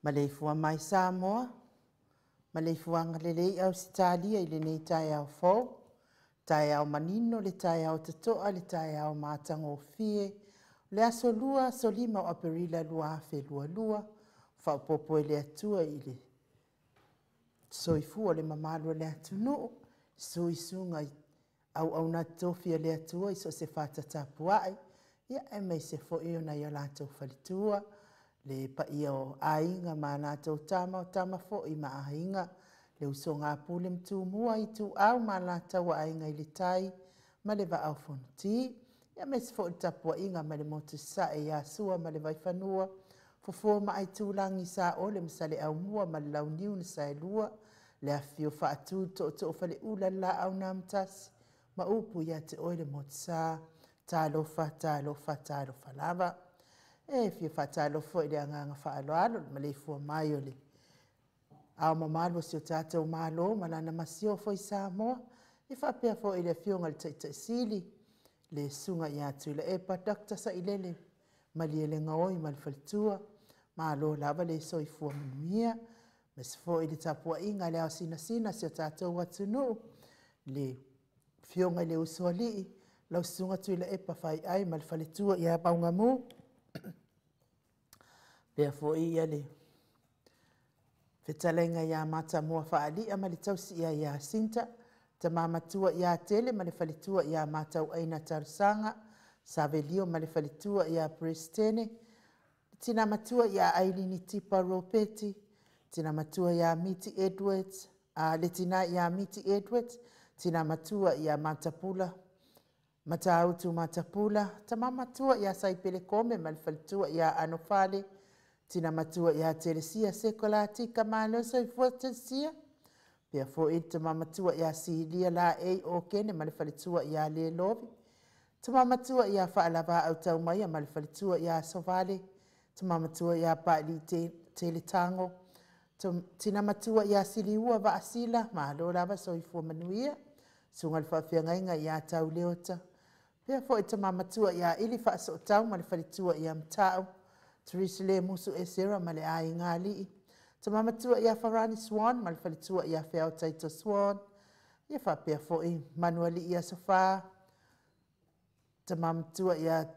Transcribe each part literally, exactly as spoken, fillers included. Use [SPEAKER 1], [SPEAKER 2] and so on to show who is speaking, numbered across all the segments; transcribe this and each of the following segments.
[SPEAKER 1] ma le fua mai Samoa, ma le fuanga le lei Australia i le nei tai au fau, tai au manino, le tai au tatoa, le tai au mātango fie, le aso lua, so lima o aperila lua afe lua lua, whao popo e le atua i le soifua le mamalo le atunu, so isunga au au na tofia le atua i so se whatatapuai, ia e mei se fo io na ia lātou whalitua, le pa ia o ainga ma lātou tama o tama fo i ma ainga, le uso ngā pule mtu mua i tu au ma lātou ainga i le tai, ma le va au fonti, ia mei se fo i tapua inga ma le motu sa e ia sua ma le vai whanua, fofo ma ai tūlangi sa ole msale au mua ma le lau niu na sa e lua, le afio wha atu to to whale ula la au na mtasi, ma upu ia te oile motu sa, tā lofa, tā lofa, tā lofa lava. E fia wha tā lofa i le anganga wha alo alo, ma le fua mai o le. Ao ma malo si o tātou malo, ma lana masio fo i Samoa, i wha pia fo i le fionga le taita sili, le sunga i atu le epa dokta sa i lele, ma li ele ngaoi ma le falitua, ma alo lava le so i fua manuia, ma se fo i le tapua inga le au sina sina si o tātou watunu, le fionga le usualii, lau sunga tu ila epa fai ai mal faletua ia paunga mu. Pea fo ia le. Fetalenga ia mata mua faali ama le tausi ia ia sinta. Ta mamatua ia tele ma le faletua ia matau aina tarsanga. Savelio ma le faletua ia prestene. Tina matua ia ailini tipa ropeti. Tina matua ia miti Edwards. Uh, le tina ia miti Edwards. Tina matua ia matapula. Mata autu matapula, tama matua ia saipele kome malfaltua ia anofale, tina matua ia telesia sekolati kamalo saifuatesia, pia fo i tama matua ia sihilia la ei o kene malfaltua ia le lovi, tama matua ia faalava au tau maia malfaltua ia sovale, tama matua ia paali te, teletango, tina matua ia siliua va asila, mahalo lava soifua manuia, sungal whawhiangainga ia tau leota, pea fo e tama matua ia ili wha so tau ma le whalitua ia mtau. Teresa le musu e sera ma le ai ngā lii. Tama matua ia Farani Swan ma le whalitua ia Whiao Taito Swan. Ia wha pea fo i manuali ia sofa. Tama matua ia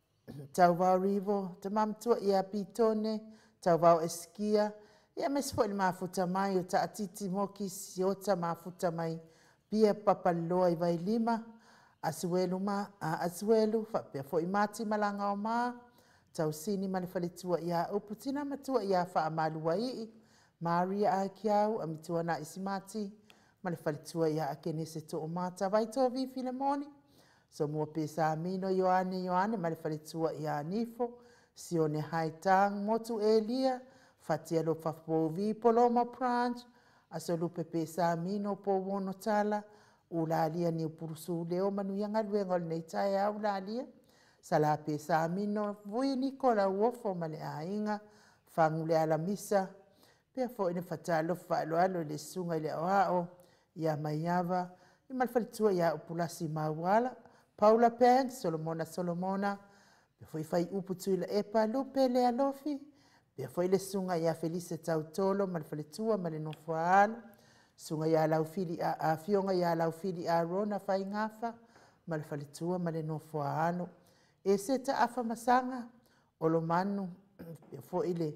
[SPEAKER 1] Tauvao Rivo. Tama matua ia Pitone. Tauvao Eskia. Ia mes fo i mafuta mai o ta atiti moki siota mafuta mai. Pia papaloa i vai lima. Asuelu ma, a asuelu, fa pia fo i mati malanga o ma, tau sini ma le faletua ia uputina matua ia fa amalua ii, Maria a kiau, a mitua na isi mati, ma le faletua ia a kene se to o mata, vai to vi Filemoni, so mua pesa amino Ioane Ioane, ma le faletua ia nifo, sione haitang, motu Elia, fatia lo fapo vi Poloma Branch, aso lupe pesa amino po wono tala, ulalia ni upurusu leo manu yang alwenga nei tai au lalia sala pesa amino vui Nicola uofo male ainga fangule ala misa pe fo ina fatalo falo alo le sunga le ao ya mayava i malfaltua ya upulasi mawala Paula Peng Solomona Solomona pe fo fai uputu le epa lupe le alofi pe fo le sunga ya Felice Tautolo malfaltua male no falo sunga ya lau fili a, a fionga ya lau fili a rona fai ngafa ma le faletua ma le nofo ano e se ta afa masanga o lo manu e fo ile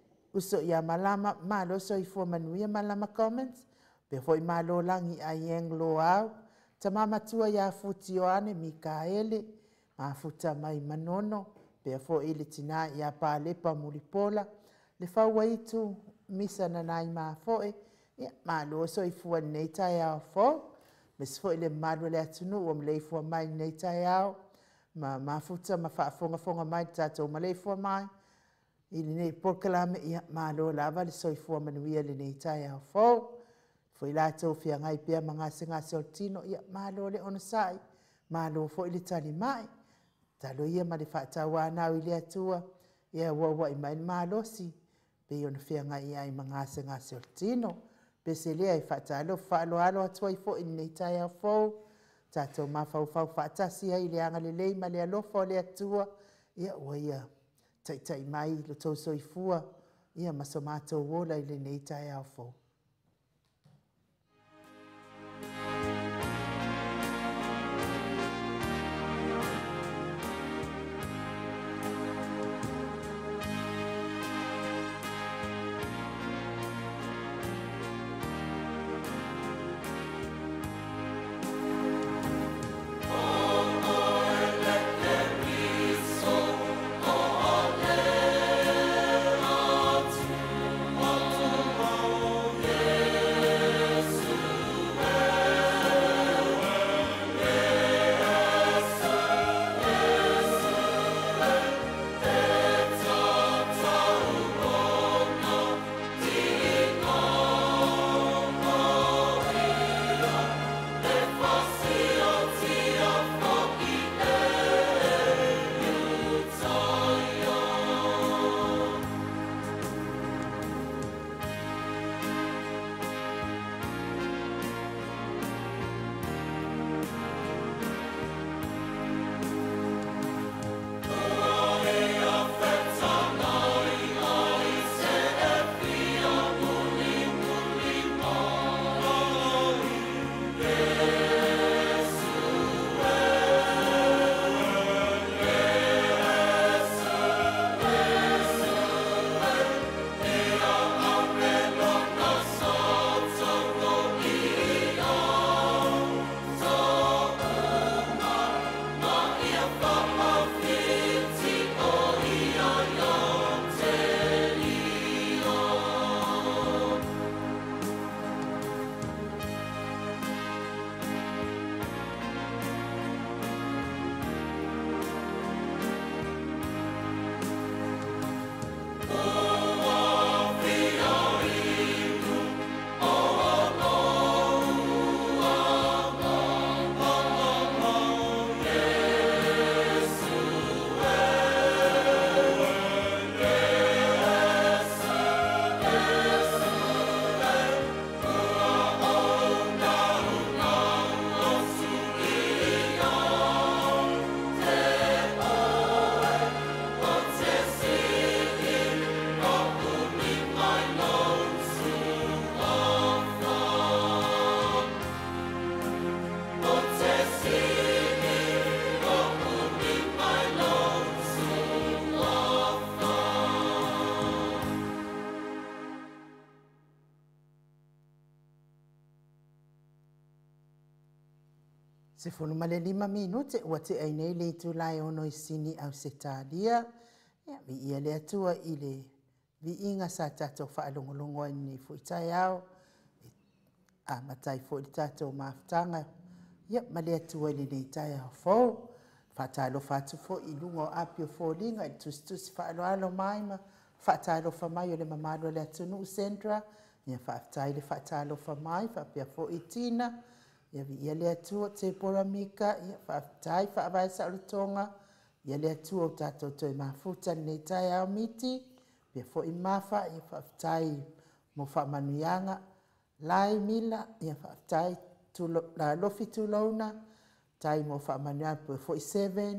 [SPEAKER 1] uso ya malama ma lo so i fo manuia malama comments pe fo i malo langi a yeng lo au ta mama tua ya futi oane Mikaele ma futa mai manono pe fo ile tina ya pa lepa mulipola le fa waitu misa na nai ma fo e ia malo so i fua nei tai au fo mes fo ile malo le atunu o mlei fua mai nei tai au ma mafuta ma fa fonga fonga mai tato ma le fua mai ili nei pokalame ia malo lava le so i fua manuia le nei tai au fo fo i lato fia ngai pia manga singa soltino ia malo le ona sai malo fo ile tali mai talo ia ma le fa tawana ile atua ia wa wa i mai malo si pe ona fia ngai ai manga singa soltino peselea i whaatalo, whaalo alo atua i fo in nei tai au fo, tātou mawhau whau whaatasi ai le anga le lei ma le alofa o le atua, ia ua ia, tai tai mai lo tau so i fua, ia ma so mātou ola i lenei tai au fo. Se fono male lima minute ua te ai nei le tu lai ono i sini au se tālia. Ia vi ia le atua i le vi inga sa tato whaalongolongo ni fuitai au. A matai fo i tato maftanga. Ia ma le atua i le nei tai au fau. Whatalo fatu fo i lungo apio fo linga i tustus whaalo alo maima. Whatalo fa mai o le mamalo le atunu sentra. Ia whaatai le whatalo fa mai whapia fo i tina. Ia vi ia le atua te pora mika, ia whaatai whaavai sa ulutonga, ia le atua o tato toi mafuta nei tai au miti, pia fo i mafa, ia whaatai mo whaamanuianga, lai mila, ia whaatai la lofi tulauna, tai mo whaamanuianga pia fo i seven,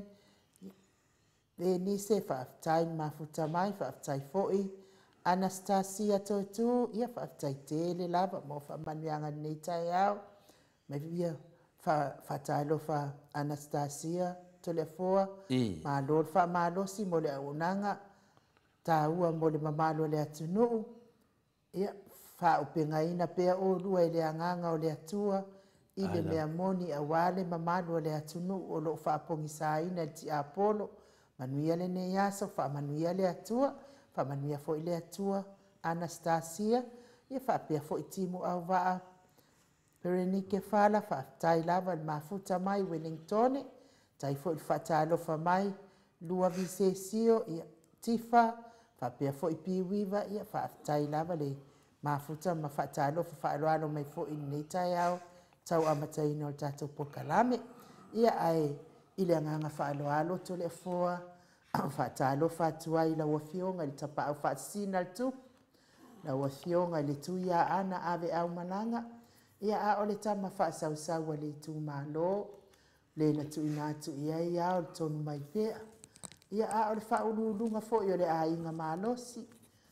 [SPEAKER 1] e nise whaatai mafuta mai, whaatai fo i, Anastasia toitu, ia whaatai tele lava mo whaamanuianga nei tai au, mai via fa fatalo fa Anastasia telefoa ma lor fa malo si mo le unanga ta ua mo le mamalo le atunu ia fa upenga ina pe o lua ile anganga o le atua ile me amoni awale mamalo le atunu o lo fa pongisa ina ti apolo manuia le ne yaso fa manuia le atua fa manuia fo ile atua Anastasia ia fa pe fo itimu au va Perenike fala fa tai lava mafuta mai Wellington tai fo fa talo fa mai lua visesio ia tifa fa pe fo pi wiva ia fa tai lava le mafuta ma fa talo fa lo alo mai fo in nei tai au tau amatai no tato pokalame ia ai ile nganga fa lo alo to le foa fa talo fa tuai la wafionga le tapa fa sina tu la wafionga le tuia ana ave au mananga ia a ole tama fa sau sau le tu malo le na tu ina tu ia ia o tonu mai pe ia a ole fa ulu lunga fo yo le a inga malo si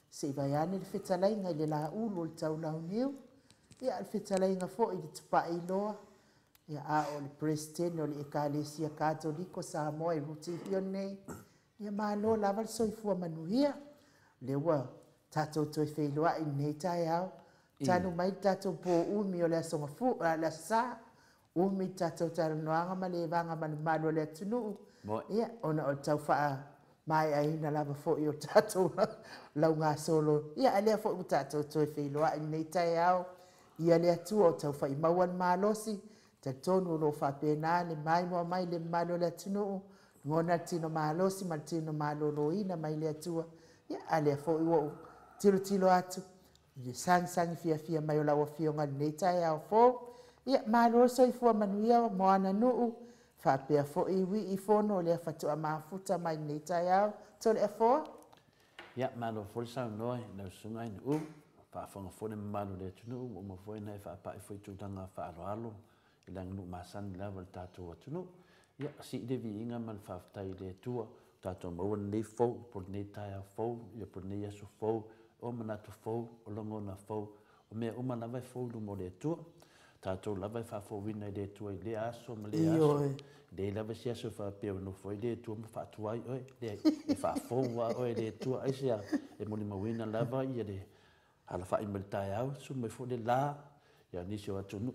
[SPEAKER 1] se vai ane le whetalaiga i le la ulu o le taulau niu. Ia le whetalaiga fo i le tupai loa. Ia a o le presidente o le ekalesia katoliko Samoa i ruti hio nei. Ia malo lava le soifua manuia. Le ua tatou toi wheiloa i nei tai au. Tanu mai tatou po umi o le asonga fu, le asa. Umi tatou taranoanga ma le vanga ma le malo le atunu. Ia ona o tau faa mai aina lava fo i o tatou lau ngā solo. Ia alea fo i tatou toi wheiloa i nei tai au. Ia le atua o tau fai mauan malosi. Te tonu lo fa pena le mai mo mai le malo le atunu. Ngona tino malosi ma tino malo lo ina mai le atua. Ia alea fo i wo tilo tilo atu. Ia sang sang fia fia mai o lawa fia ngal nei tai au fo. Ia malo so i fua manuia mo ana nuu. Fa pea fo i wi i fono le fatu a mafuta mai nei tai au. To le fo.
[SPEAKER 2] Ia malo fo sa no na sunga ni u. Fa fa fo le malo le atunu o mo fo nei fa pa i fo tu tanga fa alo alo. Ilang nu masan level tatu atunu. Ia si de vi inga man fa tai le tua. Tatu mo nei fo por nei tai au fo. Ia por nei asu fo. O manatu fo, o longo na fo, o mea o mana vai fo lu mo le tua. Tātou lava fa fo wina i le tua i le aso, ma le aso. Le lava si aso fa peo no fo i le tua, ma fa tuai oi. Le i fa fo wa oi le tua, ai sia, e moni ma wina lava i le hala fa i militai au, su me fo le la, ia nisi o atunu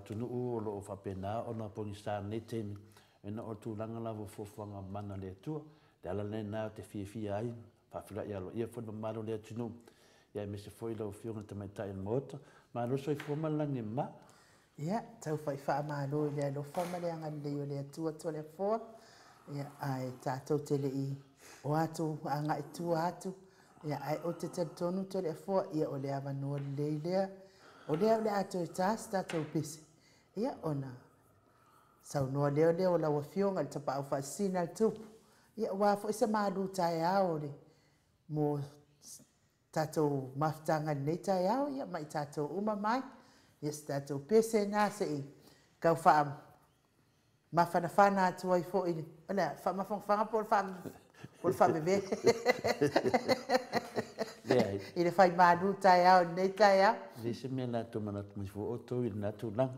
[SPEAKER 2] o lo o fa pena, o na poni sa ne temi, e na o tu langa lava fo fanga mana le tua, le ala le na te fia fia ai, fa fila ia lo ia fo le malo le atunu, ia me se foi lo fionga te mai tai mota, ma lo so i fo malangi ma.
[SPEAKER 1] Ia, tau fai wha malo le lo fo male anga le o le atua to le fo. Ia, ai tātou tele i o atu anga i tua atu. Ia, ai o te te tonu to le fo, ia o le awa noa le lea. O lea o le ato i tas tātou pisi. Ia, ona. Sau noa leo leo la wa fionga le tapa au wha sina le tupu. Ia, wafo isa malu tai ao le. Mo tātou maftanga nei tai au, ia mai tātou uma mai. Ia tātou pese nā se i kau wha mawhana whana atua i fo i ni. Ona, wha mawhanga whanga po wha po wha bebe. I le whai mānu tai au, nei tai au.
[SPEAKER 2] Le se mea nā tō mana tu mifo o tō i nā tō lang.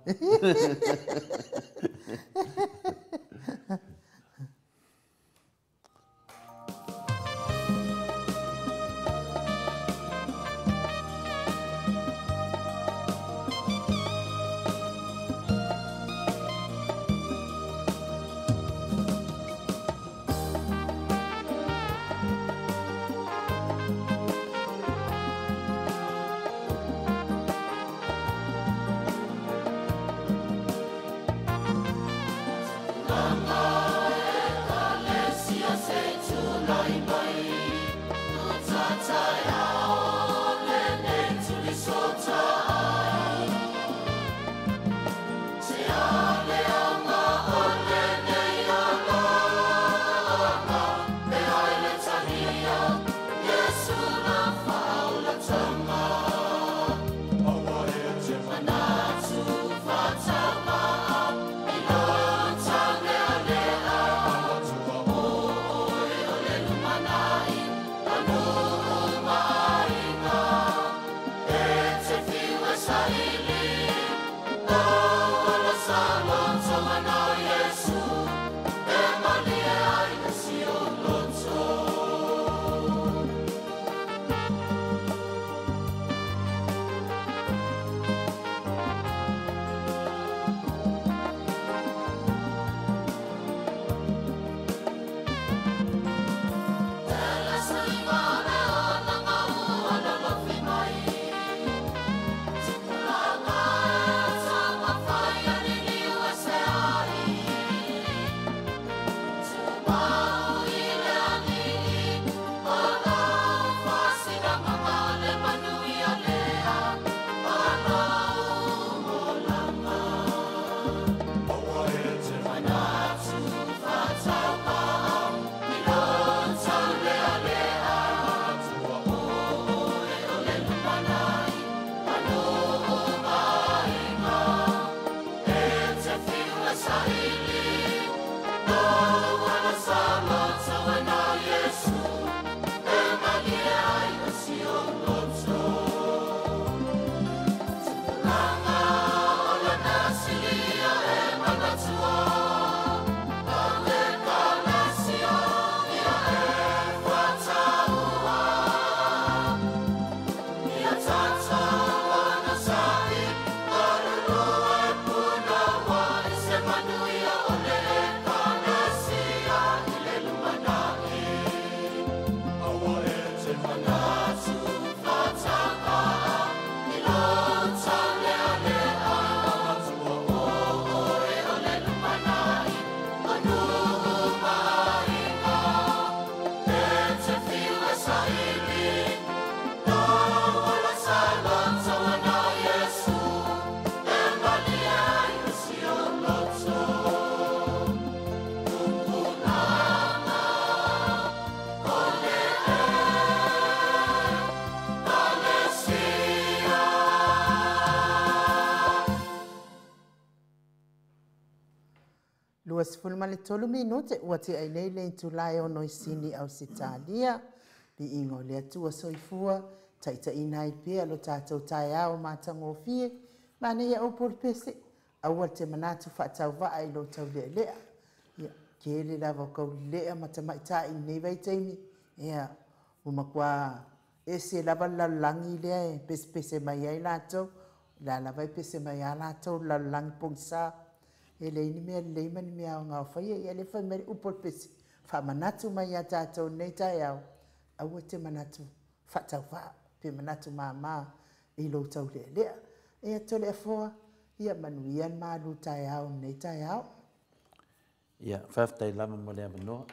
[SPEAKER 1] Lua sifuri ma le tolu minute ua te ai nei le intulai o noi sini au sitalia. Li ingo le atua soifua, taita ina i pia lo tātou tae au mātango fie, ma ne ia opol pese, aua te manatu whaatau waa i lo tau lea lea. Ia, ke le lava kau lea matamaitai nei vai teimi, ia, umakua ese lava lalangi lea e pese pese mai ai lātou, la lava i pese mai ai lātou lalangi pongsa, e le ini mea le ima ni mea o ngā whaia, ia le whai meri upol pese, wha manatu mai a tātou nei tai au, aua te manatu whaatau wha, pe manatu mā mā, i lo tau lea lea. E tole a fua, ia manuian mā lu tai au nei tai au.
[SPEAKER 2] Ia, whaftai lama mo lea manoa.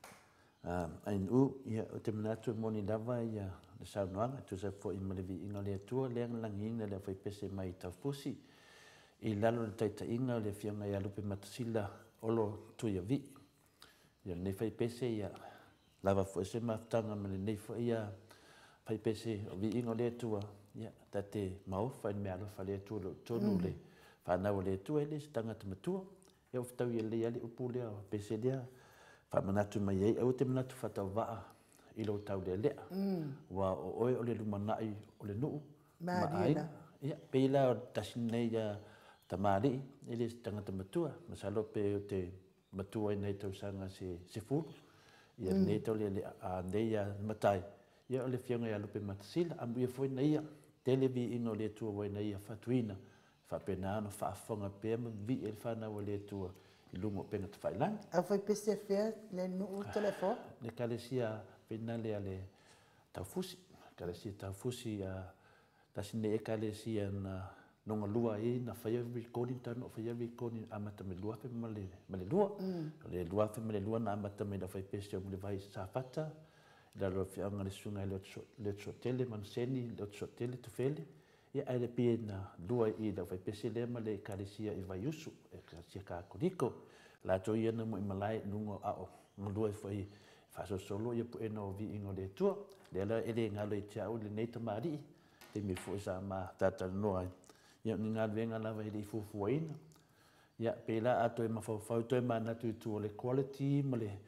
[SPEAKER 2] Ain u, ia o te manatu moni lava, ia le saunoanga, tu sa fo i malevi inga lea tua, lea ngalangina lea whai pese mai tau fusi, i lalo le taita inga le fianga ia lupe matasila olo tuia vi. Ia nei whai pese ia lava fo ese maftanga ma le nei fo ia whai pese o vi inga lea tua. Ia, ta te mau whai mea alofa lea tua lo tonu le whanau lea tua ele se tangata matua. Ia uftau ia lea le upu lea o pese lea wha manatu mai ei. Au te manatu whatau waa i lo tau lea lea. Wa o oe o le lumanai o le nuu.
[SPEAKER 1] Maariela.
[SPEAKER 2] Ia, peila o tasinei ia tamari, ele se tangata matua, masalo pe o te matua nei tau sanga se, se furu. Ia mm. nei tau le a nei a matai. Ia o le fianga ia lupe matasila, amu ia foi na ia, televi ino le tua wai na ia fatuina, whapenano, whaafonga pēr, ma vi e whanau o le tua i lungo penga te whailang.
[SPEAKER 1] Au whai pese fea le nuu telefo?
[SPEAKER 2] Le kalesia pena le ale tau fusi, kalesia tau fusi, tasine e kalesia na nonga lua e na whaia recording tano, whaia recording amata me lua whi ma le lua. Le lua whi ma le lua na amata me da whai pese o mle vai sa fata. La lo fianga le sunga le le tele man seni le tele tu fele. Ia ai le pie na lua i da whai pese le ma le kalesia i vai usu, e kalesia ka kodiko. La to ia na mo i malai nungo a o. Nga lua i whai whaso solo ia pu e no vi ingo le tua. Le ala ele ngalo i tia u le neita maari. Te me fo isa ma tata noa. Ia ni ngā venga lawa i fufu ina. Ia pela ato e mawhau to e mana tu tu le quality ma le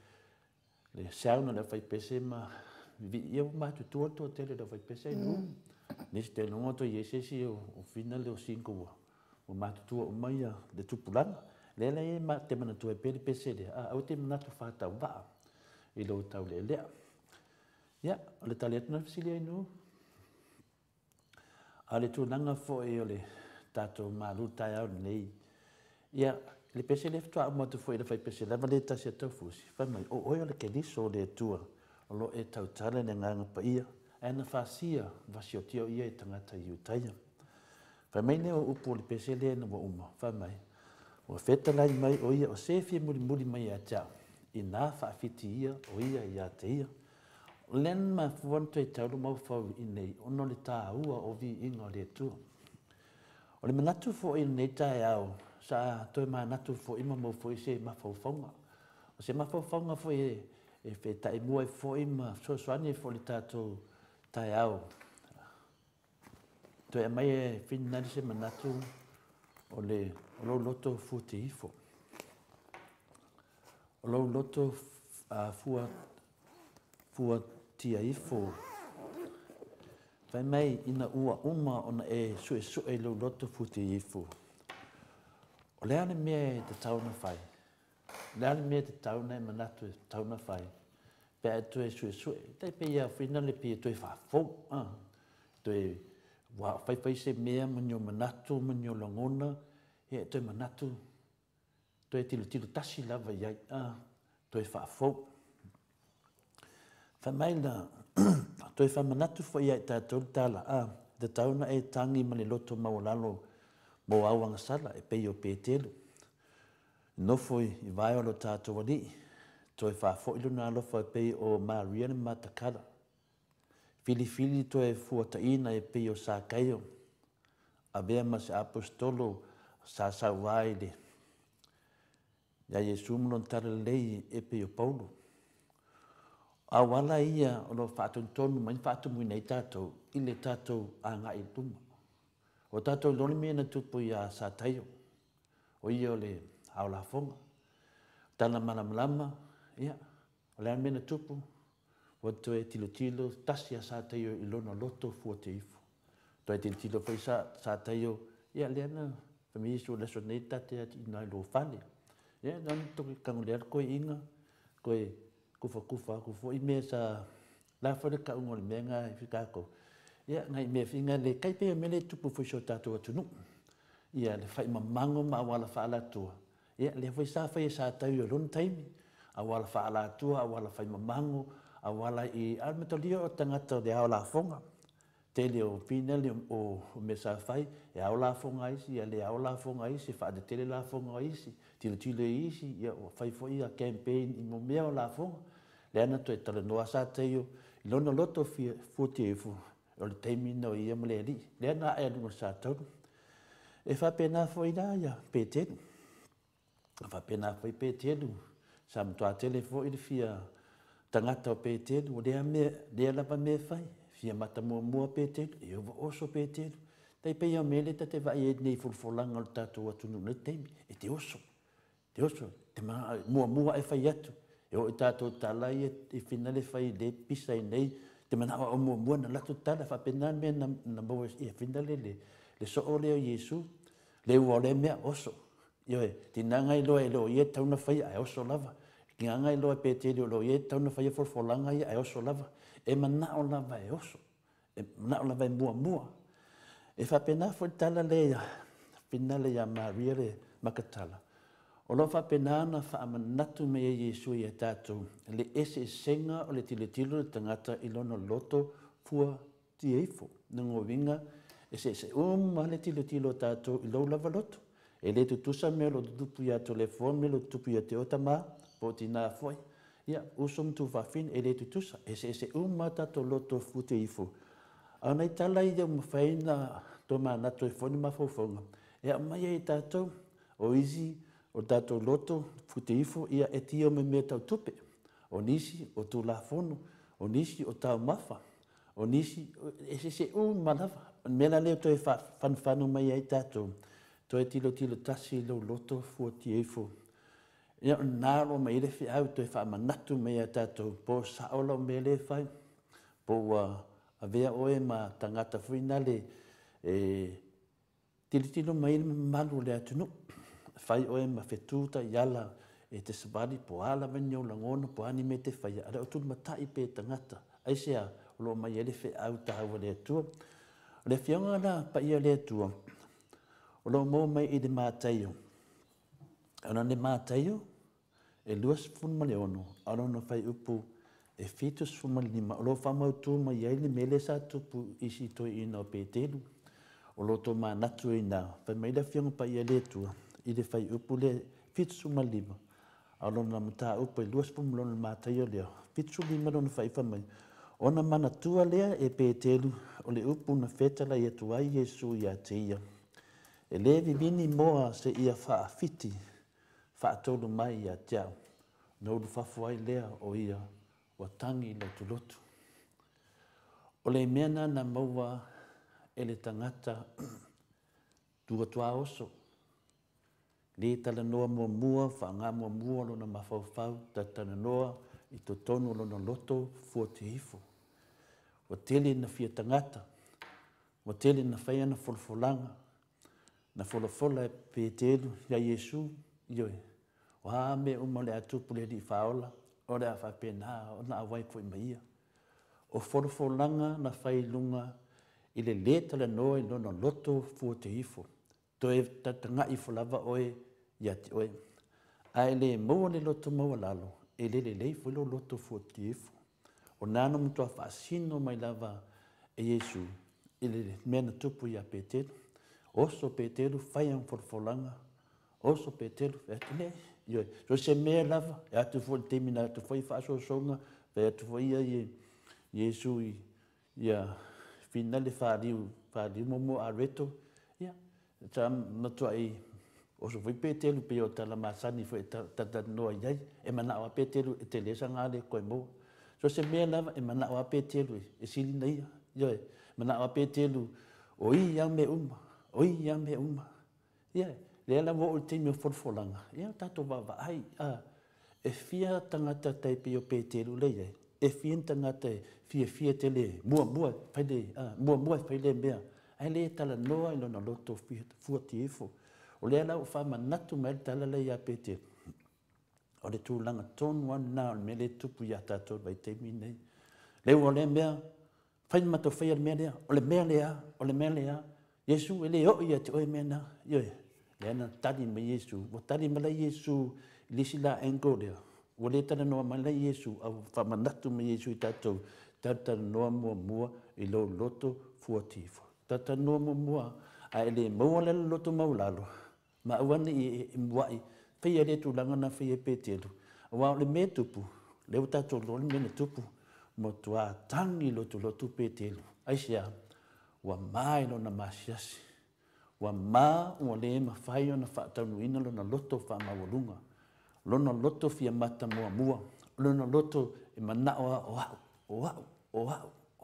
[SPEAKER 2] le sound na fai pese ma vi ia ma tu tu to tele da fai pese no. Nis te no to yese si o final o cinco o ma tu o mai de tu pulan. Le le ma te mana tu e pele pese de a o te mana tu fata va. I lo tau le le. Ia le talet na fisilia no. Ale tu nanga fo e ole tato malu tai au nei. Ia, le pese le ftua mo te foi le fai pese lava le tasi a tau fusi. Fai mai, o oia le ke liso le tua, o lo e tau tale ne nganga pa ia, e na whasia vasi o tio ia e tangata i utaia. Fai mai ne o upo le pese le na wa uma, fai mai, o feta lai mai o ia o sefie muri muri mai a tau, i nā whaafiti ia o ia i a te ia. Len ma fuanto e tauru mau fau i nei, ono le tā ua o vi ingo le tua. O le manatu fo i nei tae au, sa toi manatu fo ima mau fo i se mawhauwhaunga. O se mawhauwhaunga fo i e whe tae mua i fo ima, so soani fo li tātou tae au. Toi a mai e whinari se manatu o le o lo loto futi ifo. O lo loto uh, fua, fua tia ifo. Fai mai ina ua uma ona e sue sue lo loto futi ifu. O lea ne mea te tauna fai. Lea ne mea te tauna e manatu e tauna fai. Pea e tue sue sue. Te pe ia whina le pe tue whafou. Tue Wa fai fai se mea manyo manatu, manyo langona, e toi manatu, toi tilo tilo tasi lava iai, ah, toi whaafou. Fa mai la, toi fa manatu fo iai tātou tāla, ah, te tauna e tangi male loto maulalo, mo awanga sala, e pei o pētelu. Nofoi i vai o lo tātou wali, toi whaafou ilo nā lofa e pei o Maria ni matakara. Fili fili toi fuata ina e pei o Sakaio, a vea ma se apostolo sa sa waile. Ya Yesu mlon tara lei e pei o Paulo. A wala ia o lo whaatun tonu, mai whaatun mui nei tātou, i le tātou a ngā i tuma. O tātou loni mea na tupu i a Sataio, o ia o le haola fonga. Tana malama lama, ia, o le mea na tupu, o to e tilo tilo, tasi a Sataio i lona loto fua te ifu. To e tilo tilo fai sa Sataio, ia leana, fami isu leso nei tate ati i nai lo fale. Ia, nan toki kangulear koe inga, koe kufa kufa kufa i me sa la fa ka ungo le menga i fikako ia ngai me finga le kai pe me le tupu fo so tatu tunu ia le fai mamango ma wala fa la tu ia le foi sa fai sa ta yo lon time a wala fa la tu a wala fai mamango a wala i al metolio o tangata de ala fonga te le o pina le o me sa fai e ala fonga isi ia le ala fonga isi fa de tele la fonga isi tilo tilo isi ia fai foi a campaign i mo me la fonga le ana to e tala noa sa te yo lona loto fi futi e fu o le taimi no ia mo le li le ana e lunga sa tau e fa pena foi da ia petelu fa pena foi petelu sa mto a tele foi i fia tangata o petelu o le me le la pa me fai fia mata mo mo petelu e o oso petelu tai pe ia mele te va e nei fulfulanga o tatu atu no le taimi e te oso te oso te ma mo mo e fai atu e o tātou tala i e finale fai le pisa i nei, te mana o mua mua na latu tala, fa pena mea na, na maua i e finale le, le so o leo Yesu, le ua le mea oso. Io e, tinanga i loa e lo i e tauna fai a oso lava, ki anga i loa pe te lo lo i e tauna fai a forfolanga i a oso lava, e mana o lava e oso, e mana o lava e mua mua. E fa pena fo tala le, finale ya Maria le makatala. O lo fa penana fa amanatu me e Yesu i e tātou, le ese senga o le tilo tilo le tangata i lona loto fua ti eifo. Nungo winga, ese ese uma le tilo tilo tātou i lo lava loto. E le tutusa me lo tupu ia telefon, me lo tupu ia te otama, po tina foi. Ia, usum tu whawhin e le tutusa, ese ese uma tātou loto fu ti eifo. Ana i tala i au mawhaina to manatu e foni mawhauwhaunga. E a mai e tātou, o isi, o tātou loto, fute ifo, ia e tia me mea tau tupe. O nisi, o tū la fono, o nisi, o tau mafa, o nisi, e se se u malawa. Mena leo toi whanwhanu mai ai tātou, toi tilo tilo tasi lo loto fute ifo. Ia nāro mai le whi au, toi whamanatu mai ai tātou, po saola me le whai, po a vea oe ma tangata fuinale, e tilo tilo mai le malu le atunu. Fai oe ma fetuta yala e te sabari po ala veni o langona po ani me te fai ara o tu matai pe tangata ai sea o lo mai ele fe au taua le atua le fionga na pa ia le atua o lo mo mai i de mātaio ana ne mātaio e luas fun ma le ono ana no fai upu e fitus fun ma lima o lo whamau tu ma iai le mele sa tupu isi toi ina o petelu o lo to ma natu ina fai mai la fionga pa ia le atua i le fai upu le fitsu ma lima. Alo na muta upu e luas pum lona mātaio leo. Fitsu lima lona fai whamai. Ona mana tua lea e pētelu o le upu na fetala i atuai Yesu i a te ia. E le vivini moa se ia wha fiti, wha tolu mai i a teau. Na ulu whafuai lea o ia wa tangi le tulotu. O le mena na maua e le tangata tua tua oso. Le tala noa mua mua, wha ngā mua mua lona mawhauwhau, ta tala noa i to tonu lona loto fua te hifo. Wa tele na fia tangata, wa tele na whaia na wholawholanga, na wholafola e pētelu, ia Yesu, ioi. Wa me umale atupu le di whaola, o le a whapena, o na awai po i maia. O wholawholanga na whailunga, i le lē talanoa i lona loto fua te ifo toe tatagaʻi folava oe ia te oe ae lē maua le loto maua lalo e lē lelei foi lo loto fua te ifo ona no matoa faasino mai lava e iesu i le mea na tupu ia petelu oso petelu fai ang folofolaga oso petelu featu lea ioe so se mea lava e atu foi temi na atu foi faasoasoga fe atu foi ia ie iesu ia fina le faliu faliu momo areto ia ta matuai oso foi petelu pe o tala masani foi tatanoa iai e manaʻo a petelu e te lesaga le koe mo so se mea lava e manaʻo a petelu e sili na ia ioe manaʻo a petelu o ia me uma o ia me uma ia lea lava o le taimi o folofolaga ia tatou vaavaai a e fia tagata taipei o petelu lei ai e fia tagata e fiafia te lē muamua fai lē muamua fai lē mea ae lē talanoa i lona loto fua te ifo o lea lau faamanatu mai le tala lei a petelu o le tulaga tonu ana o le mea lē tupu iā tatou mai taimi nei leu o lea mea fai matou fai o le mea lea o le mea lea o le mea lea iesu e lē oʻi ia te oe mea na ioe lea na tali ma iesu ua tali ma lai iesu i lisi la engo lea ua lē talanoa ma lai iesu au faamanatu ma iesu i tatou tatalanoa muamua i lou loto fua te ifo tatanoa muamua ae lē maua le loto maulalo ma auana i muaʻi faia le tulaga na faia petelu auā o le mea tupu leu tatou lo le mea na tupu mo tuā tagi lotolotu petelu aisia ua mā i lona masiasi ua mā ua lē mafai ona faataunuina lona loto faamaualuga lona loto fia mata muamua lona loto e manaʻo a o aʻu o aʻu o aʻu o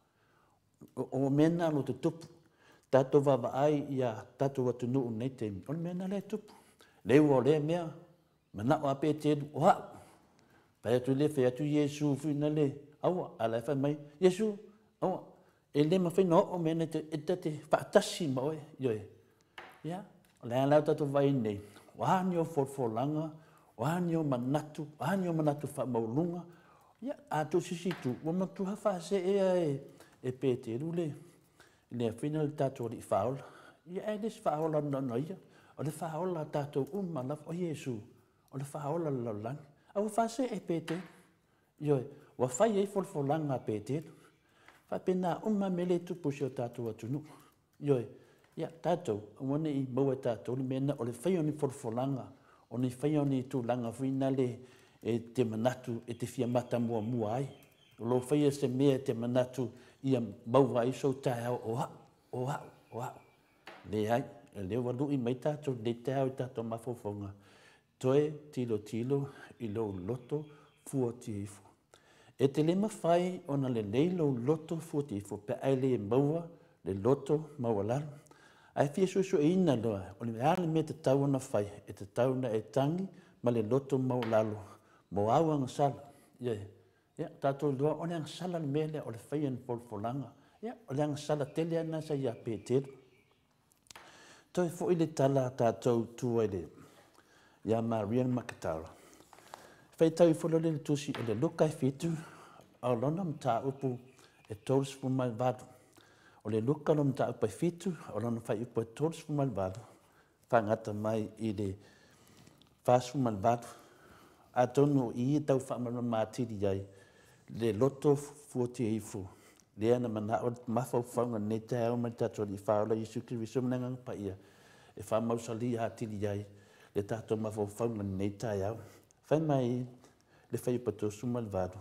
[SPEAKER 2] aʻu o mea na lo tutupu tatou vaavaai ia tatou atunuu nei taimi o le mea na le tupu leu o lea mea manaʻo a petelu o aʻu fai atu lē fai atu iesu fina lē aua alae fai mai iesu aua e lē mafaina oo mea na e tate faatasi ma oe ioe ia o le ala tatou vai nei o ani o folofolaga o ani o manatu o ani o manatu faamauluga ia atusisitu ua matuha faaseʻea e e petelu lē le afina le tatou alii faaola ia e lesi faaola anono ia o le faaola tatou uma lava o iesu o le faaola le lalolagi aua faasee petelu ioe ua fai ai folofolaga a petelu faapena uma me lē tupu si o tatou atunuu ioe ia tatou auana i maua e tatou le mea o le fai oni folofolaga ona i fai oni tulaga fuina le e te manatu e te fia mata muamua ai o lo faia se mea te manatu ia maua ai sou taeao o aʻu o aʻu o aʻu leai e leu alui mai tatou le taeao i tatou mafauafauga toe tilotilo i lou loto fua te ifo e te lē mafai ona lelei lou loto fua te ifo pe ai lē maua le loto maua lalo ae fia suʻesuʻeina loa o le mea le mea tatau ona fai e tatau na e tagi ma le loto mau lalo mo au agasala ia ia tatou loa o le agasala le mea lea o le faia na folofolaga ia o le agasala tele ana sa ia petelu toe foʻi le tala tatou tua i le ia maria makatara faitau i folo le tusi o le luka e fitu o lona mataupu e tolusfuma le valu o le luka lona mataupu e fitu o lona faiupu e tolusfuma le valu faagata mai i le fasfuma le valu atonu i tau faamalamamatili ai le loto fua te ifu lea na manaʻo mafaufauga nei taeao ma le tatou alii faola iesu keriso managaga paia e faamausalia atili ai le tatou mafaufauga nei taeao fai mai le faiupatosu ma le valu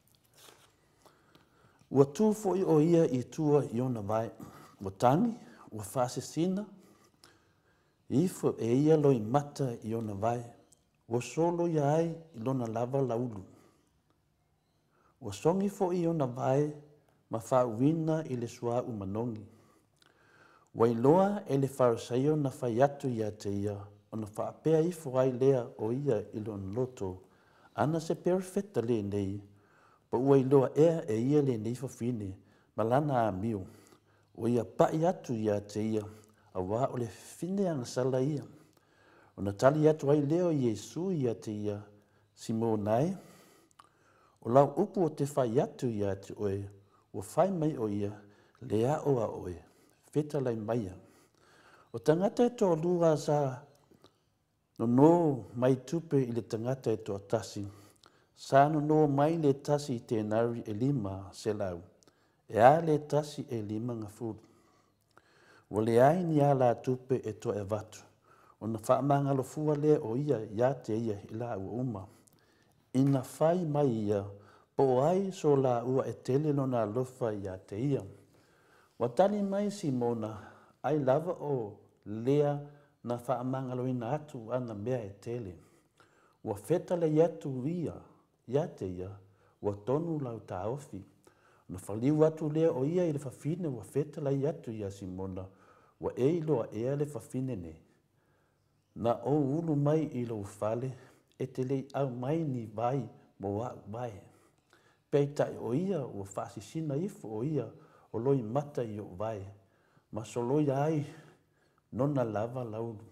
[SPEAKER 2] ua tu foʻi o ia i tua i ona vae ua tagi ua faasesina ifo e ia loi mata i ona vae ua solo ia ai i lona lava laulu ua sogi foʻi i ona vae ma faauina i le suaʻu manogi ua iloa e le farisaio na fai atu iā te ia ona faapea ifo ai lea o ia i lona loto ana se perefeta lenei pa ua iloa ea e ia lenei fafine ma lana amio ua ia paʻi atu iā te ia auā o le fine agasala ia ona tali atu ai lea o iesu iā te ia simona e o lau upu o te fai atu iā te oe ua fai mai o ia lea o a oe, feta lai maia. O tangata e toa lua sa no no mai tupe i le tangata e toa tasi. Sa no no mai le tasi i tenari e lima se lau. E a le tasi e lima ngafuru. Wa le ai ni a la tupe e toa e vatu. O na whaamanga lo fua lea o ia ia te ia i la ua uma. Ina whai mai ia po ai so la ua e tele no na lofa ia te ia. Wa tani mai Simona ai lava o lea na whaamanga lo ina atu ana mea e tele. Wa feta le iatu ia ia te ia wa tonu lau ta ofi. Na whaliu atu lea o ia i le whawhine wa feta le iatu ia Simona wa e ilo a ea le whawhine ne. Na o ulu mai i lo ufale e te lei au mai ni vai mo a vai. Pei tai o ia o whaasisina ifu o ia o loi mata i o vai. Ma so loi ai nona lava lauru.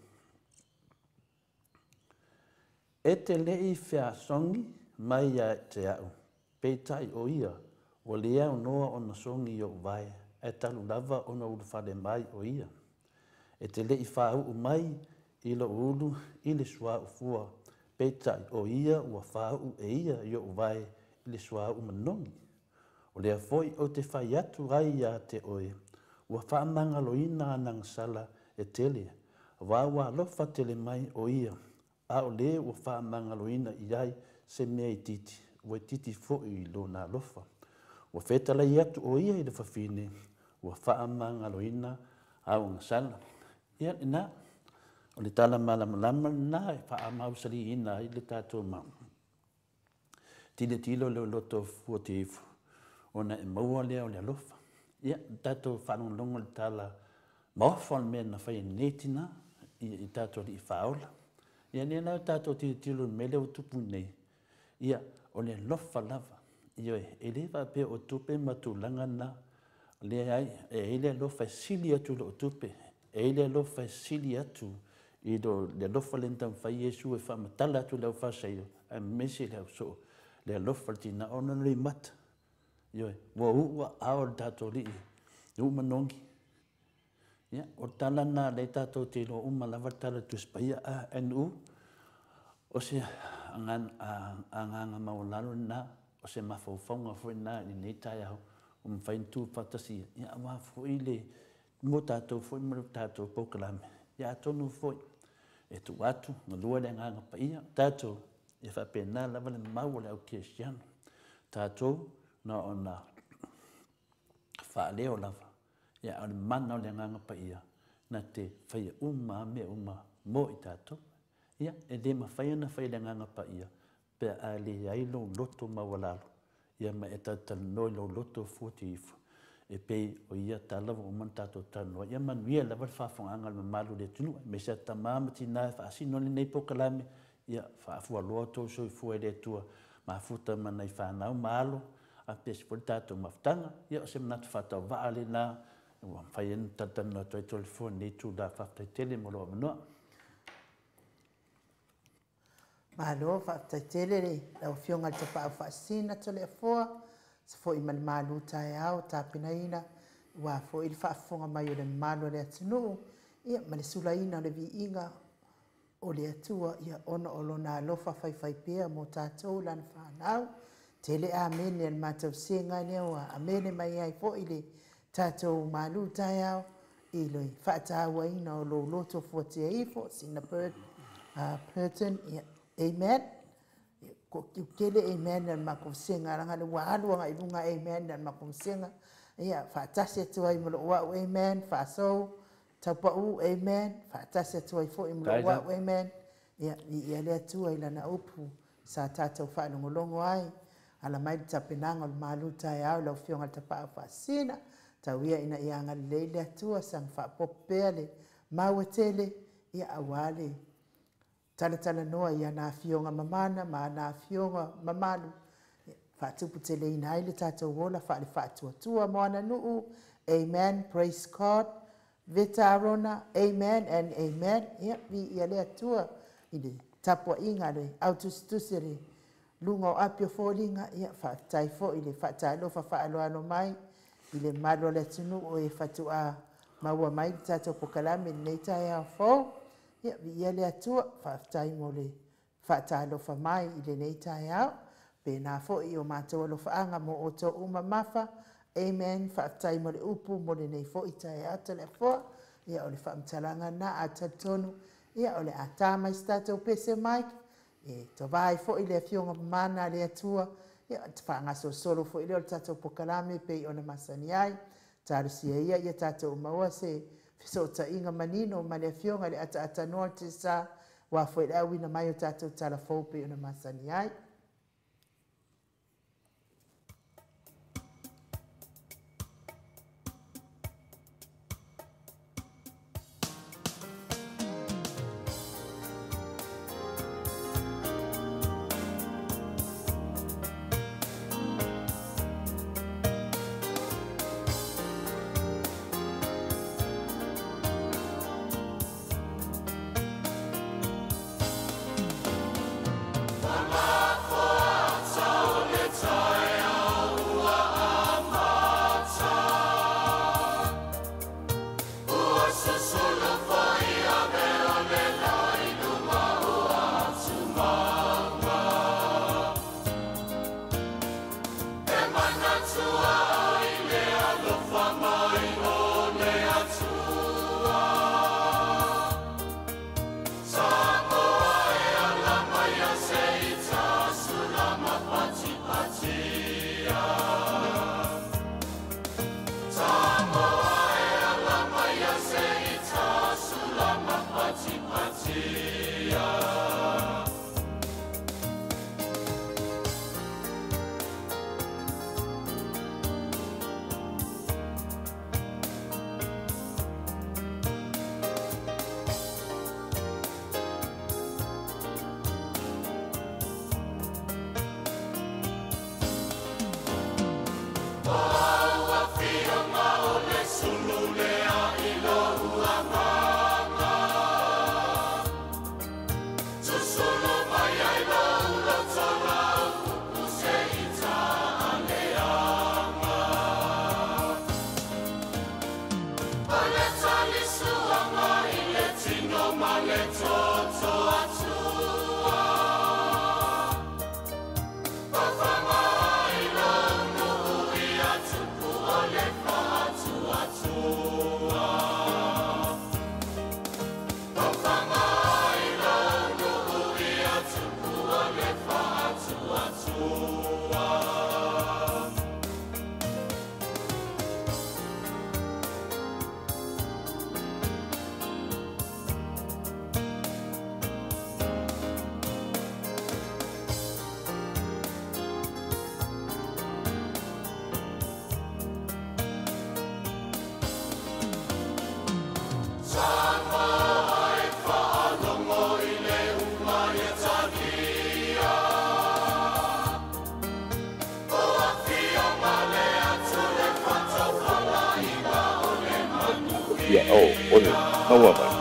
[SPEAKER 2] E te lei whea songi mai a te au. Pei tai o ia o lea o noa o na songi i o vai. E talu lava o na ulu whale mai o ia. E te lei whau mai i lo ulu i le sua ufua. Peitai o ia ua whau e ia i o vai i le sua umanongi. O lea foi o te whai atu ai a te oe. Ua whaamanga lo ina anang sala e tele. Wa wa lofa tele mai o ia. A o le ua whaamanga lo ina i ai se mea i titi. Ua i titi fo i lo na lofa. Ua whetala i atu o ia i le whawhine. Ua whaamanga lo ina au ngasala. Ia ina. O le tala malama lama na e wha amau sali ina i le tātou mau. Tile tilo leo loto fua te ifu. O na e maua lea o le alofa. Ia, tātou whanong longa le tala maofon mea na whai netina i tātou li i whaola. Ia nea nao tātou tile tilo me leo tupu nei. Ia, o le lofa lava. Ia e lewa pe o tupe matu langa na le ai e ele lofa sili atu lo tupe. E ele lofa sili atu i do le lofa lentam fai Yesu e whamatala atu leo whaseio, a mesi leo so, le lofa tina ona nui mata. Ioi, wa ua ao le tātou li i uma nongi. Ia, o tala nā le tātou te lo uma lava tala tu spaia a enu, o se anganga maulalo nā, o se mawhauwhaunga fwoi nā ni nei tai au, o mwhaintu whatasi, ia wa fwoi le, mo tātou fwoi mo tātou pokalame. Ia tonu foi e tu atu na lua le nganga pa ia tātou e whapena lava le mau le au Kristiano tātou na ona whaaleo lava ia au le mana o le nganga pa ia na te whaia uma me uma mo i tātou ia e le ma whaia na whaia le nganga pa ia pe a le ailo loto mawalalo ia ma e tātou noi lo loto futi ifu e pei o ia talawa o man tātou tanoa. Ia manuia lava le whaafonga le malu le tunu. Me se ta mamati nā e whaasino le nei pokalame. Ia whaafua loa tau so i fua le tua. Ma futa mana i whanau maalo. A pesi po le tātou maftanga. Ia o se manatu whatau waa le nā. Ua mwhai enu tatana toi tole fua nei tū la whaftai tele mo loa manoa.
[SPEAKER 1] Malo whaftai tele le. Lau fionga te wha whaasina tole a fua. Se fo i mali malu tae au, ta pina ina, wa fo i whaafonga mai o le malu le atinu, ia mali sula ina le vi inga o le atua, ia ona o lona alofa fai fai pia mo tātou lan whanau, tele a mene al mātou senga leo, a mene mai ai fo i le tātou malu tae au, i loi whaatawa ina o lo loto fuatia ifo, sina Purton, ia, amen. Ko kele amen dan makum singa ranga le wa alu nga ilunga amen dan makum singa ia fa tase tu ai mo wa amen fa so tapa u amen fa tase tu ai fo i mo wa amen ia ia le tu ai lana upu sa tata fa no longo ai ala mai tapinanga o malu tai au lo fionga tapa fa sina ta wia ina ia nga le le tu sang fa popele mawetele ia awale tala tala noa ia na fionga mamana ma na fionga mamalu fa tupu tele ina ile tātou wola fa le fa tua tua moana nuu amen praise God vitarona amen and amen ia vi ia le tua ile tapua inga le autustusere lunga o apio folinga ia fa tai fo ile fa tai lo fa fa alo alo mai i le malo le tunu o e fatua maua mai tatou pokalame nei taeao fou ia viia le atua faafetai mo le faatalofa mai i lenei taeao pena foʻi o matou alofaaga mo outou uma mafa amen faafetai mo le upu mo lenei foʻi taeao telefoa ia o le faamatalaga na a tatonu ia o le a tamai se tatou pese mai e tovai foʻi le afioga mamana le atua ia faagasosolo foʻi lea o le tatou pokalame pei ona masani ai talusia ia ia tatou maua se fesootaʻiga manino ma le afioga le ataatanoa te sa ua foi le auina mai o tatou talafou pei ona masani ai
[SPEAKER 3] ia o ole maua mai.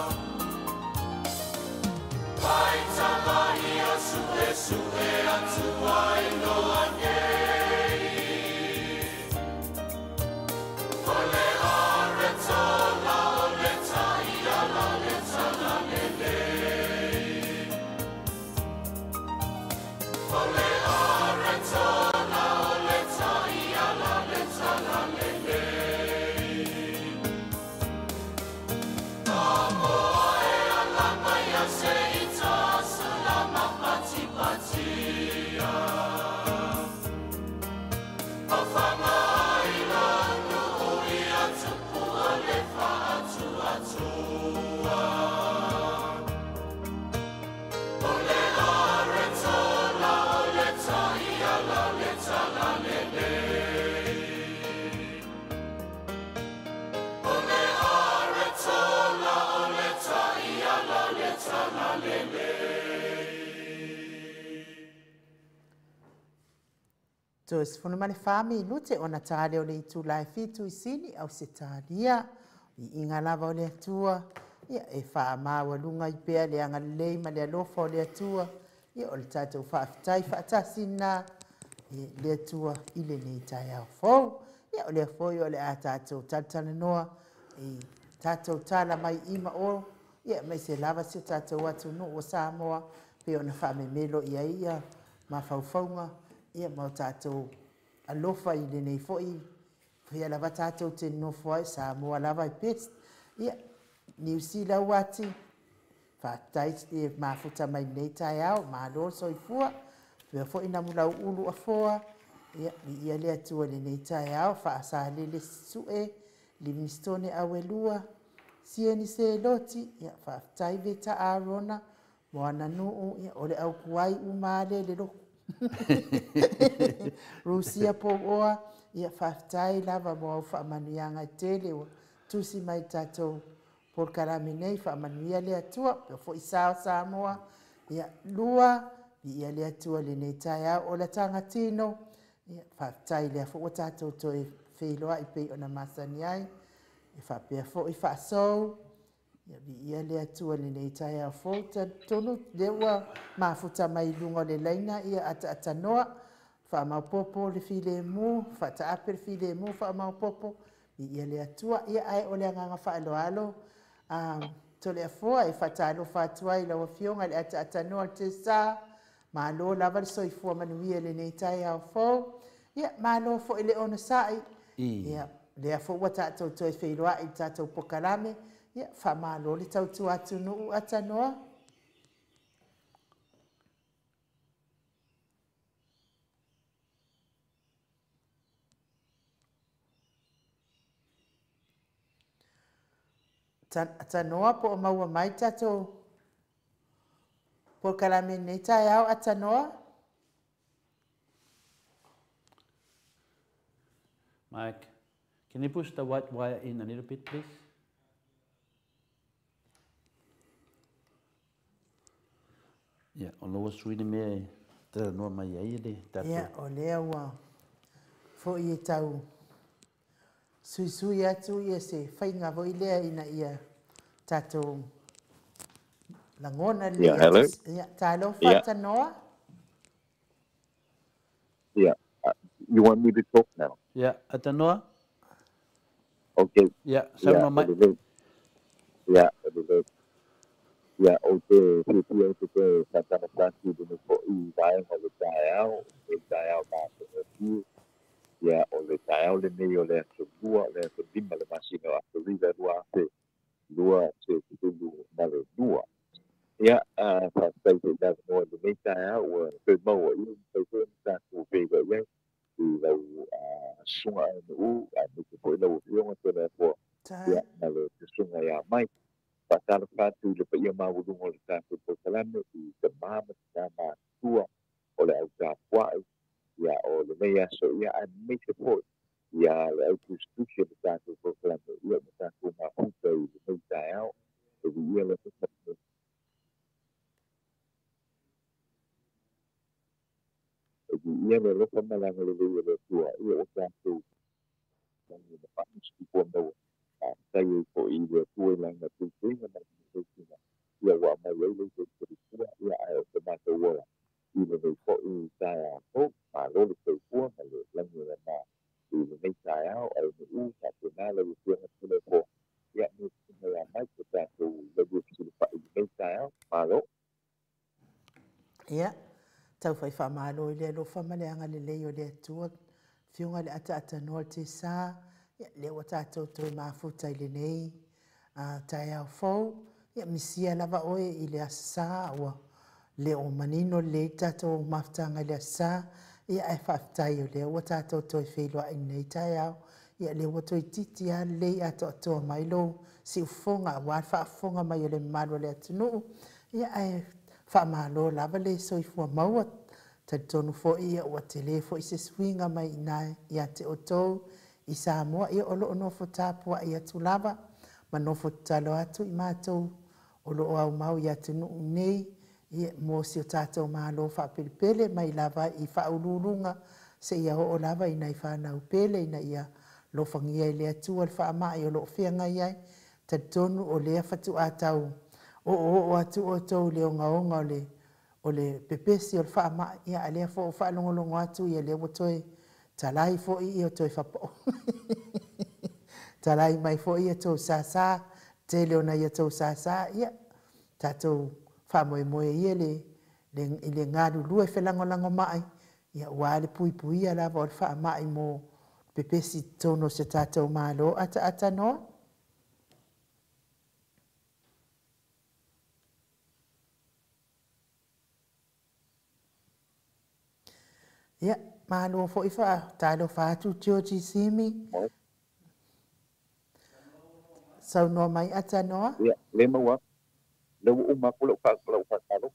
[SPEAKER 1] So sifunu male fami lute ona tale o le itu lai fitu isini au se talia i inga lava o le atua ia e wha maua lunga i pea le anga lei ma le alofa o le atua ia o le tatou wha afitai wha atasina e le atua i le nei tai au fau ia o le foi o le a tātou talatala noa i tātou tala mai ima o ia mai se lava se tātou atu no o Samoa pe ona whamemelo ia ia ma faufauga ia ma o tātou alofa i lenei foʻi ia lava tātou te nofo ai Samoa lava i pes ia niusila ua ati fatai e mafuta mai nei taeao malo soifua pea foʻi na mulauulu afoa ia ia le atua lenei taeao faasalele suʻe livingstone auelua sieni seloti ia faafetai vetaarona mo ana nuu ia o le aukuai umale le loko rusia pouoa ia faafetai lava mo au faamanuiaga i tele ua tusi mai tatou polokalame nei faamanuia le atua pea foʻi sao Samoa ia lua ia le atua lenei taeao o le tagatino ia faafetai lea foʻi ua tatou toe feiloaʻi pei ona masani ai e faapea foʻi faasou ia viia le atua lenei taeao fou tonu le ua mafuta mai luga o le laina ia ataatanoa faamaopopo le filemu faataape le filemu faamaopopo viia le atua ia ae o le agaga faaloalo toleafoa e faatalofa atu ai laua fioga le ataatanoa le tesā malo lava le soifua manuia lenei taeao fou ia malo foʻi le ona saʻi ia lea foʻi ua tatou toe feiloaʻi i tatou pokalame ia faamalo le tautu atu nuu atanoa atanoa po o maua mai tatou pokalame nei taeao atanoa.
[SPEAKER 2] Mike, can you push the white wire in a little bit, please? Yeah, o loa suine mea tera noa mai ai le tatou.
[SPEAKER 1] Ia, o lea ua foʻi e tau suisui atu ia se whainga voi lea ina ia tatou langona le
[SPEAKER 3] Yeah, hello.
[SPEAKER 1] ia talofa
[SPEAKER 3] Yeah.
[SPEAKER 1] tanoa.
[SPEAKER 3] Yeah. Uh, you want me to talk now?
[SPEAKER 2] Yeah, atanoa?
[SPEAKER 3] Okay.
[SPEAKER 2] Yeah,
[SPEAKER 3] Yeah.
[SPEAKER 2] sauna mai.
[SPEAKER 3] Okay. Yeah. Okay. Yeah. Okay. If you want to go, Santana Francis, you know, you buy all the dial, the dial back to you. Yeah. All the dial, the mail, the subua, the subima, the machine, after river, the lua, se tudo male lua. Yeah. Uh, for state that more the main dial, or the more you so good that will be the way to the sunga and u, and the point of view, so therefore, yeah, male, the sunga, yeah, Mike. Pasal satu lepas ia mahu dungo le satu perkalan di demam sama tua oleh auta puai ya oleh meya so ya admit support ya le institusi le satu perkalan ia satu mahu dari le tayau jadi ia le tetap jadi ia le le pemalang le le tua ia satu yang dapat mesti pun tahu saya ko ia tua lang na tutuin na ia wa mai le le le tua ia ai te mata wa ia le ko i saya ko ma lo le tua ma le lang ni na ia le saya ai le u ka te na le tua na le ko ia ni ni la mai ko ta tu le bu si le pa i le saya ma lo
[SPEAKER 1] Ia, tau whai whamalo i lea lo whamaleanga le leo le atua, whiunga le ata ata noa te sā, ia leo o tātou toi mafuta i le nei, tai au fau, ia misia lava oe i le asa ua leo manino le tātou mafutanga le asa, ia e whaftai o leo o tātou toi whelua i nei tai au, ia leo o toi titi a le ato atoa mai lo, si ufonga, wad whaafonga mai o le maro le atunu, ia e whaamalo lava le soifua maua, ta tonu fo ia ua te le fo i se swinga mai ina ia te otou, i Samoa ia o loo nofo tāpua i atu lava, ma nofo talo atu i mātou, o loo au mau i atu nuu nei, ia mo si o tātou malo whaapilipele mai lava i whaululunga, se ia o lava ina i whanau pele, ina ia lo whangia i le atua le whaamai o loo whianga iai, ta tonu o lea whatu atau, o o o atu o tau le o ngaonga o le o le pepesi o le whaama ia a lea fo o whaalongolongo atu ia lea watoe talai fo'i i o toi whapo. Talai mai fo'i i tau sāsā, te leo na i tau sāsā, ia, tātou whamoe moe ia le, le, le ngāru lue whelango lango mai, ia wāle pui pui a lava o le wha mai mo pepesi tono se tātou mālo ata ata noa. Ia, mālo fo i wha, tālo whātu Georgie Simi. Sau noa mai ata noa.
[SPEAKER 3] Ia, le maua. Le uma kula whakala whakalo.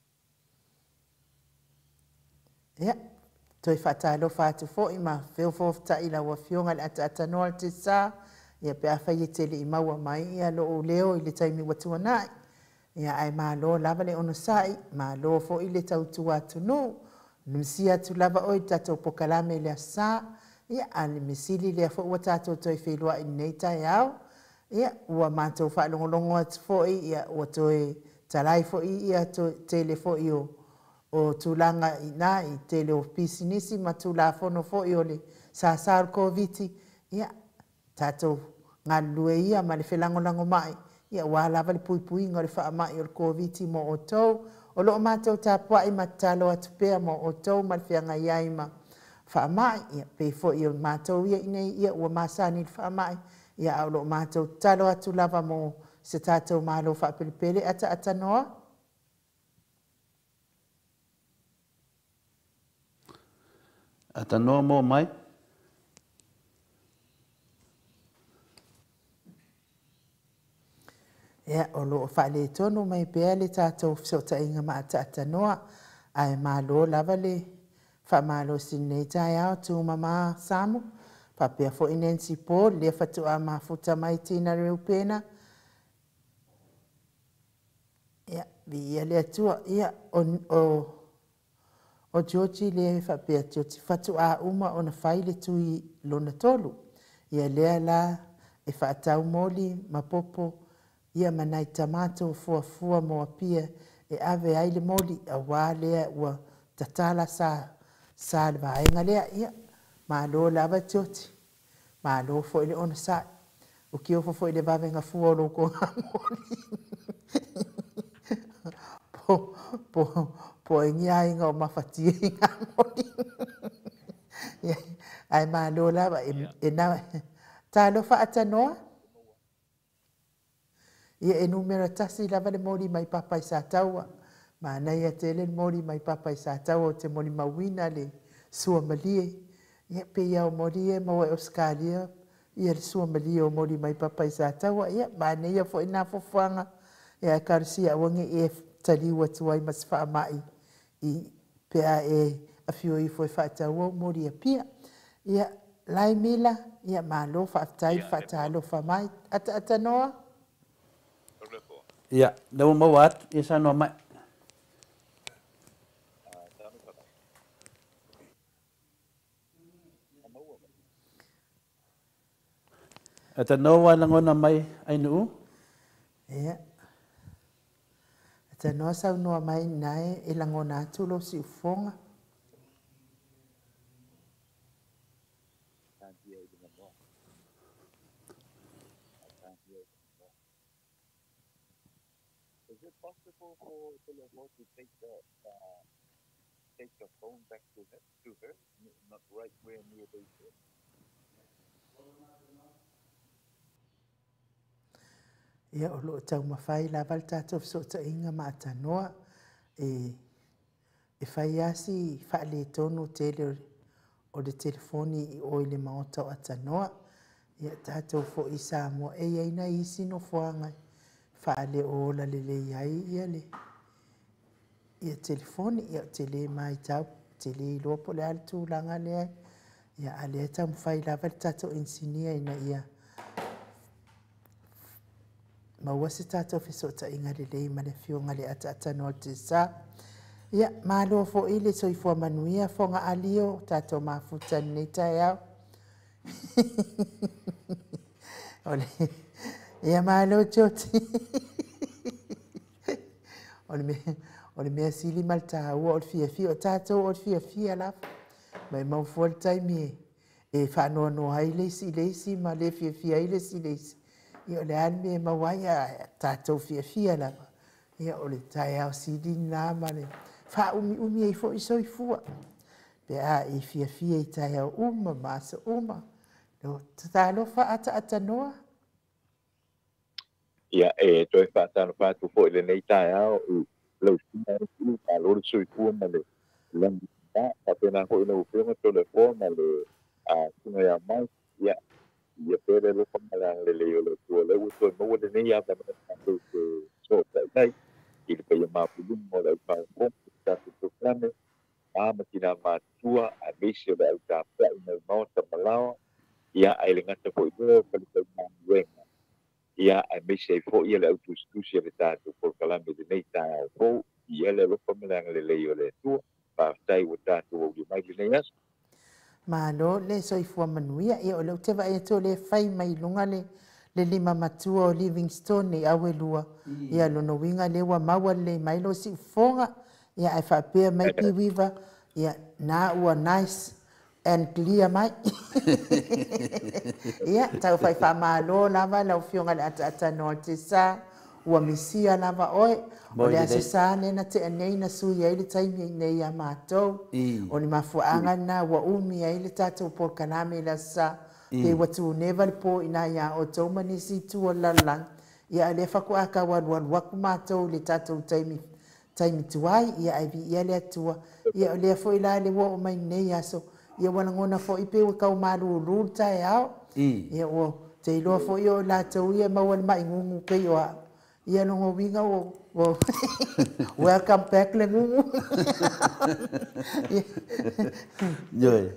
[SPEAKER 1] Ia, toi whatalo whātu fo i ma wheo fōfta i la wa fionga le ata ata noa te sā. Ia pe a whai e tele i maua mai, ia lo o leo i le taimi watua nai. Ia ai mālo lava le ono sai, mālo fo i le tautu atu nu. Numsia tu lava oi tatou pokalame le sā. Ia ale misili le fo ua tatou toi whelua i nei tai au. Ia ua mātou whaalongolongo atu fo i, ia ua toi talai fo i, ia tele fo i o o tūlanga i nā i tele o pisinisi ma tūla fono fo i o le sāsāru koviti. Ia tātou ngā lue ia ma le whelangolango mai. Ia wā lava le pui pui ngā le wha mai o le koviti mo o tau. O loo mātou tāpua i matalo atu pēr mo o tau ma le whianga iai ma wha mai. Ia pei fo i o mātou ia inei ia ua māsani le wha mai. Ia au loo mātou talo atu lava mo se tātou mālo wha pelepele ata ata noa.
[SPEAKER 2] Ata noa mo mai.
[SPEAKER 1] Ia o loo wha le tonu mai pēr le tātou fsota inga ma ata ata noa. Ai mālo lava le wha mālo sinei tai au tu mama samu. Pa pēr fo i Nancy Paul le whatu a mafuta mai tina reu pēna. Ia, vi ia le atua, ia o, o, o Georgie le wha pēr Georgie whatu a uma o na whai le tui lona tolu. Ia lea la e whaatau moli ma popo. Ia manai tamato fua fua mo apia e ave ai le moli a wā lea ua tatala sa sa le vaenga lea ia ma lo lava tioti ma lo fo ile ona sa o ki o fo fo ile vavenga fua lo ko moli po po po inga inga o mafati inga moli ai ma lo lava e na ta lo fa atanoa. Ia e numera tasi lava le mori mai papa i sa taua. Ma nei a tele le mori mai papa i sa taua o te mori mawina le sua malie. Ia pe ia o mori e maua e Australia. Ia le sua malie o mori mai papa i sa taua. Ia ma nei a fo ina fofuanga. Ia e karisia wange e taliwa tuai mas faa mai. I pea e a fio i foi faa taua o mori a pia. Ia lai mila. Ia ma lo faa tai faa talo faa mai. Ata ata noa.
[SPEAKER 2] Ia, lau mawat, isa no mai. Ata noa langona mai ai nuu?
[SPEAKER 1] Ia. Ata noa sau noa mai nai e langona atu lo si ufonga.
[SPEAKER 3] Is it possible for Televo to take the uh, take the phone back to her, to her, not right where near the base?
[SPEAKER 1] Ia o loo tau mawhai la val tātou fsota inga ma ata noa e e whai asi whaale tonu tele o le telefoni i oile maota o ata noa. Ia tātou fo i Samoa e aina isi no fuanga whaale o la le le iai ia le. Ia telefoni ia tele mai tau tele i lopo le al tūlanga le ai. Ia ale tau mwhai la val tātou insinia ina ia. Ma wasi tātou whisota inga le lei ma le fionga le ata ata no te sa. Ia, mālo fo ile so i fua manuia fonga alio tātou mafuta nei tai au. Ole, ia mālo joti. Ole me, ole mea sili mal tā ua ole fia fia o tātou ole fia fia la. Mai mau fuol taimi e, e whanua no ai leisi leisi ma le fia fia i leisi leisi. Ia o le ani me mawai a tātou fia fia lava. Ia o le tai au sidi nā ma le wha umi umi e fo i soifua. Pe a e fia fia i tai au uma masa uma. No tatalofa ata ata noa.
[SPEAKER 3] Ia e toi whaatano whātu fo i le nei tai au i lau sina i ka lori soifua ma le langi nā. Ka pena ko ina uwhenga tole fo ma le a kuna ia mai. Ia ia pere lo pamalang le leo le tua le uto mo le nei ava na tātou ke so tai tai. I le paia mapulung mo le upau kom tātou tuklame. Ama tina matua a misi o le au tāpea i nau mau tamalawa. Ia ai le ngata po i leo kalitau māwenga. Ia ai misi ai fo ia le au tustusi le tātou por kalame le nei tā au fo. Ia le lo pamalang le leo le tua. Pātai o tātou o li mai le nei aso.
[SPEAKER 1] Malo le soifua manuia ia o le te vai to le fai mai lunga le le lima matua o Livingstone i awe lua. Ia lono winga le wa maua le mai lo si fonga. Ia ai whapea mai pi wiva. Ia na ua nice and clear mai. Ia tau whai whamalo lava lau fionga le ata ata no te sa. Ua misia lava oe. O le ase sa nena te anei na sui ai le taimi nei a mātou. O ni mafuanga na ua umi ai le tātou por kaname la sa. Pe watu neva le po ina ia o tau manisi tua lalang. Ia le whaku aka waruan waku mātou le tātou taimi. Taimi tuai ia ai vi ia le atua. Ia o le fo ila le wa o mai nei aso. Ia wana ngona fo ipe wa kau maru ruru tae ao. Ia o te iloa fo ia o la tau ia maua le mai ngungu kei o a. Ia nongo winga o welcome back le ngungu.
[SPEAKER 2] Yoi.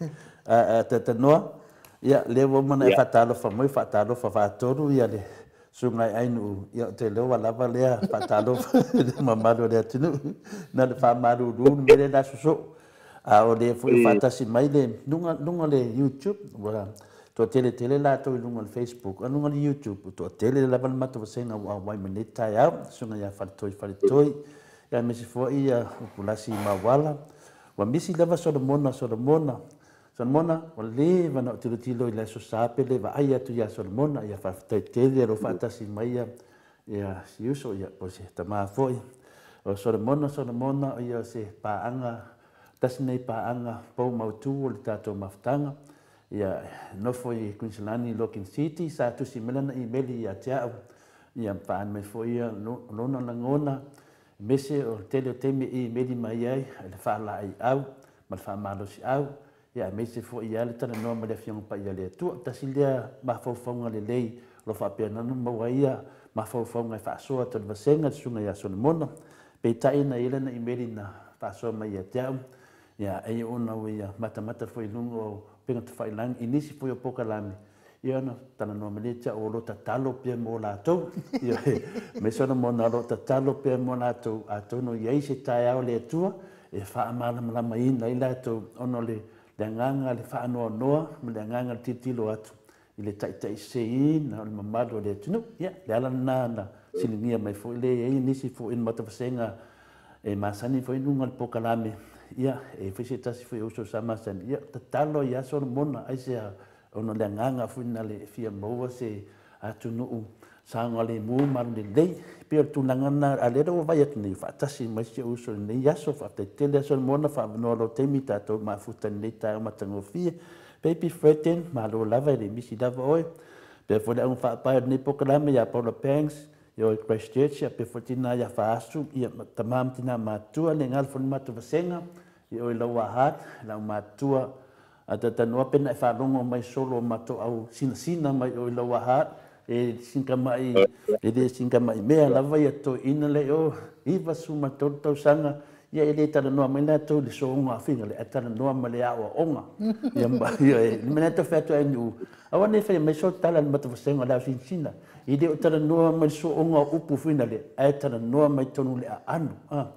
[SPEAKER 2] Tata noa. Ia le wo mana e fatalo fa moi fatalo fa fatoro ia le sungai ainu ia te leo lava lea fatalo mamalo le tinu na le fa maru ru mere da so a o le fu fatasi mai le nunga nunga le YouTube wala to tele tele la to nunga le Facebook nunga le YouTube to tele la ban matu senga wa wa minita ya sungai ya fatoi fatoi ya mesi fo ia populasi mawala wa misi lava so de mona so de mona Solomona o le vana tilo tilo i le so sape le va ai atu ya Solomona ia fa tai tele ro fa tasi mai ia ia siuso ia po se tama foi o Solomona Solomona ia se pa anga tas nei pa anga po mautu o le tato maftanga ia no foi Queenslandi Locking City sa tu si melana i meli ia tia ia pa an me foi ia no no na ngona mese o tele teme i meli mai ai le fa la ai au ma fa malo si au ia me se fo ia le tana no ma le fiong pa ia le tu ta silia ma fo fonga le lei lo fa pena no ma ia ma fo fonga fa so to va senga sunga ia Solomona pe ta ina ile na imeli na fa so ma ia tia ia ai ona ia mata mata fo ilungo penga te fai lang inisi fo poka lami ia no tana no me le tia o lo ta talo pe mo la to ia me Solomona lo ta talo pe mo la to a to no ia se ta ia le tua e fa mala mala mai na ila to ono le le nganga le whaanoa noa, me le nganga le titilo atu. I le tai tai sei, na le mamado le tunu, ia, le ala na na silingia mai fo le e nisi fo in matapasenga e masani fo inunga le pokalame. Ia, e fese tasi fo i uso sa masani. Ia, tatalo ia Solomona, ai se ono le nganga fo ina le fia maua se atu nuu sanga le mu maru le lei. Pia tunangana alera o vai atu nei whaatasi mai se uso nei aso whaatele Solomona whaanoa lo temi tato ma futa nei tae matango fia. Baby Freten, ma lo lava le misi lava oe. Pia fole ang whaapai nei pokalame ya Paula Panks, yo Christchurch, ya pia fotina ya whaasu, ia tamam tina matua le ngal fole matu vasenga, yo i laua hat, lau matua, ata tanua pena e whaalongo mai solo mato au sina sina mai o i laua hat, e singa mai e le singa mai mea lava ia to ina le o iwa suma tau tau sanga ia e le tala noa mai la tau le so onga finga le tala noa ma le awa onga ia mba ia e mena to fetu e nu awa ne fai mai so tala ma to senga la sin sina i le tala noa mai so onga upu finga le e tala noa mai tonu le a anu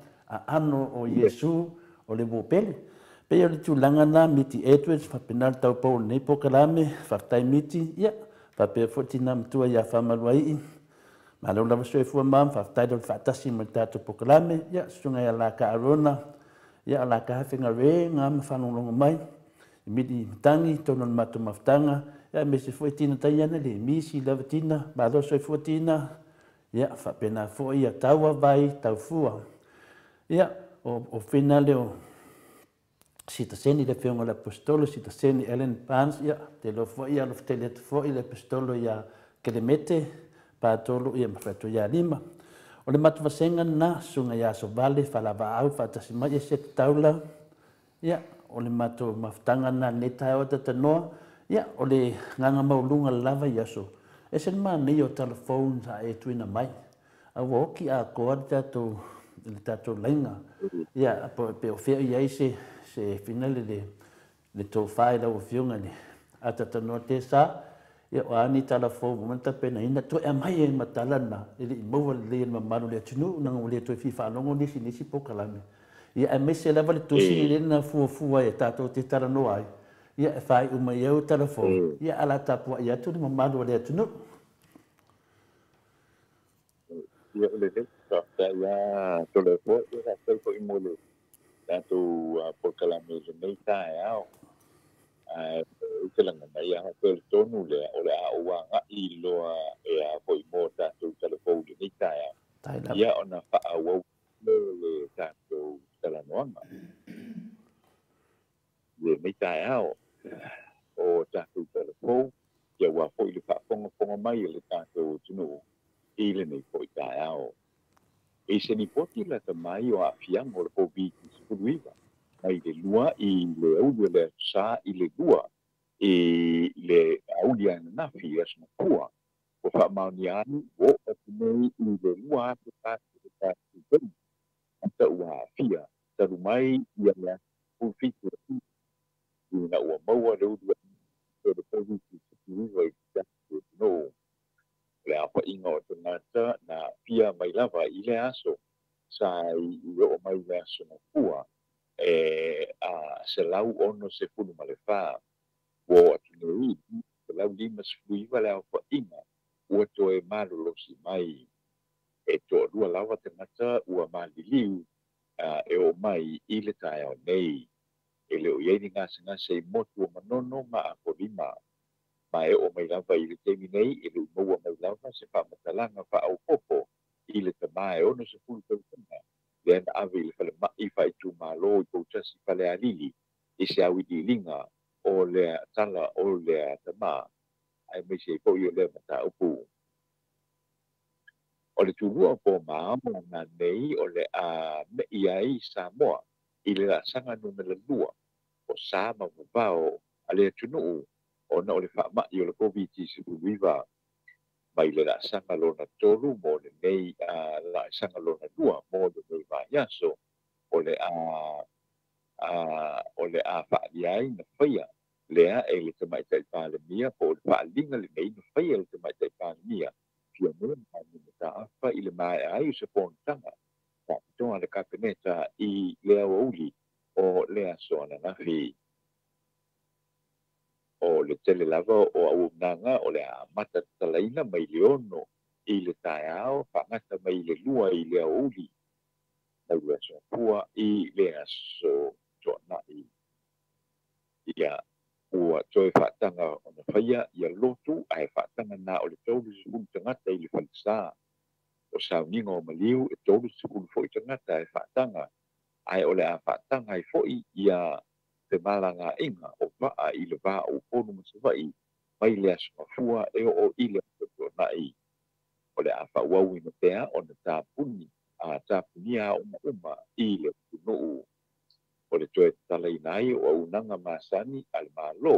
[SPEAKER 2] a anu o Yesu o le bopele pe ia le tu langana miti Edwards fa penal tau pau nei pokalame fa tai miti ia fa pe fotina mtua ia fa maluai ma lo lava so fu mam fa tai do fa tasi ma tato pokalame ia sunga ia la ka arona ia la ka finga re ngam fa no longo mai midi tangi tono matu maftanga ya me se foi tina taiana le misi lava tina ba do so foi tina ya fa pena foi ya tawa vai tau fua ya o o finale o sita seni le fionga le apostolo sita seni Ellen Pans ya te lo foi ya lo tele foi le apostolo ya que le mete pa tolo ya mafato ya lima o le matu vasenga na sunga ya so vale fa la va au fa tasima ya se taula ya o le mato maftanga na neta o te noa ya o le nganga maulunga lava ya so e sen ma ni o telefone sa e tuina mai a wo ki a ko tato le tato lenga ya po pe o fe ya se se finale le le to fai da o fiunga ni ata te no te sa ya o ani telefone mo ta pena ina to e mai e matalana ile mo le ma manu le tunu na o le to fifa longo ni si si pokalame ia e mese lava le tusi le na fuafua e tatou te tarano ai ia e fai uma i au telefone ia ala tapua ia tu ni mamalu le atunu
[SPEAKER 3] ia le le ta ia telefone ia ta ko imole tatou pokalame le nei ta ao ai ke langa mai a ko tonu le o le a wa nga i loa e a ko mo tatou telefone le nei ta ao ia ona fa au le tatou talanoanga le mai tai ao o tatou telefou ia ua fo'i le fa'afogafoga mai le tatou tunuu i lenei fo'i tai ao e se ni poti la tamai o a'afiaga o le covid sepuluiva mai le lua i le auli o le atusā i le lua i le auli ananafi i asanakua o fa'amaoni anu o atunei i le lua atu tatou le tatou ata ua a'afia talu mai ia le fulfitu ina ua maua le ulu e le covid sepuluiva i tatou no le apa'iga o tagata na pia mai lava i le aso sa i o'o mai le aso nakua e a se lau ono se fulu ma le fā ua atunei se lau lima sepuluiva le apa'iga ua toe malolosi mai e to'alua lava tagata ua maliliu e o mai i le taeao nei e le o iai ni gasagasa i motu o manono ma akolima ma e o mai lava i le taimi nei e le umaua mai lava se fa'amatalaga fa'aupoopo i le tamā e ono sepulu tautaga le ana ave i le falema'i fa'aitumālō i kou tasi falealili i se auili'iliga o le tala o le tamā ae maisi ai fo'i o le mataupu o le tulua o pomāamo na nei o le a me'i ai Samoa i le la'asaga numela lua o sa ma vavao a le atunu'u ona o le fa'ama'i o le covid sepuluiva mai le la'asaga lona tolu mo lenei a la'asaga lona lua mo lenei vaiaso o le a a o le a fa'alia ai na faia lea e le tamaita'i palemia po o le fa'aliga lenei na faia le tamaita'i palemia pia mea mani mata'afa i le mae'ai o se ponotaga fa'apitoga le kapeneta i le auauli o le aso ananafi o le tele lava o auaunaga o le amata tatalaina mai le ono i le taeao fa'agata mai le lua i le auauli mai le aso apua i le aso to'ana'i ia ua toe fa'ataga ona faia ia lotu ae fa'ataga na o le tolu sepulu tagata i le falisā o sauniga o maliu e tolu sepulu fo'i tagata e fa'ataga ae o le a fa'ataga ai fo'i ia te malaga'iga o va'a i le va'aupolu ma seva'i mai le aso mafua e o'o i le aso to'ana'i o le a fa'auau ina pea ona tapuni a tapunia a umauma i le tunu'u o le toe tatalaina ai o aunaga masani a le mālō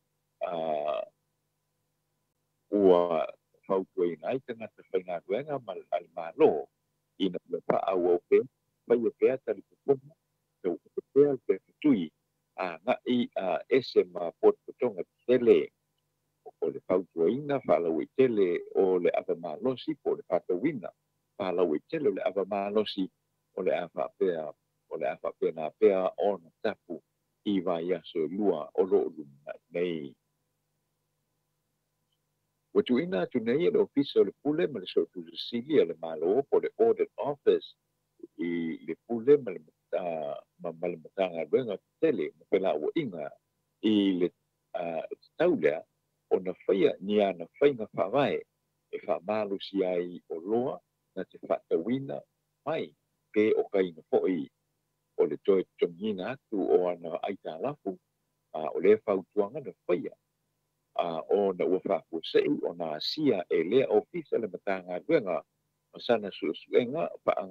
[SPEAKER 3] ua fautuaina ai tagata faigaluega ma a le mālō ina le fa'aauau pea faia pea talipopoga tau'upu pea le pefetui aga'i a ese ma potopotoga tele o le fautuaina fa'alau ai tele o le avamalosi po o le fatauina fa'alau ai tele o le avamalosi o le a fa'apea o le a fa'apea na pea ona tapu i vaiaso lua o lo'o luma nei ua tuuina atu nei e le ofisa o le pule ma le so'otulasili a le mālō po le audit office i le pule ma le ma le matagaluega tele ma pela'ua'iga i le tau lea ona faia ni ana faiga faavae e faamalusi ai o loa na te faatauina mai ke o kaina foʻi o le toe totogiina atu o ana aitalafu a o lē fautuaga na faia a ona ua faapuaseʻi ona asia e lea ofisa le matagaluega ma sana suʻesuʻega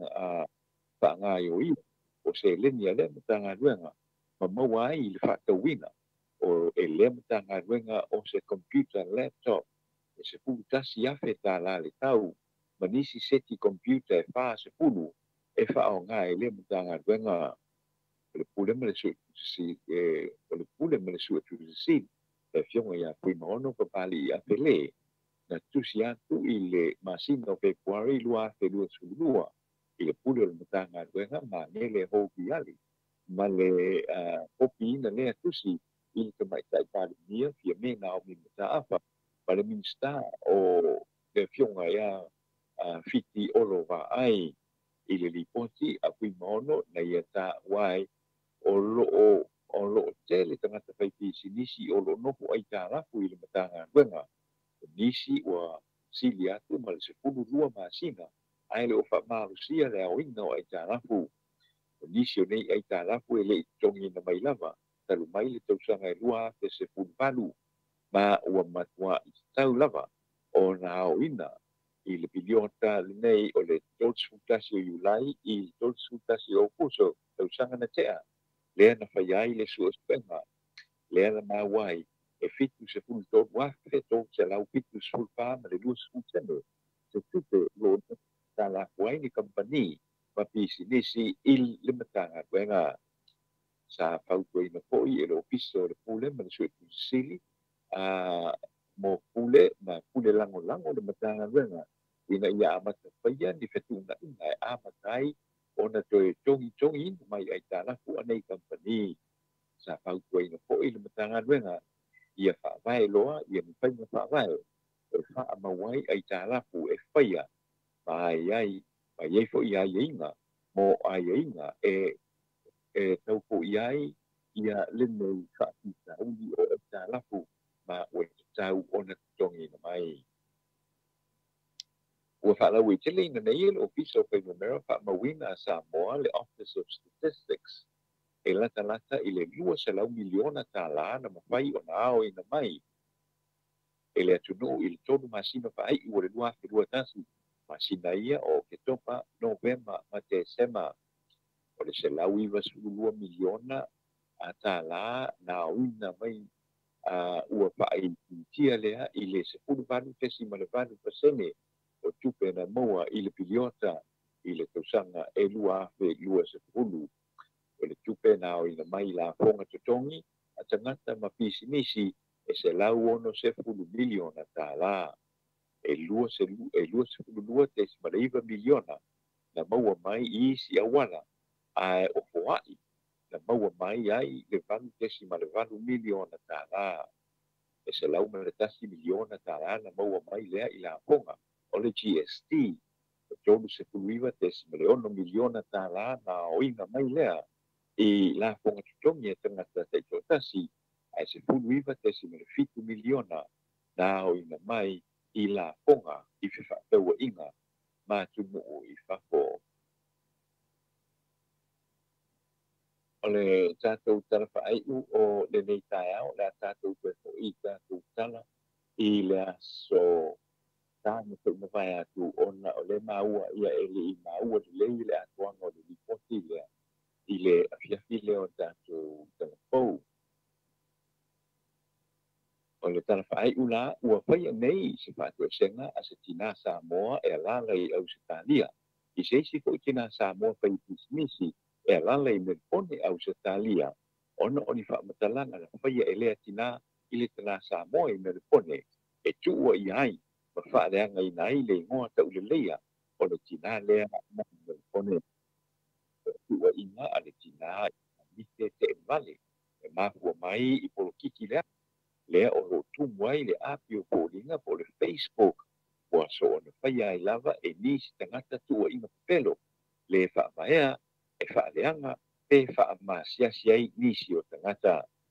[SPEAKER 3] faagaioia o se leni a lea matagaluega ma maua ai i le faatauina o e lea matagaluega o se computer laptop e se fulu tasi afe tālā le tau ma nisi seti computer e fā se fulu e faaogā e lea matagaluega o le pule ma le suʻetusi e o le pule ma le suʻetusi e fioga iā kuimaono papali'i afe lē na tusi atu i le masina o februari lua afe lua sululua i le pule o le matagaluega ma lē le hobi ali ma le hopiina lea tusi i le tamaitaʻi palumia fia me naomi mataafa ma le minista o le fioga iā fiti olo va'ai i le lipoti a kuimaono na ia tā'uai o lo'o o lo'o tele tagata faipisinisi o lo'o nofu ai tālafu i le matagaluega nisi ua sili atu ma le sepulu lua masina ae le o fa'amalusia le aoina o ai tālafu o nisi o nei ai tālafu e le'i totogina mai lava talu mai le tausaga e lua afe sepulu valu ma ua matua'i tatau lava ona aoina i le piliota lenei o le tolusfutasi o iulai i le tolusfutasi o puso tausaga na te'a lea na fai ai le suʻesuʻega lea na mau ai e fitu sefulu tolu afe tolu selau fitu sefulu pā ma le lua sefulu seme se tupe lo talafu ai ni kampani ma pisinisi i le matagaluega sa fautuaina fo'i e le ofisa o le pule ma le suʻetusili a mo pule ma pule lagolago le matagaluega ina ia amata faia ni fetuunaʻiga e amata ai ona toe togitogi ina mai ai tālafu anei kampani sa fautuaina fo'i le matagaluega ia fa'avae loa ia mafaiga fa'avae e fa'amau ai ai tālafu e faia ma ai ai mai ai fo'i aiaiga mo aiaiga e e tau fo'i ai ia lenei fa'apitauli o ai tālafu ma ua tatau ona totogina mai ua fa'alau i tele ina nei e le ofisa o kaimamera fa'amauina a Samoa le Office of Statistics e latalata i le lua selau miliona tālā na mawhai o na ao ina mai e le atunuu i le tonu masina fa'ai'i ua le lua afe lua tasi masina ia o ke topa Novema ma Desema o le selau iwa sululua miliona a tālā na aoina mai a ua fa'aitia lea i le sepulu valu tesi ma le valu pasene o tupe na maua i le piliota i le tausaga e lua afe lua sepulu o le tupe na aoina mai lafoga totogi a tagata ma pisinisi e selau ono sefulu miliona tālā e lua selu e lua sefulu lua tesi ma le iwa miliona na maua mai i isi auala ae o foa'i na maua mai ai le valu tesi ma le valu miliona tālā e selau ma le tasi miliona tālā na maua mai lea i lafoga o le G S T o tolu sefulu iwa tesi ma le ono miliona tālā na aoina mai lea i lafoga totogi e tagata taʻitotasi ae sefulu iwa tesi ma le fitu miliona na aoina mai i lafoga i fefa'ataua'iga matunuu i fafo o le tatou tala fa'ai'u o lenei taeao le a tatou toe fo'i tatou tala i le aso tama to'una vae atu ona o le maua ia e le'i maua lelei le atoaga o le lipoti lea i le afiafi lea o tatou talafou o le tala fa'ai'u la ua faia nei se fa'atuesega a se tinā Samoa e alala i ausitalia i se isi fo'i tinā Samoa fai pisinisi e alala i melipone ausitalia ona o ni fa'amatalaga na faia e lea tinā i le tanā Samoa i melipone e tu'ua ia ai ma fa'aleaga ina ai le igoa ta'uleleia o le tinā lea ma melipone tu'ua'iga a le tinā i mite te'evale e mafua mai i polokiki lea lea o lo tumu ai le api o foliga po le Facebook ua so ona faia ai lava e nisi tagata tu'ua'iga pepelo le fa'avaea e fa'aleaga pe fa'amasiasi ai nisi o tagata o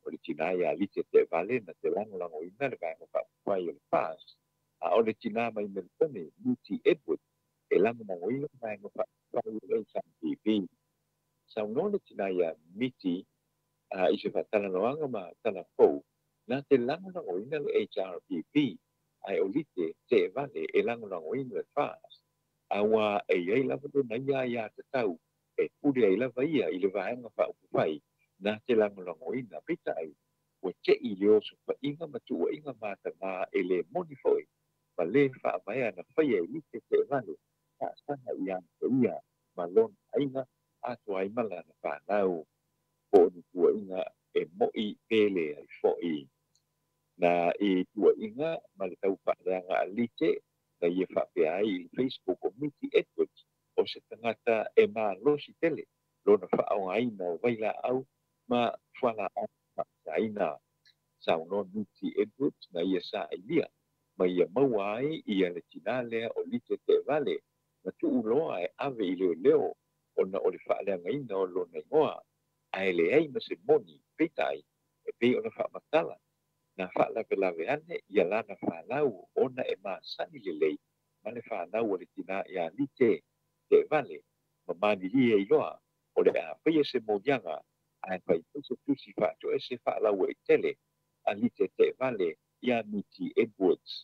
[SPEAKER 3] o le tina ia li te te vale na te lango lango ina le vai ngā whai o le pas. A o le tina mai me le tone, Lucy Edwards, e lango lango ina vai ngā whai o le S M T V. Sa no le tina ia miti, i se whatala noanga ma tala pou, na te lango lango ina le H R P P, ai o li te te vale e lango lango ina le pas. Awa e iei lava do na ia ia te tau, e puri ai lava ia i le vai ngā whai na te lango lango ina pita ai. Wa te i leo so pa inga matua inga mata ma e le moni foi. Ma le wha mai na whai e li te te vale. Ta sana i an te ia ma lon ainga ato ai mala na whanau. Po ni tua inga e moi pele ai foi. Na i tua inga ma le tau whareanga a li te na i e whape ai i Facebook o Miti Edwards o se tangata e ma losi tele. Lona whaonga aina o waila au ma whala a whaina. Sao no Miti Edwards na ia sa ilia. Ma ia maua ai ia le tina lea o li te te vale. Na tu uloa e ave i leo leo o na o le whaaleanga ina o lona ingoa. Ai le ei ma se moni petai e pe o na whaamatala. Na whaala ke lawe ane ia lana whanau o na e maa sani le lei. Ma le whanau o le tina ia li te te vale. Ma mani li e iloa o le a whaia se mojanga. Ai pai tusi tusi whaato e se whaalau e tele. A li te te vale ia Miti Edwards.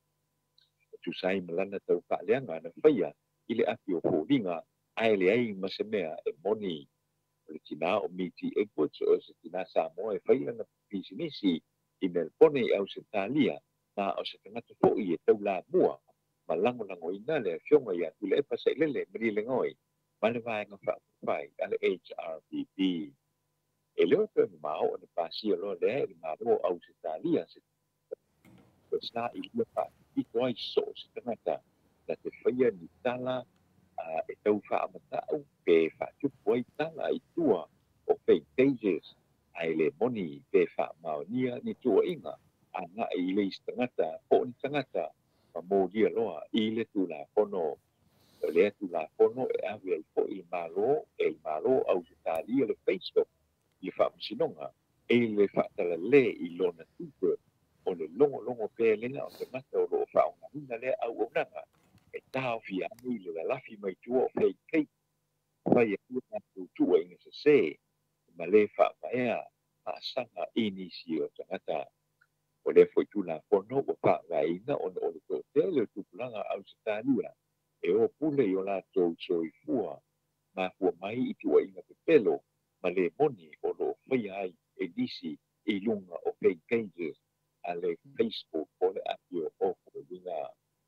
[SPEAKER 3] Tu sai malana tau whaaleanga na whaia i le api o fōringa. Ai le ai ma se mea e moni. O le tina o Miti Edwards o se tina Samoa e whaia na pisinisi i Melbourne i au se talia. Ma o se tangata fōi e tau la mua. Ma lango lango ina le fionga ia tu le epa sa ilele mri le ngoi. Ma le vaenga whaafai ale H R P P. E leo pe mao o le pasi o lo le e mao au se talia se o sa i lia pa i toi so se tangata na te whaia ni tala e tau whaamatau pe whaatupu ai tala i tua o fake pages ai le moni pe whaamao nia ni tua inga a nga i le istangata o ni tangata ma mō lia loa i le tu la pono o le tu la pono e awe ai po i malo e malo au se talia le Facebook i whaamusinonga, e le whaatala le i lona tupe, o le longo longo pēlenga o te mata o loo whaonga hina le au o nanga, e tau fi anu i le lafi mai tua o whei kei, whai a tua tu tua inga se se, ma le whaamaea, a sanga inisi o tangata, o le foi tu la pono o whaamaina o o le tō tele o tupulanga au se tānia, e o pule i o la tō soi fua, ma fua mai i tua inga te pelo, ma le moni o lo whai ai e disi i lunga o fake pages a le Facebook o le api o o winga.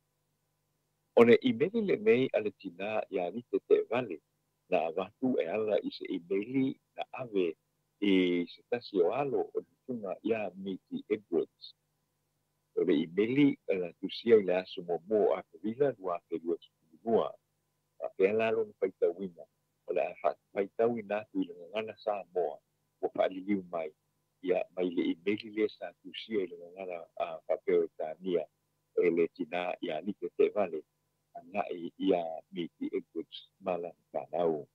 [SPEAKER 3] O le imeli le mei a le tina i a rite te vale na watu e ala i se imeli na ave i se tasi o alo o le tunga i a Miti Edwards. O le imeli la tusia i le aso mo mo a kawila lua ke lua tukunua. A ke ala lo na paita wina. O le a whaitau i nātu i le ngana sa moa o whaaliu mai ia mai le imeli le sa tusia i le ngana a whapeo tānia e le tina i a nike te vale a ngai i a Miti Edwards mala whanau.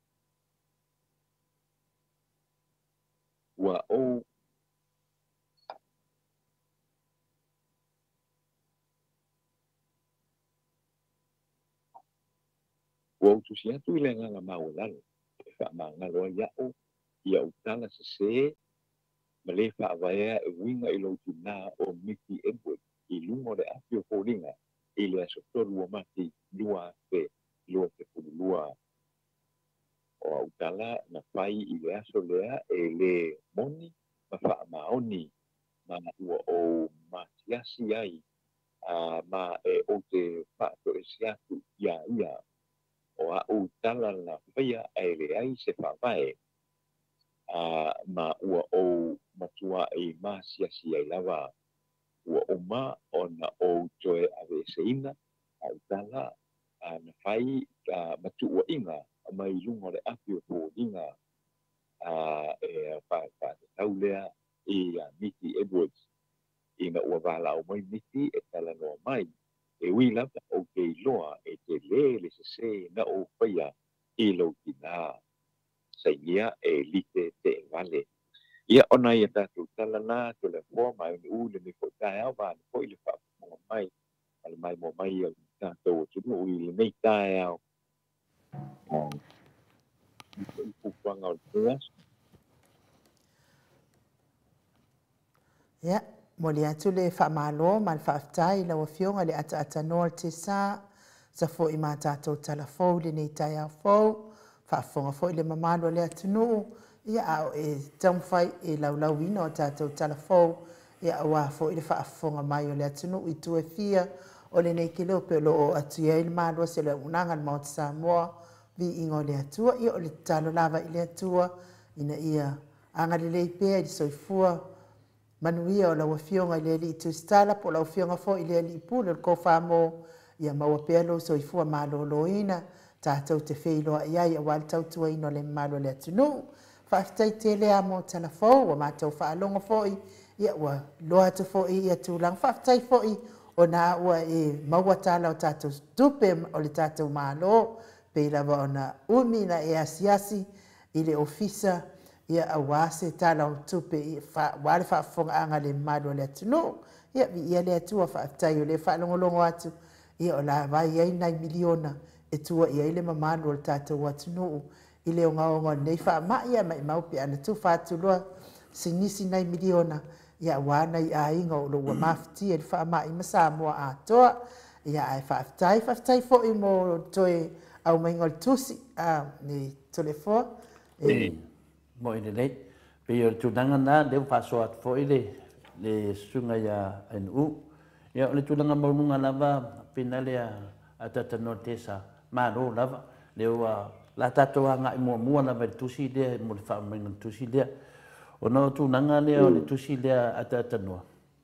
[SPEAKER 3] Ua o ua o tusi atu i le ngana maulalo e whaamangalo ia o ia utala se se ma le whaawaya e winga i lo tina o Miti Edwards i lungo le api o fōringa i le asotoru o mati lua pe lua pe pulua. O utala na whai i le aso lea e le moni ma whaamaoni ma ua o matiasi ai a ma e o te whaato e siatu ia ia o a utala na whaia e le ai se whawae a ma ua o matua e masiasi ai lava ua o ma o na o toe ave seina a utala a na whai a matu ua inga mai lungo le api o tō inga a e wha wha tau lea i a Miti Edwards i na ua wala o mai Miti e tala noa mai e ui lapa o te iloa e te le le se se na o whaia i lo tina sa ingia e lite te vale ia ona ia tātou talana to le fo mai u le ni ko tai au ba ko i le fa mo mai ale mai mo mai ia tātou tu no i le nei tai au ku panga o tuas
[SPEAKER 1] ia mo le atu le faamalo ma le faafetai lau afioga le ataatanoa le tesā sa foʻi ma tatou talafou lenei taeao fou faafofoga foʻi le mamalo a le atunuu ia a o e taumafai e laulauina o tatou talafou ia auā foʻi le faafofoga mai o le atunuu i tuefia o lenei keleo pe o loo atu ia i le malo se le auʻunaga le maoti samoa viiga o le atua ia o le tatalo lava i le atua ina ia agalelei pea i le soifua manuia o lau afioga i le alii tusitala po o lau afioga foʻi i le alii pule o le kofamo ia maua pea lou soifua malōlōina tatou te feiloaʻi ai auā le tautuaina o le mamalo o le atunuu faafetai telea mo talafou ua matou faalogo foʻi ia ua loa atu foʻi ia tulaga faafetai foʻi ona ua e maua tala o tatou tupe o le tatou mālō pei lava ona umi na e asiasi i le ofisa ia auā se tala o tupe ua le faafofogaaga le mamalo o le atunuu ia viia le atua faafetai o le faalogologo atu ia o lavai ai nai miliona e tuaʻi ai le mamalo o le tatou atunuu i le ogaoga o lenei faamaʻi ia mai mau pe ana tufa atuloa sinisi nai miliona ia auā nai aiga o lou ua mafitia i le faamaʻi ma samoa atoa ia ae faafetai faafetai foʻi mo toe aumaiga o le tusi ni tolefoa
[SPEAKER 2] mo i lelei pei o le tulaga na leu faasoa atu foʻi le le susuga ia ainuu ia o le tulaga maunuga lava pena lea atatanoa le tesa malo lava le ua la tatou agaʻi muamua lava i le tusi lea mo le faamaiga le tusi lea ona o tulaga lea o le tusi lea atatanoa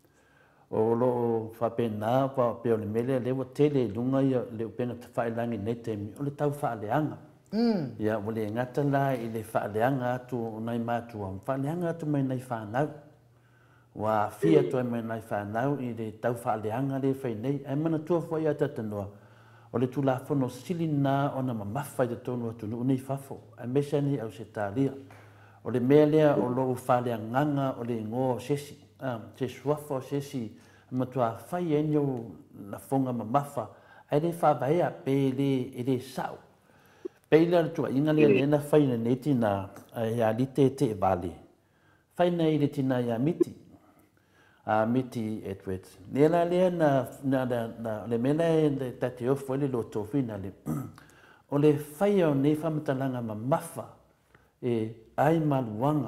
[SPEAKER 2] o loo faapena pe o le mele le ua tele luga ia le upega failagi nei taimi o le tau faaleaga ia ua le gata la i le faaleaga atu nai matua faaleaga atu mai nai fanau ua afia toe mai nai fanau i le tau faaleaga le fainei ae manatua foʻi atatanoa o le tulafono silina ona mamafa i le tonu atunuu nei fafo ae mesa nei au se talia o le mea lea o loo faaleagaga o le igoa o sesi se suafa o sesi matua fai ai niou lafoga mamafa ae lē faavaea pe le e lē saʻu pei lea le tuaʻiga lea lena faina nei tina iā lite te e vale faina i le tina iā miti a miti Edward lea la lea na na le mea lea le tateofo ai le lotofina le o le faia o nei faamatalaga mamafa e ai maluaga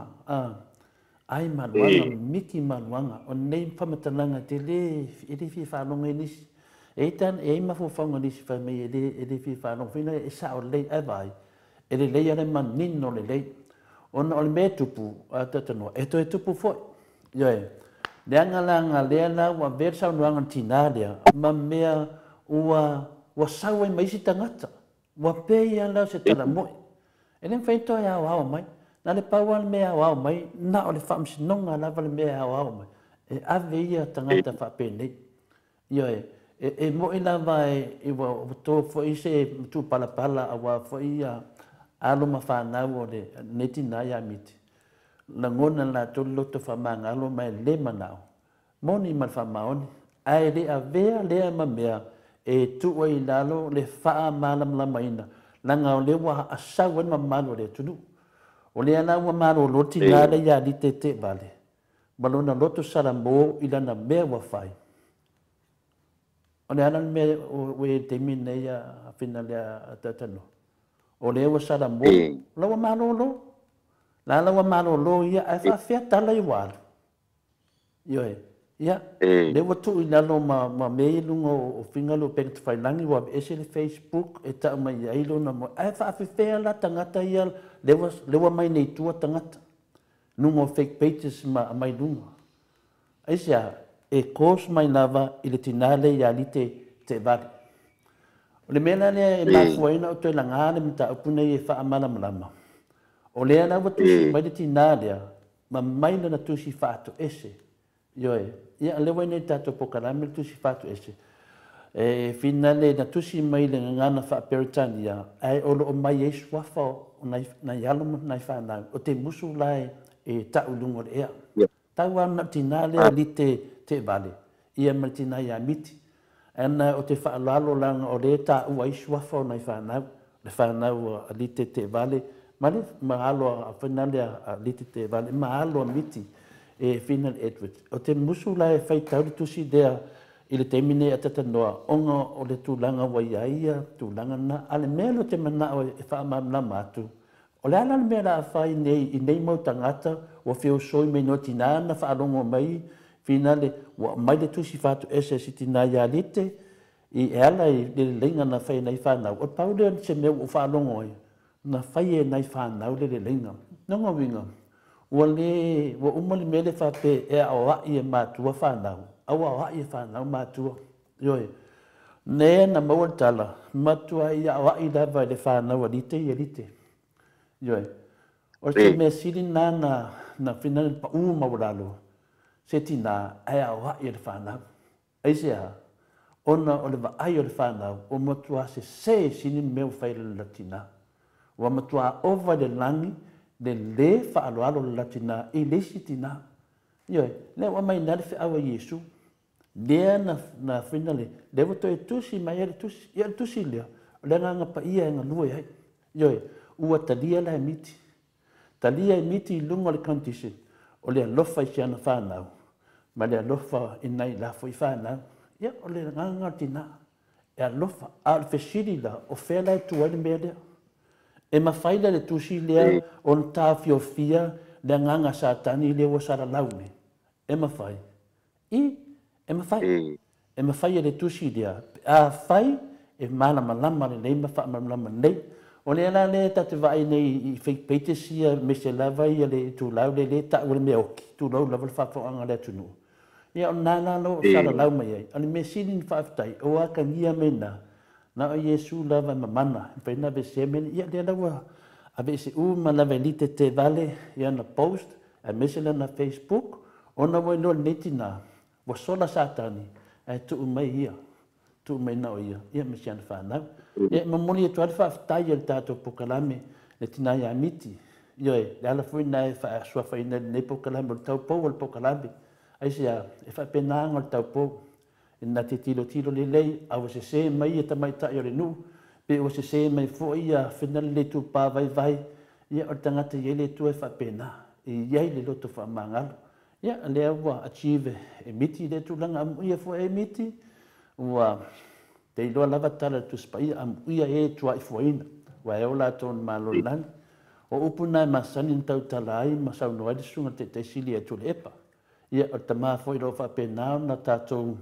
[SPEAKER 2] ai maluaga miki maluaga o nei faamatalaga te lē e lē fiafaloga i nisi e tan e ma fo fanga nisi fa me e e le fiafaloga fina e saʻo lelei ae vai e lelei a le manino lelei ona o le mea tupu atatanoa e toe tupu foʻi ioe le agalaga lea la ua vea le saunoaga le tinā lea ma mea ua ua sau ai ma isi tagata ua pea ia lau se talamoʻi e le faitoa e aoao mai na le paua le mea aoao mai na o le faamasinoga lava le mea aoao mai e ave ia tagata faapenei ioe e e moʻi lava e e ua tō foʻi se tupalapala auā foʻi ia alo ma fanau o le nei tinā iā miti lagona latou le loto faamagalo ma e lē manaʻo moni ma le faamaoni ae lē avea lea ma mea e tuu ai lalo le faamalamalamaina laga o le ua asau ai le mamalo o le atunuu o lea la ua malōlō tinā le iā lite te vale ma lona loto salamō i lana mea ua fai o le ana mea ue taimi nei a fina lea tatanoa o lea ua salamō la ua malōlō la la ua malōlō ia ae faafea tala i ua alu ioe ia le ua tuu i lalo ma ma mea i luga o figa lo pega tafailagi ua ese le Facebook e taʻu mai ai lona mo ae faafefea la tagata ia le ua le ua mai nei tua tagata luga o fake pages ma mai luga aise a e kos mai lava i le tinā le iā lite te vale o le mea la lea e mafuaina o toe lagā le mataupu nei e faamalamalama o lea la ua tusi mai le tinā lea ma mai lana tusi faatoʻese ioe ia le wai nei tatou pokalame le tusi faatoʻese e fina le na tusi mai le gagana faaperetani ia ae o loo mai ai suafa o nai alo nai fanau o te musu lae e taʻulunga o le ea.
[SPEAKER 3] Ia.
[SPEAKER 2] Tau ana tina lea li te te vale. Ia ma tina ia miti. Ana o te whaalalo langa o le ta ua isuafa o nei whanau. Le whanau a li te te vale. Ma le mahalo a whanale a li te te vale. Mahalo a miti e Final Edward. O te musu la e whai tauri tusi dea i le temine a tata noa. Onga o le tūlanga waiaia, tūlanga na. Ale mea lo te mana o e whaamamna matu. O le ala mea la whai nei i nei mau tangata o whio soi me no tina na whaalongo mai. Finale, wa mai le tusi whātu ese si tina ia lite i e ala i le lenga na whai nei whanau. O paule se mea o whaalongo ai. Na whai e nei whanau le le lenga. Nonga winga. Ua le, ua umali mele whape e au ai e mātua whanau. Au au ai e whanau mātua. Ioi. Nea na maua tala. Mātua i au ai lava le whanau a lite i a lite. Ioi. O se mea siri nā na, na whina pa uu mauralo. Se tina ai au ai le whanau. Eise a, ona o le vaai o le whanau, o matua se se sini meu whaile la tina. Wa matua ova le langi, le le whaaloalo le latina, e le si tina. Ioi, le wa mai nare whi awa Yesu. Lea na, na whina le, le wato e tusi, mai ere tusi, ere tusi lea. Le nganga pa ia e nga lua hai. Ioi, ua talia la e miti. Talia e miti i lunga le kantisi. O le alofa i siana whanau. Ma le alofa i nei la fo i whanau. Ia, o le nganga tina. E alofa, a le whesiri la, o whela e tuai le mea lea. E mawhaila le tusi lea, o na tāwhi o fia, le nganga satani lea wa sara laune. E mawhai. I, e mawhai. E mawhai le tusi lea. A whai, e mana malama le nei, mawha malama nei. O le ala le tate vai nei i whaipeite sia me se lava i le tūlau le le ta ule me oki. Tūlau lava le whawhaanga le tunu. Ia o nāna no sara lau mai ai. Ani me sinin whaafitai, o aka ngia mena. Na o Yesu lava mamana. Whaina be se mena, ia le lawa. A be se u ma lava lite te vale, ia na post, a mesela na Facebook. Ona wai no neti na, wa sola satani, a tu mai ia. Tu mai na o ia, ia me siana whanau. E mamoni e tuari whaafitai al tātou pokalame le tina ia miti. Ioe, le ala fui nai wha sua whaina le pokalame o tau pou al pokalame. Aise a, e wha penanga al tau pou. E na te tilo tilo le lei, a wa se se mai e tamai tai o le nu. Pe wa se se mai fo ia whenale le tu pā vai vai. Ia o tangata ie le tu e wha pena. E iai le loto wha mangalo. Ia, le awa achieve e miti le tu langa amu ia fo e miti. Ua... Te iloa lava tala tu spai am uia e tua i fuaina. Wa e ola ton malo lan. O upuna e masani ntau tala ai masau noa de sunga te te sili e tule epa. Ia o ta maa foi rofa pe nao na tātou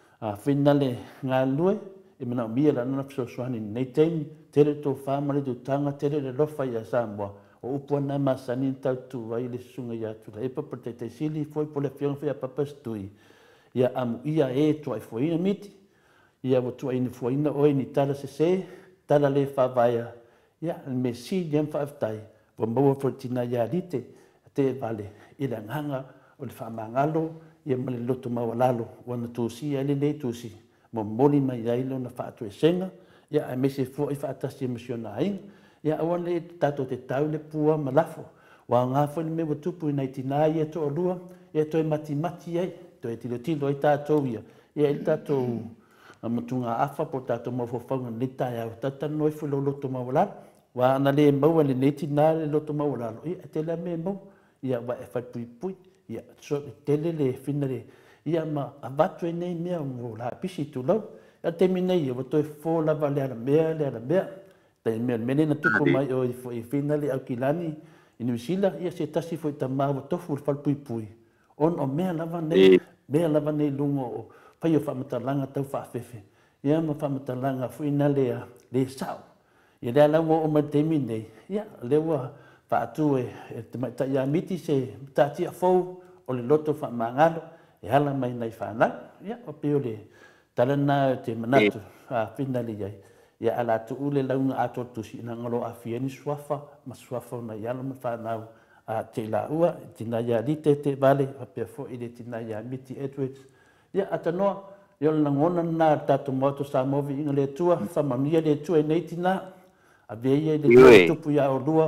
[SPEAKER 2] whinale ngā lue. E mana o mia la nana piso suhani nei teimi. Tere tō whamare tu tanga tere le rofa i a Samoa. O upuna e masani ntau tu wai le sunga i a tule epa per te te sili foi po le whiong whia papas tui. Ia am uia e tua i fuaina miti. Ia wa tua ina fuaina oi ni tala se se, tala le whawaya. Ia, me si niam whaaftai, wa maua fortina ia rite, te vale, ila nganga o le whamangalo, ia male loto maua lalo, wana tūsi, ele le tūsi, mo moli mai ailo na whaatu e senga, ia a me se fua i whaatasi emosiona ainga, ia awan le tato te tau le pua malafo, wa ngā fwene me wa tupu i nei tina ia to olua, ia to e mati mati ai, to e tilo tilo i tātou ia, ia i tātou, na matunga afa po tato mo fo fanga nita ya tata noi fu lo loto mawala wa na le mau le neti na le loto mawala i te la me mo ia wa e fat pui pui ia so tele le finale ia ma avatu nei me mo la pisi tu lo ya te mine ia wa to fo la vale la me le la me te me me na tu ko mai o i finale au kilani in usila ia se tasi fo ta ma to fu fal pui pui on o me la va nei me la va nei lungo pai o whamatalanga tau whaafefe. Ia ma whamatalanga whina lea le sao. Ia lea lau o matemi nei. Ia lewa whaatu e te maita ia miti se tātia fau o le loto whamangalo e hala mai nei whanau. Ia o peo le talana te manatu a whina lea. Ia ala tu ule launga ato tusi na ngalo a whiani suafa ma suafa na iala ma whanau a te la ua tina ia lite te vale a pia fo i le tina ia miti Edwards. Ia atanoa, ia la ngona na tatu moto sa movi inga le tua, whamamia le tua e nei tina, a veia le tua tupu ia o lua,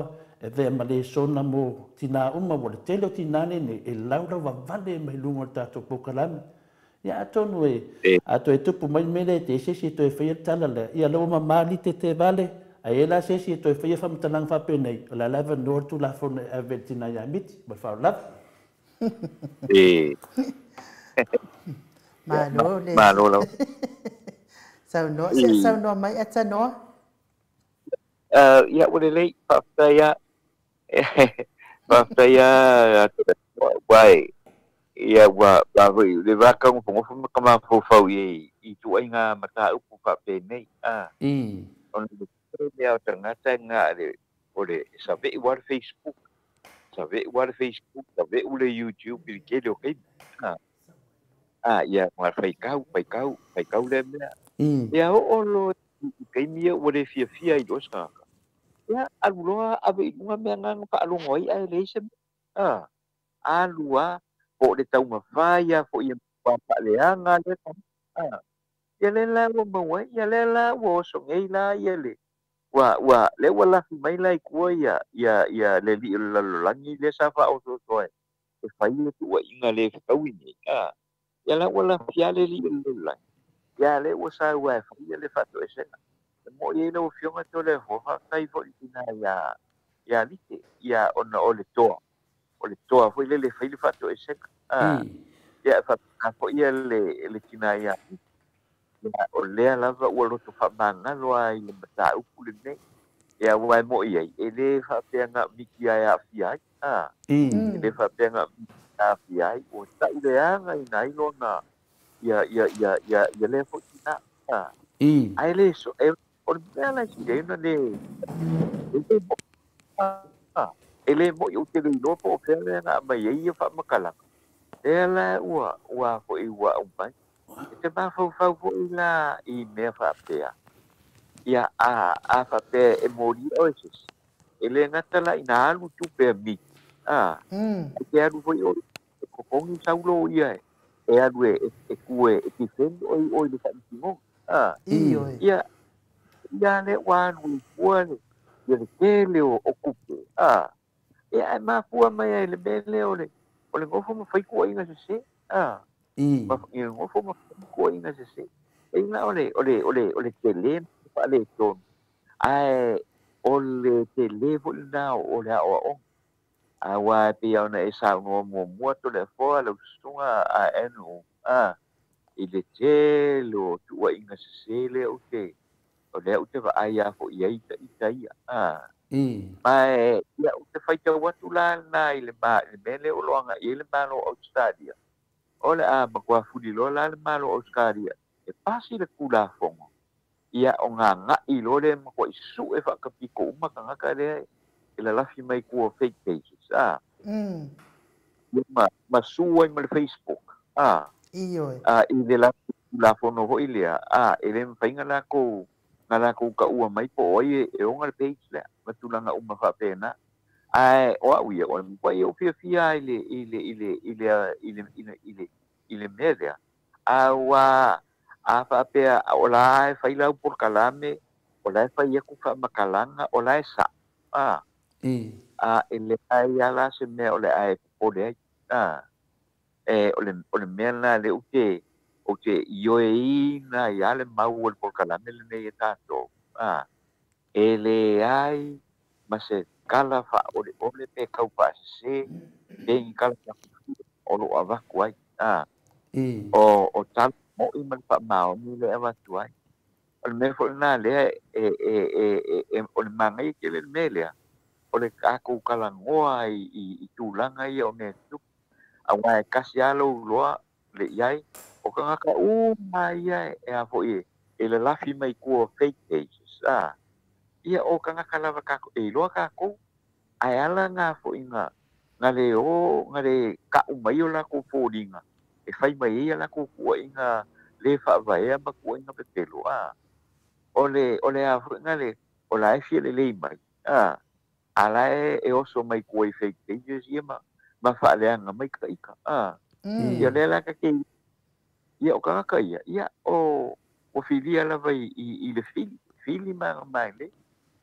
[SPEAKER 2] e ve ma le sona mo tina uma mo le tele o tina ne e laura wa vale mai lungo o tatou poukalame ia atonu e
[SPEAKER 3] e
[SPEAKER 2] ato e tupu mai mele te sesi to e whaia tala le ia lo ma mali te te vale a e la sesi to e whaia whamatalang whapenei o la lava nor tu la fone e vetina ia miti ma whao lava
[SPEAKER 3] e
[SPEAKER 1] Malo le
[SPEAKER 3] ma lo la
[SPEAKER 1] sau no se
[SPEAKER 3] i
[SPEAKER 1] sau no mai ata no.
[SPEAKER 3] uh ya ule le pa pa ya pa pa ya wai ya wa ba vi le va ka mo mo ka ma fo fo ye i tu ai nga mata upu pa pe nei a
[SPEAKER 2] i
[SPEAKER 3] on le ya tanga tanga le ole sa ve wa Facebook sa ve wa Facebook sa ve ule YouTube pi ke lo ke a a ya ma fai kau fai kau fai kau le me
[SPEAKER 2] i
[SPEAKER 3] ya o lo ke mi o le fia fia i do sa ya alua ave lunga me ngang pa lu ngoi ai le se a alua po de tau ma faia po ia pa pa le anga le a ya le la wo mo wa ya le la wo so ngai la ya le wa wa le wa la mai lai ko ya ya ya le li la la ni le sa fa o so so e fa ile tu wa inga le fa wini a ya la wa la fia le li le la ya le wo sa wa fa ya le fa to ese mo ye no fionga to le ho fa kai fo ina ya ya lite ya ona o le toa o le toa foi le le fai le fato e seka ah
[SPEAKER 2] i
[SPEAKER 3] ya fa ka fo ia le le tina ya ya o le lava ua loto fa manga lo ai le mata upu le nei ya wai mo ia e le fa pe nga miki ya fia ah
[SPEAKER 2] i
[SPEAKER 3] e le fa pe nga a fia o ta ile anga ina ilo na ya ya ya ya ya le fo tina ah
[SPEAKER 2] i
[SPEAKER 3] ai le so e o le la si de na le Ah, ele mo yo te no po pele na mai ia fa makala. Ela ua ua fo i ua umpai. E te ba fo fo fo i la i me fa pea. Ia a a fa pe e mori oasis. Ele ngata la ina alu tu pe mi. Ah,
[SPEAKER 1] Mm.
[SPEAKER 3] e te alu fo i o ko kongi saulo ia e. E alu e e kue e ki fen o i o i le fa mo. Ah,
[SPEAKER 1] I oi.
[SPEAKER 3] ia ia le wan wi kuale. Ia le kele o okupe. Ah, e ai mafua mai ai le mele o le o le ngofo mafai kuaʻiga sesē a
[SPEAKER 2] i
[SPEAKER 3] ma i le ngofo mafai kuaʻiga sesē eina o le o le o le o le tele faaletonu ae o le tele foʻi lenā o le aʻoaʻoga auā pei ona e saunoa muamua toleafoa laususuga aenu a i le tele o tuuaʻiga sesē lea u te o lea u te vaai a foʻi ai itaʻita ia a
[SPEAKER 2] i
[SPEAKER 3] Mae ia o te whaitau atu la na i le mā, i le mele o loanga i le mālo Australia. O le a makua furi lo la le mālo Australia. E pasi le kula fongo. Ia o ngā ngā i lo le makua i su e whakapiko umaka ngaka le i la lafi mai kua fake pages. Ah,
[SPEAKER 1] Mm.
[SPEAKER 3] ia ma, ma sua i ma le Facebook. Ah,
[SPEAKER 1] I oi.
[SPEAKER 3] ah, i le lafi kula fongo ho i lea. Ah, e le mwhainga la kou nga la kou ka ua mai po oi e o ngal page le. Matulanga uma whapena. Ai o au ia o le pai o fia fia ile ile ile ile ile ile ile ile media awa a fa pe o la fa ila por kalame o la fa ia ku fa makalanga o la sa a
[SPEAKER 2] i
[SPEAKER 3] a ele ai ala se me o le ai o le a e o le o le me na le o te o te io e na ia le mau o por kalame le ne ta to a ele ai ma se kala fa o le o le pe kau pa se pe i kala fa o lo ava kuai a
[SPEAKER 2] i
[SPEAKER 3] o o tal mo i man fa ma o ni le ava tuai o le me fo na le e e e e e o le manga i ke le me le o le ka ko kala ngoa i i i tu langa i o me tu a wa kasi alo loa le iai o ka ka u mai ai e a fo i e le lafi mai ku fake pages a ia o ka ka lava ka e loa ka ko ai ala ngā fo inga ngā le o ngā le ka umai o la ko fōringa e whai mai ia la ko kua inga le whaavaea ma kua inga pepelo a o le o le a fo ngā le o la e fia le lei mai a ala e e oso mai kua i fake pages ia ma ma whaaleanga mai ka ika a
[SPEAKER 1] Mm.
[SPEAKER 3] ia le la ka ke ia o ka ka ia ia o o filia lava i i le fili fili ma mai le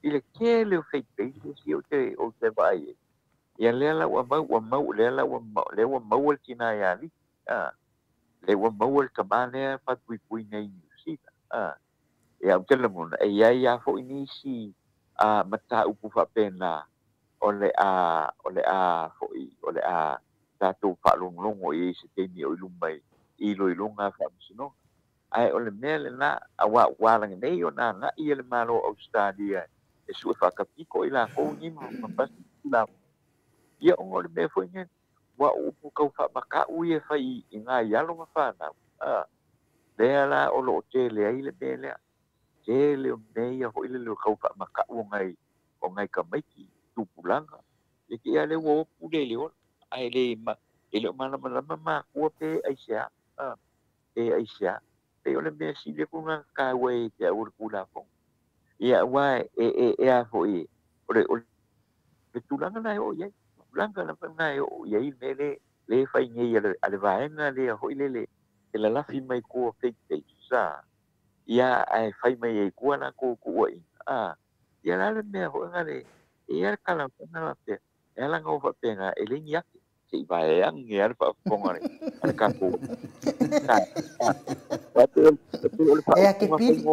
[SPEAKER 3] ile ke le fake page si o te o te vai ia le la wa mau wa mau le la wa mau le wa mau ki na ya ni a le wa mau ka mane pa pui pui nei si a ia o te le mona e ia ia fo ini si a mata upu fa pena ole a ole a fo i ole a tatu fa long long o i se te ni o lumai i lo i longa fa sino ai ole mele na awa wala nei o na na i le malo Australia e su fa kapiko i la ko ni ma pas la ia o le me foi nge wa upu kau fa maka u e fai i nga ia lo ma fa na a le la o lo te le ai le mele ke le me ia ho ile lo kau fa maka u ngai o ngai ka mai ki tu pulanga e ki ale wo pu le le o ai le ma e le ma ma ma ma ku pe ai sia a e ai sia e ole me si le ku nga ka we te ur pula ko ia wa e e e a ho i ore o le tulanga na o ia tulanga na na o ia i me le le fai ngai ale ale va na le ho ile le e la la fi mai ko fake page sa ia ai fai mai e ku na ko ku i a ia la le me ho nga le ia kala na la te e la ngo fa pe nga e le nia si va e ang ia fa ko nga ale ka ko ta wa te te o le fa
[SPEAKER 1] E a ke pili.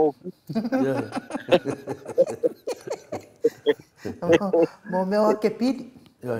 [SPEAKER 1] Mo me o ke pili.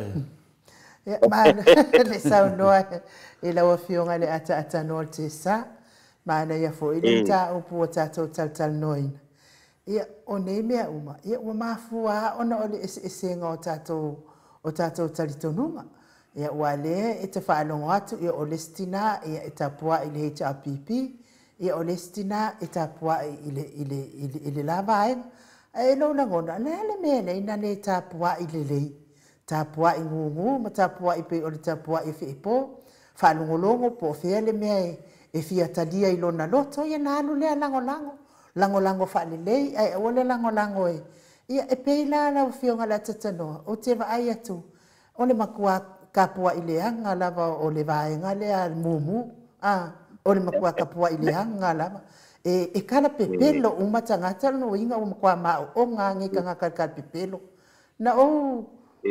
[SPEAKER 1] Ia ma le sau noa e la wafionga le ata ata no te sa ma na ia fo ile ta o pu ta to tal tal noin. Ia o nei mea uma ia o mafua ona o le ese ese nga o tato o tato talitonuma. Ia wale e te whaalongo atu ia o lestina ia e tapua i le H R P P ia o lestina e tapua i le i le i le lava ai e no na ngona na le me nei na ne tapua i le lei tapua i ngungu ma tapua i pe o le tapua i fipo whalongolongo po fea le mea e fia tadia i lona loto ia na alu lea lango lango lango lango whale lei ai o le lango lango e ia e peila la o fionga la tatanoa o te wa ai atu o le makua kapua i le anga lava o le vaenga le al mumu ah o le makua kapua i le anga lava e e kala pepelo uma tangata no inga o makua ma o nga ngi kanga kala pepelo na o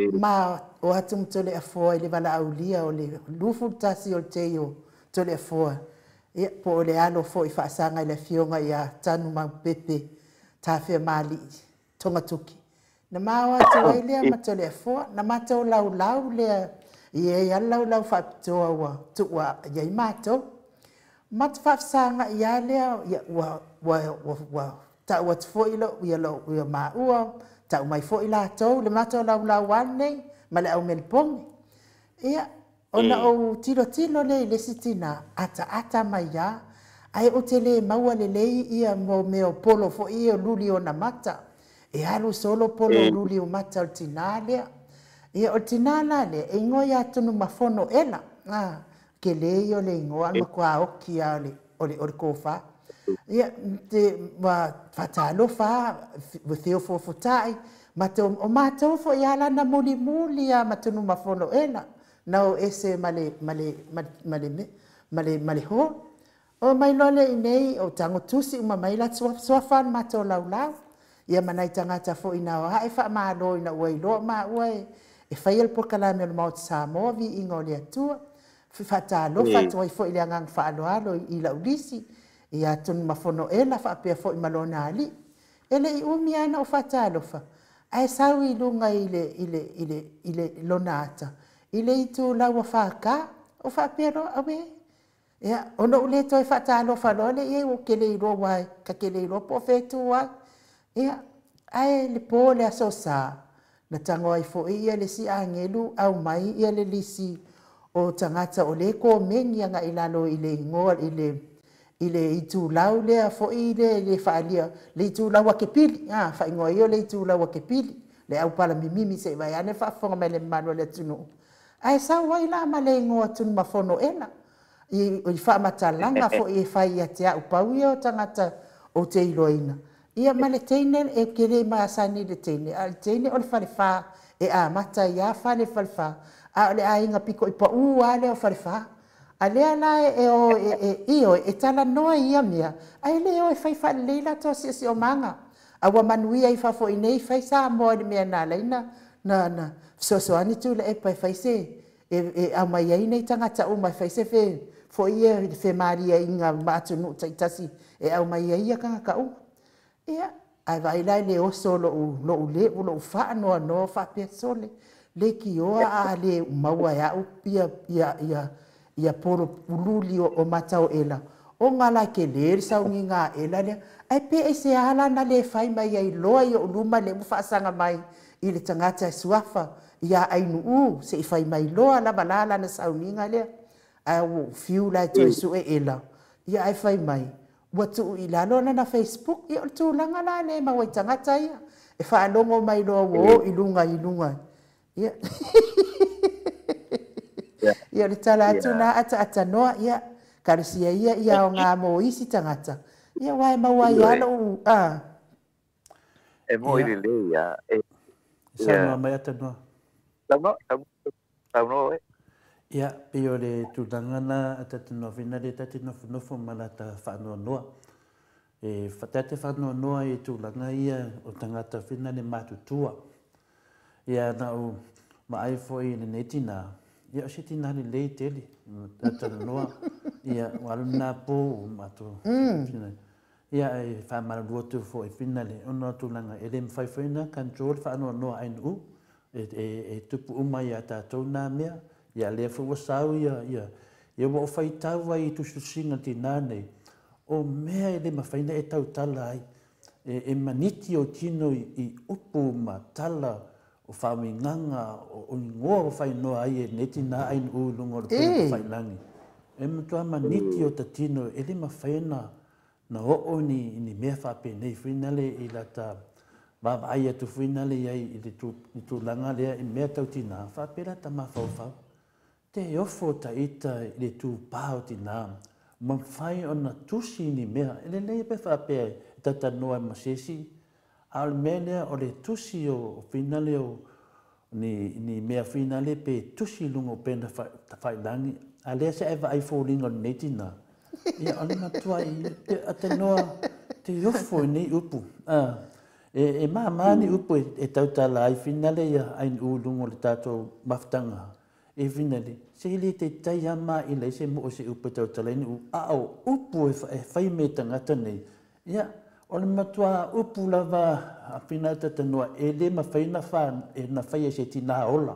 [SPEAKER 1] ma o atu mtole afo i le vala aulia o le lufu tasi o te o tole afo e po le alo fo i faasanga i le fionga ia tanu ma pepe tafe mali tonga tuki na mawa tu ai le matole afo na mato lau lau le ia ia lau lau whapitoa wa tuwa iai mato. Mat whafsanga ia lea ia wa wa wa wa ta wa tfo ilo ia lo ia maua ta mai fo ila tau le mato lau lau wane ma le au melpong. Ia ona o tilo tilo le le sitina ata ata mai ia ai o tele maua le lei ia mo meo polo fo ia luli o na mata. E alu solo polo luli o mata o tinalea. Ia o tinana le e ngoi atu no mafono ela ah ke le yo le ngoa ma kwa o ki ale o le o le kofa ia te wa fatalo fa o theo fo fotai ma te o ma te fo ia la na muli muli a ma te no mafono ela na o ese male male male male male ho o mai lole nei o tango tusi uma mai la so so fan ma to lau lau ia manai tangata fo ina wa e fa ma lo ina wai lo ma wai e fai el pokala me mau sa mo vi ingo le tu fa ta lo fa to i fo ile ngang fa lo alo i la ulisi ia tun mafono ela fa pe fo i malona ali ele i umi ana o fa ta lo fa ai sa wi lunga ile ile ile ile lonata ile i tu la wa fa ka o fa pe ro awe ia ono le to fa ta lo fa lo le e o kele ro wa ka kele ro po fe tu wa ia ai le po le asosa na tango ai fo ia le si angelu au mai ia le lisi o tangata o le ko mengi nga ilalo ile ngol ile ile itu lau le fo ile le falia le itu lau ke pili ah fa ngo ia le itu lau ke pili le au pala mimi se vai ane fa fo mele mano le tunu ai sa wai la male ngo tun mafono ena i o fa matalanga fo e fa ia te au pau ia o tangata o te iloina ia male teine e kere ma sani de teine al teine o fa fa e a mata ia fa le fa fa a le ai nga piko i pa u ale o fa fa ale ala e o e io e tala no ia mia ai le o e fa fa le la to si si o manga aua manuia i fafo inei fai sa mo le mea na laina na na so so ani tu le e pai fai se e e a mai ai nei tanga ta o mai fai se fe fo ia fe maria inga matu no tai tasi e au mai ai ka ka u ia ai vai lai le o solo o lo le o lo fa no no fa pe sole le ki o a le maua ya o pia ia ia ia poro pululi o matau ela o ngala ke le sa nginga ela le ai pe e se ala na le fai mai ai loa i o luma le mufa sanga mai i le tangata suafa ia ai nu u se i fai mai loa la balala na sa nginga le ai o fiu la to su e ela ia ai fai mai watu i la lona na Facebook i o tu langa la le ma wai tangata ia e fa longo mai loa wo i lunga i lunga ia ia le tala atu na ata ata noa ia karisia ia ia o ngā mo isi tangata ia wai maua ia lo a
[SPEAKER 3] e mo i le ia e
[SPEAKER 2] sa no mai ata no
[SPEAKER 3] tau no tau no e
[SPEAKER 2] ia pe o le tutangana ata no fina le tati no no fo malata fa no no e fatate fa no no e tu langa ia o tangata fina le matutua ia na o mai foi ne netina ia o siti nani le tele ata no ia wal na po matu ia e fa mal roto fo e finale ono tu langa e le fai fina control fa no no ai nu e e e tupu uma ia ta tona mea ia le fo wasau ia ia ia wo fai tau ai tu singa tinane o mea e le mafaina e tau tala ai e, e maniti o tino i, i upu ma tala o whaminganga o, o ngoa o whai noa ai e neti nā ai u lungo o whai langi. E mutua maniti o ta tino e le mawhaina na o o ni, ni mea whape nei whinale i la ta wawa ai atu whinale ai i le tu, i tu langa lea i mea tau tina whape la ta mawhau te ofo ta ita i le tu pāo tina ma whai o na tusi ni mea e le lei pe whape tata noa masesi al mele o le tusi o finale o ni ni mea finale pe tusi lungo pena ta fai langi ale se eva ai falling on netina ia ale matua i te atenoa te ofo ni upu ah e e ma mani upu e tauta la ai finale ia ai u lungo le tato maftanga e finale se le te tai ama i le se mo se upu tauta le u a o upu e fai me tangata nei ia o le matua upu lava a pina tata noa e le mawhaina wha e na whaia se tina ola.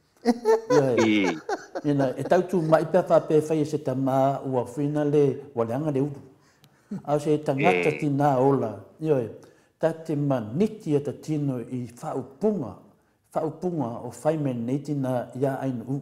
[SPEAKER 2] Ia e tautu mai pia wha pe whaia se ta maa ua whina le waleanga le upu. Au se tangata tina ola. Ia e tate maniti a ta tino i whaupunga. Whaupunga o whaime nei tina ia ainu u.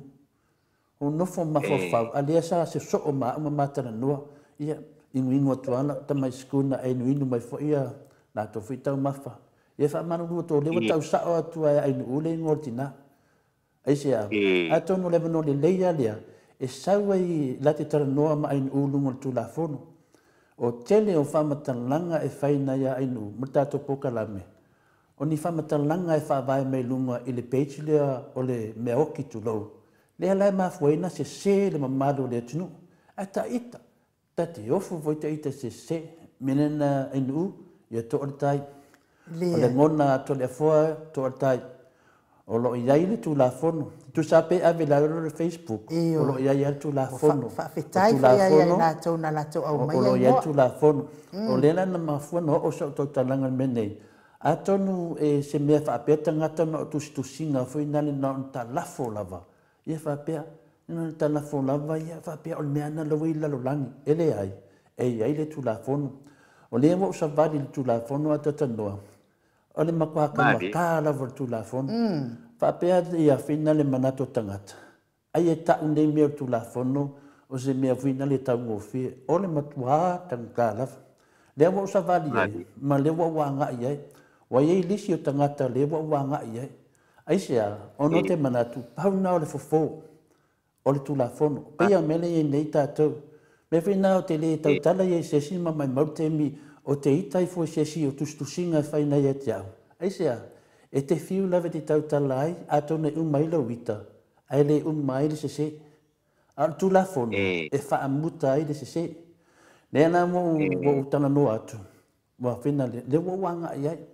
[SPEAKER 2] O nofo mawhawhau. A lea sa se so o maa matana noa. Ia inu inu atuana ta mai skuna e inu inu mai fo ia na to fitau mafa e fa manu lu to le tau sa o atu ai inu ule ngortina ai sia ato no le no le leia lea e sawa i lati tara noa ma inu ulu ngol tu la fono o tele o fa matalanga e faina ia inu mata to pokalame o ni fa matalanga e fa vai mai lunga i le page le o le meoki tu lo le la ma fuena se se le mamado le tunu ata ita tati ofu voi te ita se se menena inu ia to ortai o le ngona to le foa to ortai o lo iai le tu la fono tu sape ave la le Facebook o lo iai tu la fono
[SPEAKER 1] fa fetai fa ia na to na la to au mai
[SPEAKER 2] o lo iai tu la fono o le na ma fono o so to talanga menei atonu e se me fa peta ngata no tu tu singa foi na no ta la fo lava ia fa pea na ta la fo lava ia fa pe o me ana lo ila lo langi ele ai e ai le tu la fono o le mo sa vali le tu la fono ata tanoa o le makwa ka ka la vo tu la fono fa pe ia fina le manato tangata ai e ta unde me tu la fono o se me fina le ta ngo fi o le matwa tangka la le mo sa vali ma le wo wanga ia wa ye lisi o tangata le wo wanga ia ai sia ono te manatu pa na o le fofo o le tu la fono pe ia mele e nei tatou me fina o te le tau tala e se si mai mau te mi o te itai fo se si o tustusinga whaina ia te au ai sea e te fiu lave te tau tala ai a tone un mai la wita ai le un mai le se se a tu la fono e wha amuta ai le se se le ana mo o tana no atu wa fina le le wo wanga ai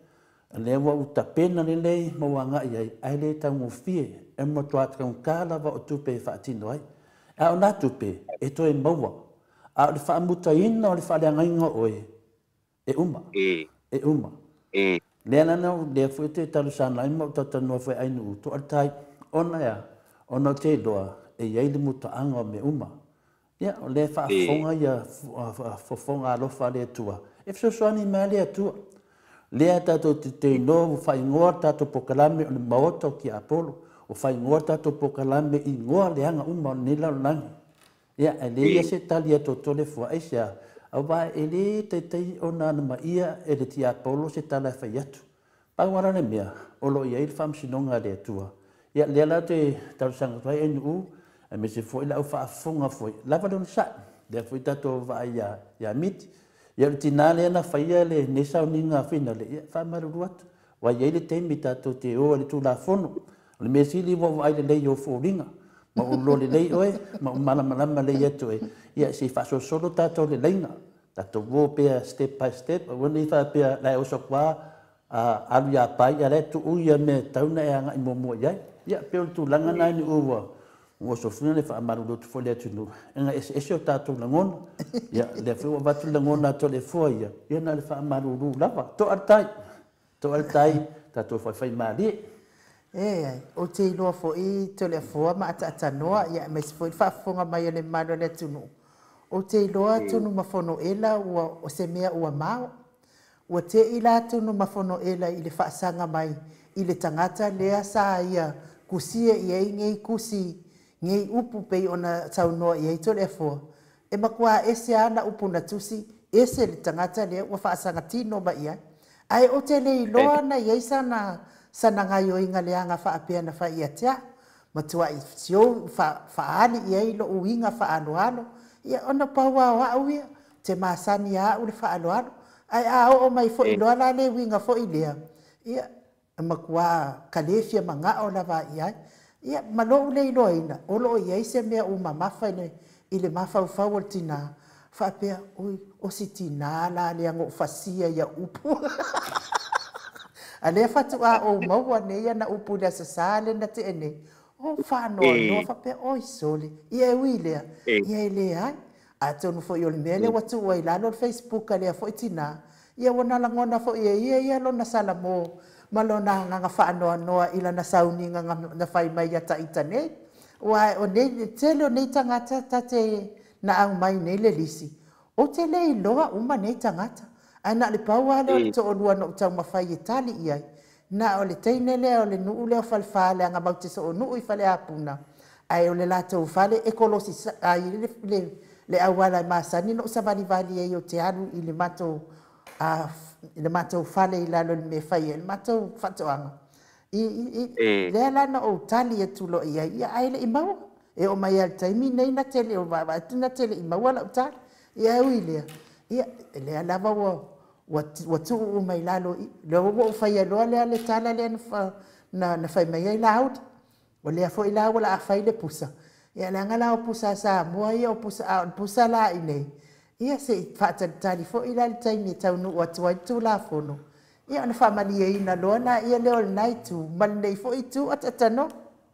[SPEAKER 2] le wa uta pena le le mo wanga ia ai le tau fie e mo tua tau kala wa o tupe fa tino ai a ona tupe e to e maua a le fa muta ina o le fa le ngainga oe e uma
[SPEAKER 3] e
[SPEAKER 2] e uma
[SPEAKER 3] e
[SPEAKER 2] le na no le fu te talu sana ai mo tata no fa ai no to altai ona ya ona te doa e ia le muta anga me uma ya le fa fonga ia fo fonga lo fa le tua e so so ni mali tua lea tatou te te inoa o whaingoa tatou pokalame o le maota o ki Apolo o whaingoa tatou pokalame i ngoa leanga uma o nila o langi ia e le ia se tali a totole fua e sea au wa e le te tei o nana ma ia e le ti Apolo se tala e whai atu pangwara ne mea o lo ia i le whamsinonga le atua ia lea la te tau sanga tuai e nuu e me se foi la u whaafonga foi lava le sa lea foi tatou wa ia ia miti ia le tina le ana faia le ne sauninga fina le ia whamaruru atu wa ia le teimi tatou te o le tulafono le mesili wa ai le lei o fōringa ma o lo le lei oe ma o malamalama lei atu e ia se whasosolo tatou le leina tatou wo pea step by step o ni wha pea lai o sokwa a alu ia pai ia le tu uia me tauna e anga i momo iai ia peo le tūlanga nai ni uwa o so funa le fa maru tu fo le tu no nga ese ese o tatou langon ya le fo wa tu langon na to le fo ya ya na le fa maru ru lava to altai to altai tatou fa fai mali
[SPEAKER 1] e o te ilo fo i to le fo ma ata ata noa ya me fo fa fonga mai le maru le tu no o te ilo tu no mafono ela o o se mea o mao o te ila tu no mafono ela i le fa sanga mai i le tangata le asa ia kusie ia ngei kusi ngai upu pe ona tau noa i eito le fo e makua ese ana upu na tusi ese le tangata le wa fa sanga tino ba ia ai o te le loa na i sana sana ngai o inga le anga fa apea na fa ia tia matua i sio fa fa ali i ai lo uinga fa alo alo ia ona paua wa uia te masani a u le fa alo alo ai a o mai fo i loa la le winga fo i lea ia makua kalefia manga o lava i ai ia malo le loina o lo ia se mea o mama fa ne ile mafa fa o tina fa pe o o sitina la le ngo fasia ya upu ale fa tu a o mo wa ne ya na upu da sale na te ne o fa no no fa pe o sole ia wile ia ile ai a tonu fo yo le mele wa tu wa ila no Facebook ale fo tina ia wona la ngona fo ia ia ia lo na sala mo malona nga fa no no ila na sauni nga na fai mai ya ta itane wa o ne tele ne tangata tate na au mai ne le lisi o tele loa uma ne tangata ana le paua le to o lua no tau mafai itali ia na o le teine le o le nu le falfale nga bauti so nu i fale apuna ai o le lato fale e kolosi ai le le le awala masani no savali vali e o te alu i le mato a le mato fale i lalo me fai le mato fatoanga i i le ala na o tali e tulo ia ia ai le imau e o mai al taimi nei na tele o va na tele imau la tali ia uile ia le ala va wo wa tu o mai lalo le o fai lo le le tala le na na fai mai ai laut o le fo i la wala fai le pusa ia le ngala o pusa sa mo ia o pusa pusa la ine ia se fata tali fo ila le taimi tau nu o tu tu la fono ia na famali e ina lona ia le all night tu man nei fo i tu atatano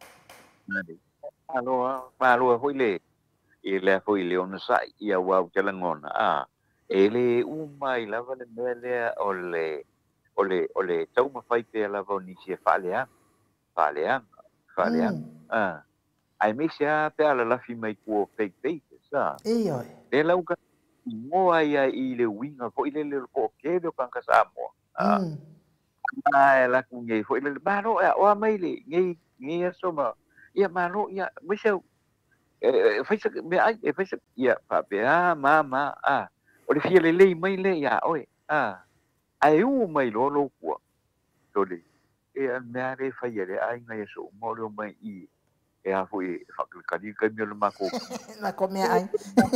[SPEAKER 3] alo malo fo ile ile fo ile on sa ia wa te langona a ele uma ila vale mele ole ole ole tau ma fai pe la va ni se falea falea falea ah ai mi sia pe ala la fi mai ku fake fake sa
[SPEAKER 1] ia
[SPEAKER 3] le lau ka mo ai ai le winga fo ile le ko ke do kan ka sa mo ah ai la ku ngai fo ile ba no o mai le ngai ngai so ma ia ma no ia mi se fai se me ai fai se ia pa pe a ma ma a o le fia le le mai le ia oi ah ai u mai lo lo ku to le e a me a le fai le ai ngai so mo lo mai i e a foi fa ka di ka mi lo ma ko
[SPEAKER 1] na come ai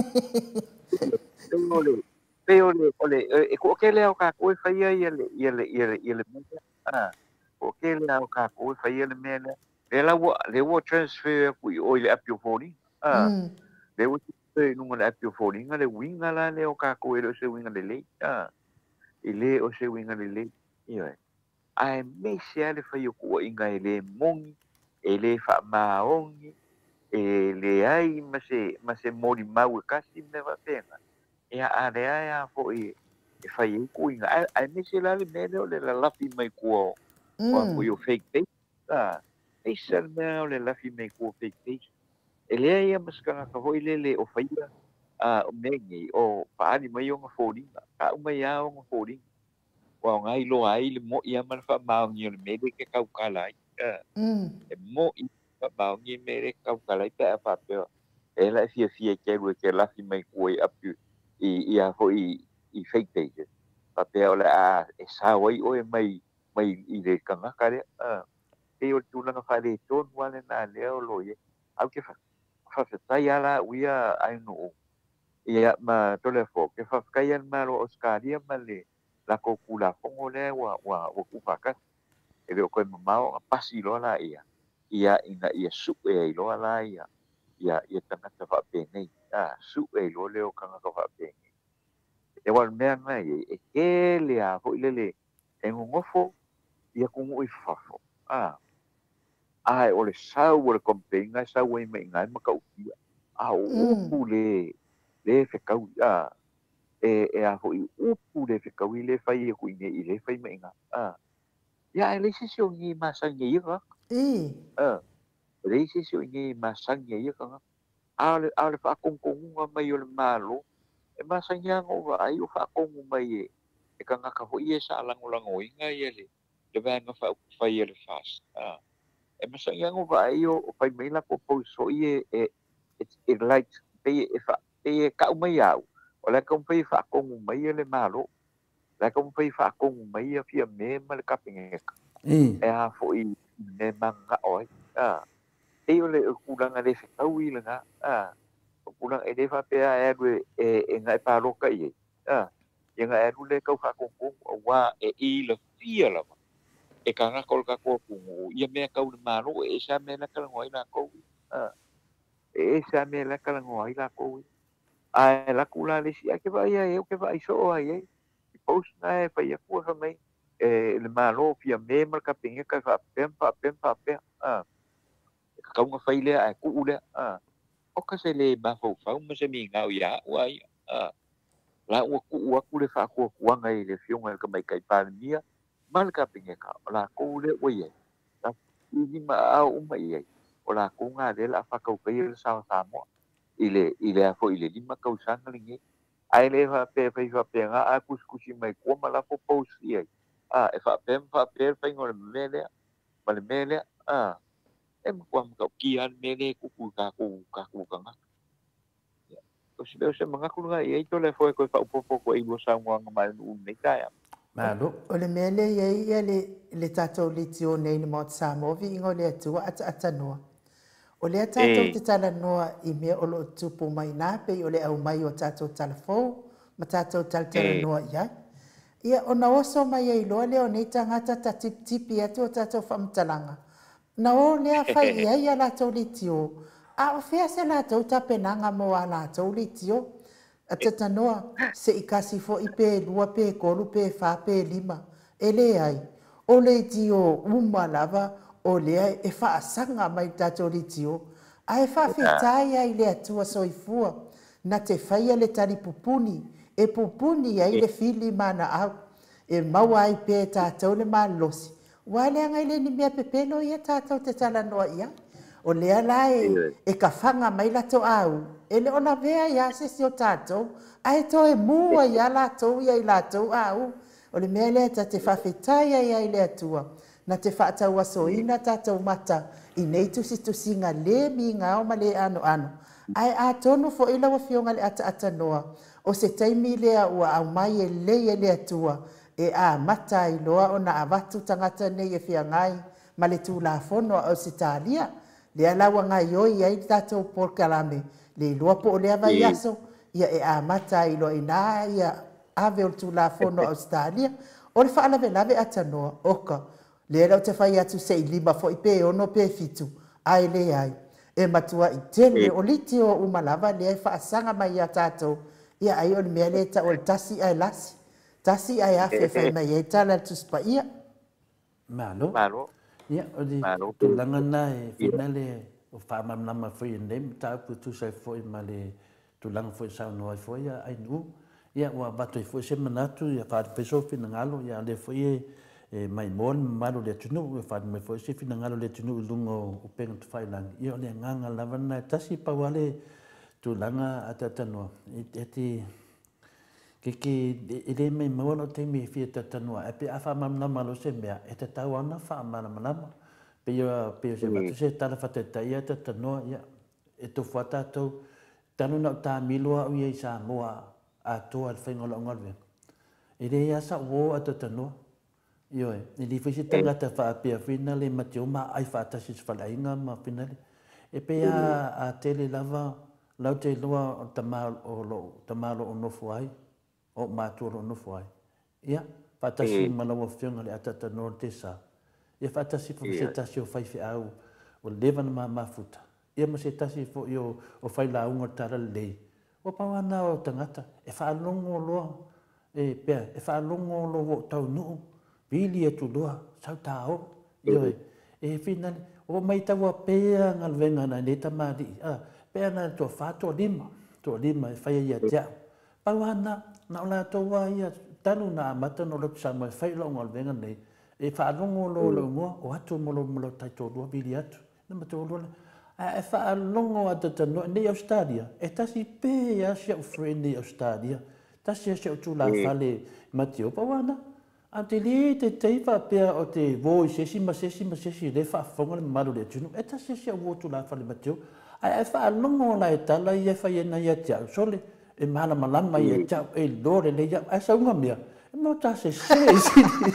[SPEAKER 3] ole pe ole ole e ko ke le o ka ko fai ia le ia le ia le ia le ah ko ke le o ka ko fai ia le me le le la wo le wo transfer ku o le apio foni ah le wo se no le apio foni nga le winga la le o ka ko e se winga le le ah ile o se winga le le ia ai me se ale fai o kua inga e le mongi, e le wha maongi, e le ai ma se, ma se mori mau e kasi me wa penga. E a are ai a fo i, e fai e ku inga, ai, ai me se lale me leo le la lafi mai kua o a fo i o fake face. Ah, e se me o le lafi mai kua fake face. E le ai a maskanga ka hoi le le o faia, a o mengi, o paani mai o nga fōringa, ka umai a o nga fōringa. Wa ngai lo ai le mo ia man fa maungi o le mele ke kau kalai. E mo i fa maungi mele kau kalai pe a fa peo. E la fia fia ke rue ke lafi mai kua i apu i i a ho i i fake pages. Fa peo le a e sa wai o e mai mai i le kanga kare. E o tūlanga fa le tōnu wale nā leo lo ye. Au ke fa fa tai ala uia ai no. Ia ma tole fo ke fa kai an ma lo Oscaria ma le la ko kula fongo le wa wa wa kupaka e le ko mamao a pasi lo la ia ia ina ia su e lo la ia ia ia tanga ta fa pe nei a su e lo le o kanga ka fa pe e wal me na e ke le a ho ile le e ngofo ia ku ngoi fafo a ai o le sau o le kompenga sau e me ngai ma ka uia a o le le fe kau a e e a hoi upu le fe kau i le fai e kuine i le fai mainga. Ah. Ia e le sisi o ngi masangi i ka.
[SPEAKER 1] I.
[SPEAKER 3] Ah. Le sisi o ngi masangi i ka. A le a le fa kongonga mai o le malo. E masangi anga o ai o fa kongu mai e. E ka ngaka hoi e sa lango lango inga i ele. Le vanga fa fai e le fast. Ah. E masangi anga o ai o fai maila ko po so i e e e light pe e fa e ka umai au. O le kong pei wha kongu mai le malo. Le kong pei wha kongu mai a fia me ma le kapingeka. E a fo i me manga oi. E o le kulanga le whekau i le nga. O kulanga e le wha pea e rue e ngai paroka i e. E ngai e rule kau wha kongu wa e i le fia lama. E ka ngakol ka kua kungu. Ia mea kau le malo e sa me la kalangoi la kou. E sa me la kalangoi la kou. Ai la kula le si ake vai ai o ke vai so ai ai post na e vai ku fa mai e le malo fia me mal ka pinga ka fa pem fa pem fa pe ah ka nga fai le ai ku le ah o ka se le ba fo fa mo se mi ngau ya wai ah la o ku o ku le fa ku ku ngai le fio ngai ka mai kai pa mia mal ka pinga ka la ku le o ye ta ni ma au mai ai o la ku nga le la fa ka pe le sa sa mo ile ile a fo ile lima kausanga lingi ai le fa pe pe fa pe nga a kuskusi mai ko mala fo posi ai a e fa pe fa pe fa ngol mele ma le mele a e mo kwam ka ki an mele ku ku ka ku ka ku ka nga o se o se manga ku nga e to le fo ko fa po po ko i mo sa mo nga mai u me ka ya
[SPEAKER 1] Malo. O le mele ye ye le le tato le tio nei ni mo sa mo vi ngol le tu ata ata noa. O le tātou te tala noa i mea o lo tupu mai nā pei o le au mai o tātou talafou, ma tātou talatala noa iai. Ia o na oso mai e iloa leo nei tangata ta tip tipi atu o tātou whamtalanga. Na o lea whai iai a lātou li tio. A o whea se lātou tapenanga mo a lātou li tio. A tata noa se i kasi fo i pē lua pē kolu pē whā pē lima. E le ai. O le tio uma lava o lea e whaasanga mai tātou li tio. A e whawhetai ai lea tua soifua. Na te whaia le tari pupuni. E pupuni ai le fili mana au. E maua ai pē tātou le malosi. Wale angai le ni mea pepelo ia tātou te tala noa ia. O lea la e, e ka whanga mai lato au. E le ona vea ia se si o tātou. A e to e mua ia latou ia i latou au. O le mea lea ta te whawhetai ai ai lea tua. Na te whaatau aso ina tātou mata i nei tusi tusinga le mi ngā o ma le ano ano. Ai a tonu fo ila wa fionga le ata ata noa. O se taimi lea ua au mai e le e lea tua. E a mata i loa o na avatu tangata nei e fia ngai. Ma le tū la fono o se tālia. Lea lawa ngai oi ai tātou por kalame. Le loa po o lea vai aso. Ia e a mata i loa i nā ia ave o tū la fono o se tālia. O le whaalave lave ata noa. Oka. Le rau te whai atu se i lima fo i pē ono pē fitu. Ai le ai. E matua i tele o liti o umalava le ai whaasanga mai a tātou. Ia ai o le mea le ta o le tasi ai lasi. Tasi ai awhi whai mai e tala tuspa ia.
[SPEAKER 2] Malo.
[SPEAKER 3] Malo.
[SPEAKER 2] Ia, o di
[SPEAKER 3] Malo.
[SPEAKER 2] tulanga na e finale o whamanama foi nei, ta putu sai foi ma le tulanga foi sa no foi ia ai nu. Ia ua bato foi se manatu ia fa peso fina ngalo ia le foi e mai mon malo le tunu e fa me foi se fina ngalo le tunu lungo o penga tu fai lang. Ia le nganga lavana tasi pa wale tulanga atatano. E ti ke ke ele me mono te me fi tatanua e pe afa mam na malo se mea e te tau ana fa mana mana pe yo pe se va se tala fa te ia tatanua ia e to fata to tanu na ta milua u ia sa moa a to al fengo lo ngol ele ia sa wo tatanua io e ni fi se tanga ta fa pe finale ma te ma ai fa ta se fa inga ma finale e pe a a tele lava lau te lua tamal o lo tamalo o no fuai o mātua no fuai. Ia, whatasi malawa whiunga le atata no te sa. Ia whatasi fo se tasi o whaiwhi au o lewa na mafuta. Ia ma se tasi fo i o whaila unga tara lei. O pawana o tangata, e whaalongo loa, e pia, e whaalongo loa o tau nuu, bili e tu loa, sau tāo. Ia e, e whina, o mai taua pēa ngalwenga na ne tamari, pēa na tō whātua lima, tō lima e whaia ia tia. Pawana, na ola toa ia tanu na mata no lo sa mai fai lo ngol venga nei e fa longo lo lo ngo o atu mo lo mo tai to lo bili atu na mato lo e fa longo atu no nei Australia e tasi pe ya sia friendly Australia tasi sia tu la fale matio pawana ante li te te fa pe o te vo se si ma se si ma se si le fa fonga le malu le tunu e tasi sia vo tu la fale matio e fa longo la e tala ia fa ia na ia tia sole e mana malama ia tau e lore le ia ai saunga mea e mo ta se se isini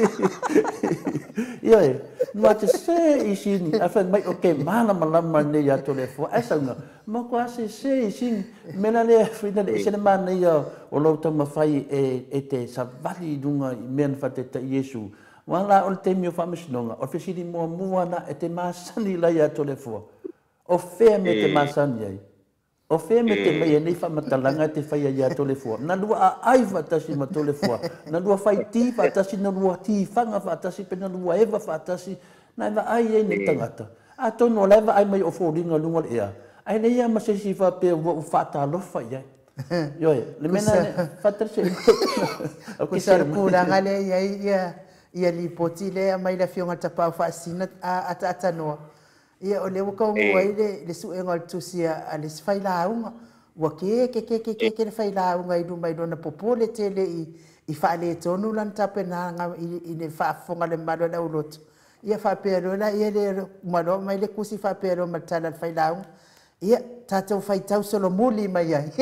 [SPEAKER 2] ia e mo ta se isini a fa mai okay mana malama ne ia to le fo ai saunga mo ko se se isini mena le fina le se mana ia o lo ta mafai e e te savali dunga men fa te Yesu wala o te mio fa mesnonga o fesini mo muana e te masani la ia to le fo o fe me te masani ai o fe me te mai nei fa matalanga te fai ia to le fo na lua a ai fa tasi ma to le fo na lua fai ti fa tasi na lua ti fanga fa tasi pe na lua eva fa tasi na va ai e ne tangata a to no leva ai mai o fo ringa lunga ia ai nei ia ma se si fa pe o fa ta lo fa ia yo le mena fa tasi
[SPEAKER 1] o ki sa ku ranga le ia ia ia li poti le mai la fionga tapa fa sina a ata ata no ia o le waka ngu ai le le su e ngal tusia a le sfaila unga wa ke ke ke ke ke ke le faila unga i dumai dona popole tele i i fa le tonu lan tape na nga i ne fa fonga le malo da ulot ia fa pero la ia le malo mai le kusi fa pero matala le faila unga ia tatou fai tau solo muli mai ai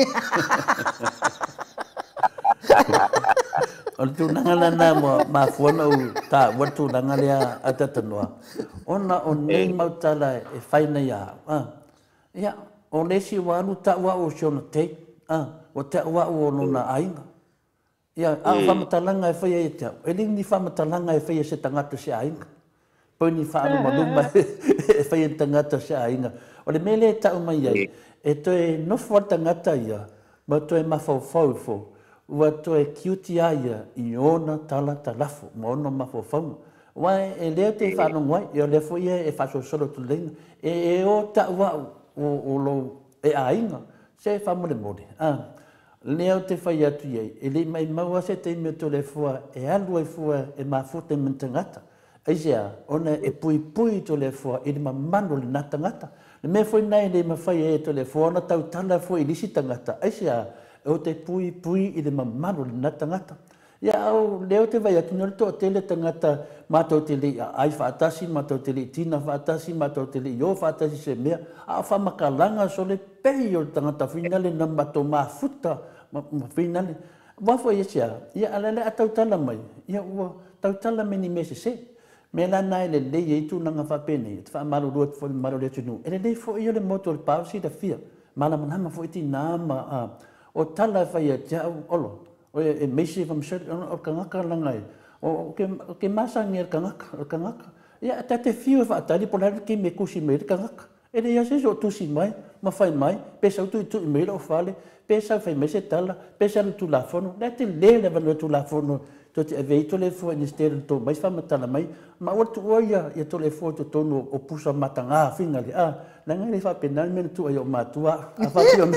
[SPEAKER 2] o tu nangala na mo ma fuana u ta watu nangalia atatanua ona o nei mautala e faina ia ah ia o lesi wanu ta wa o shona te ah o te wa o no na ainga ia a fa matalanga e faia e te e lingi fa matalanga e faia se tangata se ainga poni fa no maluma e faia tangata se ainga o le mele ta o mai ai e to e no fo tangata ia ma to e ma fo fo fo ua to e kiuti aia i ona tala talafu, ma ona mafofau. Wai e leo te whanong wai, e o lefo ia e whaso solo tu lenga, e e o ta ua o lo e ainga, se whamore more. Leo te whai atu iei, e le mai maua se te ime to le fua, e alu e fua e mafute mintangata. Aisea, ona e pui pui to le fua, e le mamano le natangata. Le me foi nai le mawhai e to le fua, ona tau tala fua i lisi tangata. Aisea, o te pui pui i le mamano le na tangata. Ia au leo te vai atu nore toa tele tangata mātou te li ai whaatasi, mātou te li tina whaatasi, mātou te li o whaatasi se mea, a whamakalanga so le pei o tangata whinale na mātou mafuta whinale. Wafo ia sea, ia alele a tautala mai, ia ua tautala meni me se se, me la nai le le i tu nanga whapene, te wha maru rua te wha maru le tunu, e le le fo i o le moto le pausi da fia, mala manama fo iti nama a, o tala fai a tia olo o e meisi fa msel o kangaka langai o ke ke masa ngir kangaka o kangaka ia ta te fiu fa tali polar ki me kusi me kangaka ele ia se so tu si mai ma fai mai pesa tu tu me o fale pesa fai me se tala pesa tu la fono le te le le vano tu la fono to te ave to le fo ni stere to mai fa mata mai ma o tu o ia ia to le fo to tono o pusa matanga finga le a la ngai fa penal men tu o matua a fa pio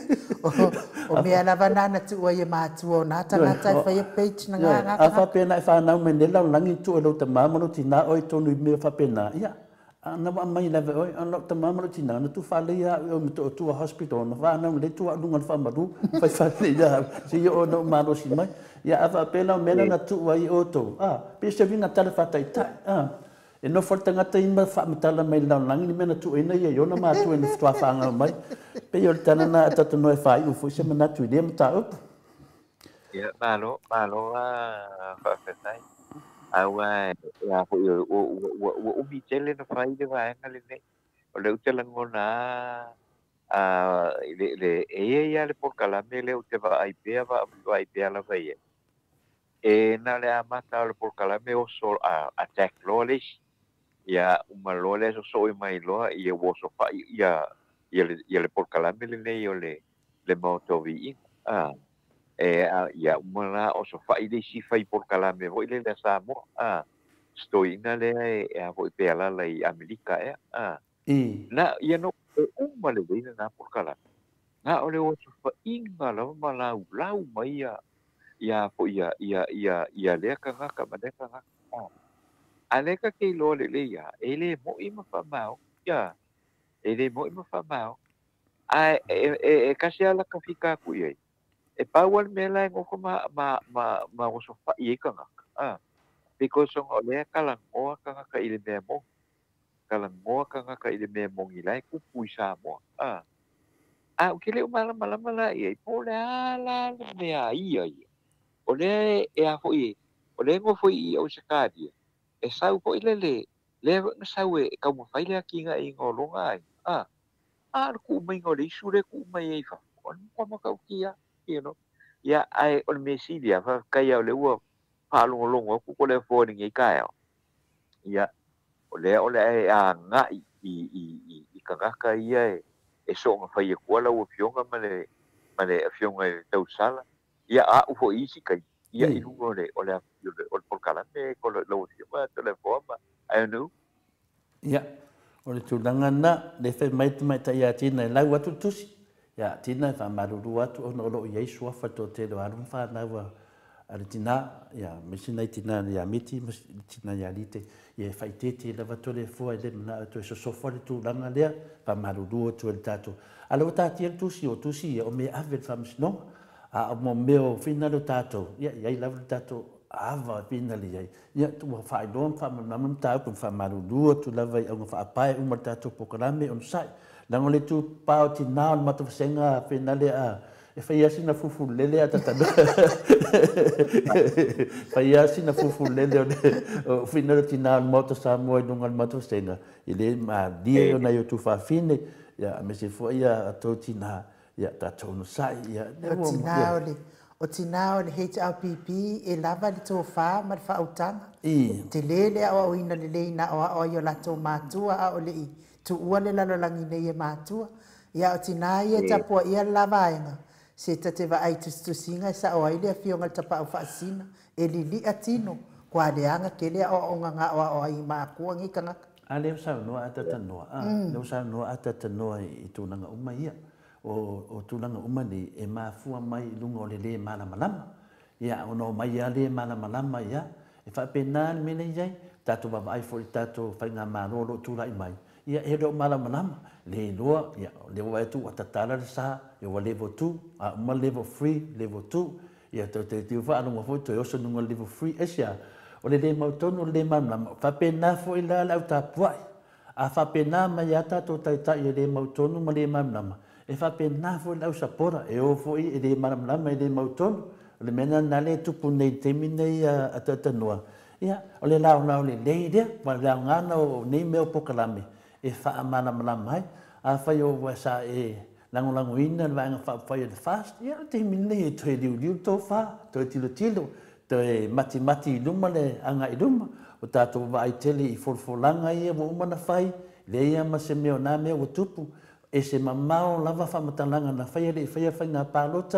[SPEAKER 1] o me ala banana tu o ia matua na tanga tai fa ia page na nga
[SPEAKER 2] a fa pena fa na men le la langi tu o te mama no tina o to no me fa pena ia na wa mai la o ana te mama no tina na tu fa le ia o to tu hospital na fa na le tu a lunga fa maru fa fa le ia si o no ma no si mai ia ava pena mena na tu ai oto ah pe se vinga tala fa tai tai ah e no forta ngata ima fa mtala mai la langi ni mena tu ina ia yo na ma tu ni tua fa nga mai pe yo tana na tatu no fa u fu se mena tu dem ta up
[SPEAKER 3] ia malo malo a fa fa tai au a ya fu o o o o bi tele na fa ide va nga le ne o le utela ngona a le le e ia le por kala me le ute va ai pe va va ai pe la va ia e na le amata le por kala me o so a attack loles ia uma loles o so i mai lo ia wo so fa ia ia le ia le por kala me le le o le le moto vi a e ia uma la o so fa ide si fa i por kala me vo ile le sa mo a sto ina le e a vo pe la la i america e a
[SPEAKER 2] e
[SPEAKER 3] na ia no uma le ina na por kala na o le o so fa inga la ma la la mai ia ia po ia ia ia ia le ka ka ma de ka ka ale ka ke lo le le ia ele mo i ma fa mau ia ele mo i ma fa mau ai e e ka se ala ka fika ku ia e pa wal me la ngo ko ma ma ma ma o so fa i ka ah because on ole ka la ngo ka ka ile me mo ka la ngo ka ka ile me mo i lai ku pu sa mo ah ah ke le mala mala mala ia po la la me ai ia o le e a foi o le mo foi o se kadia e sau po ile le le na sau e ka mo fai le aki nga i ngolonga ai a a ku mai ngole sure ku mai ai fa on ko mo ka kia you know ya ai o me si dia fa ka ya le wo pa lo lo ku ko le fo ni ngai ka ya o le o le a nga i i i i ka ka ka ia e so nga fai ko la o fionga ma le ma le fionga tau sala ia a u fo isi kai ia i lungo le o le o le polkala me ko le lo si ma telefona ai no
[SPEAKER 2] ia o le tulanga na le fe mai mai ta ia tina la wa tu tusi ia tina fa maruru atu ono lo ia sua fa to te lo anu fa na wa ale tina ia mesina tina ia miti tina ia lite ia fa tete la va to le fo ele na to so so fo le tulanga le fa maruru tu el tato ala o tati el tusi o tusi o me ave fa no a mo meo fina lo tato ia ia la tato ava fina li ia ia tu fa don fa ma mam ta ku fa maru du tu la vai o fa pai o tato pokalame on sai la ngole tu pa ti na ma tu senga fina le a e fa ia sina fufu lele a tata fa ia sina fufu lele o fina lo ti na mo to sa mo no ngal ma tu senga ile ma dia na yo tu fa fine ia me se fo ia to ti na ia tatou no sai ia
[SPEAKER 1] o tina ole o tina ole H R P P e lava le tō whā ma le whautanga
[SPEAKER 2] i
[SPEAKER 1] te lele a o ina le leina o a o i o lato mātua a o le i tu ua le lalolangi nei e mātua ia o tina ia tapua ia lava aenga se ta te wa ai tustusinga e sa o ai lea fionga le tapa o whaasina e li li atino kwa leanga ke lea o o nganga o a o ai mākua ngika ngaka
[SPEAKER 2] a leo sa noa atata noa a leo sa noa atata noa i tūnanga uma ia o o tulanga umani e mafua mai lungo le le mana malama ia ono mai ia le mana malama ia e fa pena me le ia tatu ba ai fo tatu fa nga mano lo tula i mai ia e do mana malama le loa ia le wa tu atatala sa e wa level two a ma level three level two ia to te tu fa no fo to yo so no level three esia o le le mau tono le mana fa pena fo ila la ta puai a fa pena mai ata to tai tai le mau tono ma le mana e fa pena fo lau sapora e o fo i le maramlama i le mauton le mena na le tupu nei temi nei a tata noa ia o le lau nau le le idea ma lau ngana o nei meo pokalame e fa amana malama hai a fai o wasa e lango lango ina le vanga fa fai le fast ia temi nei to e liu liu to fa to e tilo tilo to e mati mati luma le anga i luma o tato wa ai tele i folfolanga ia mo umana fai le ia ma se meo na meo o tupu e se mamao lava whamatalanga na whaia le whaia whainga pālota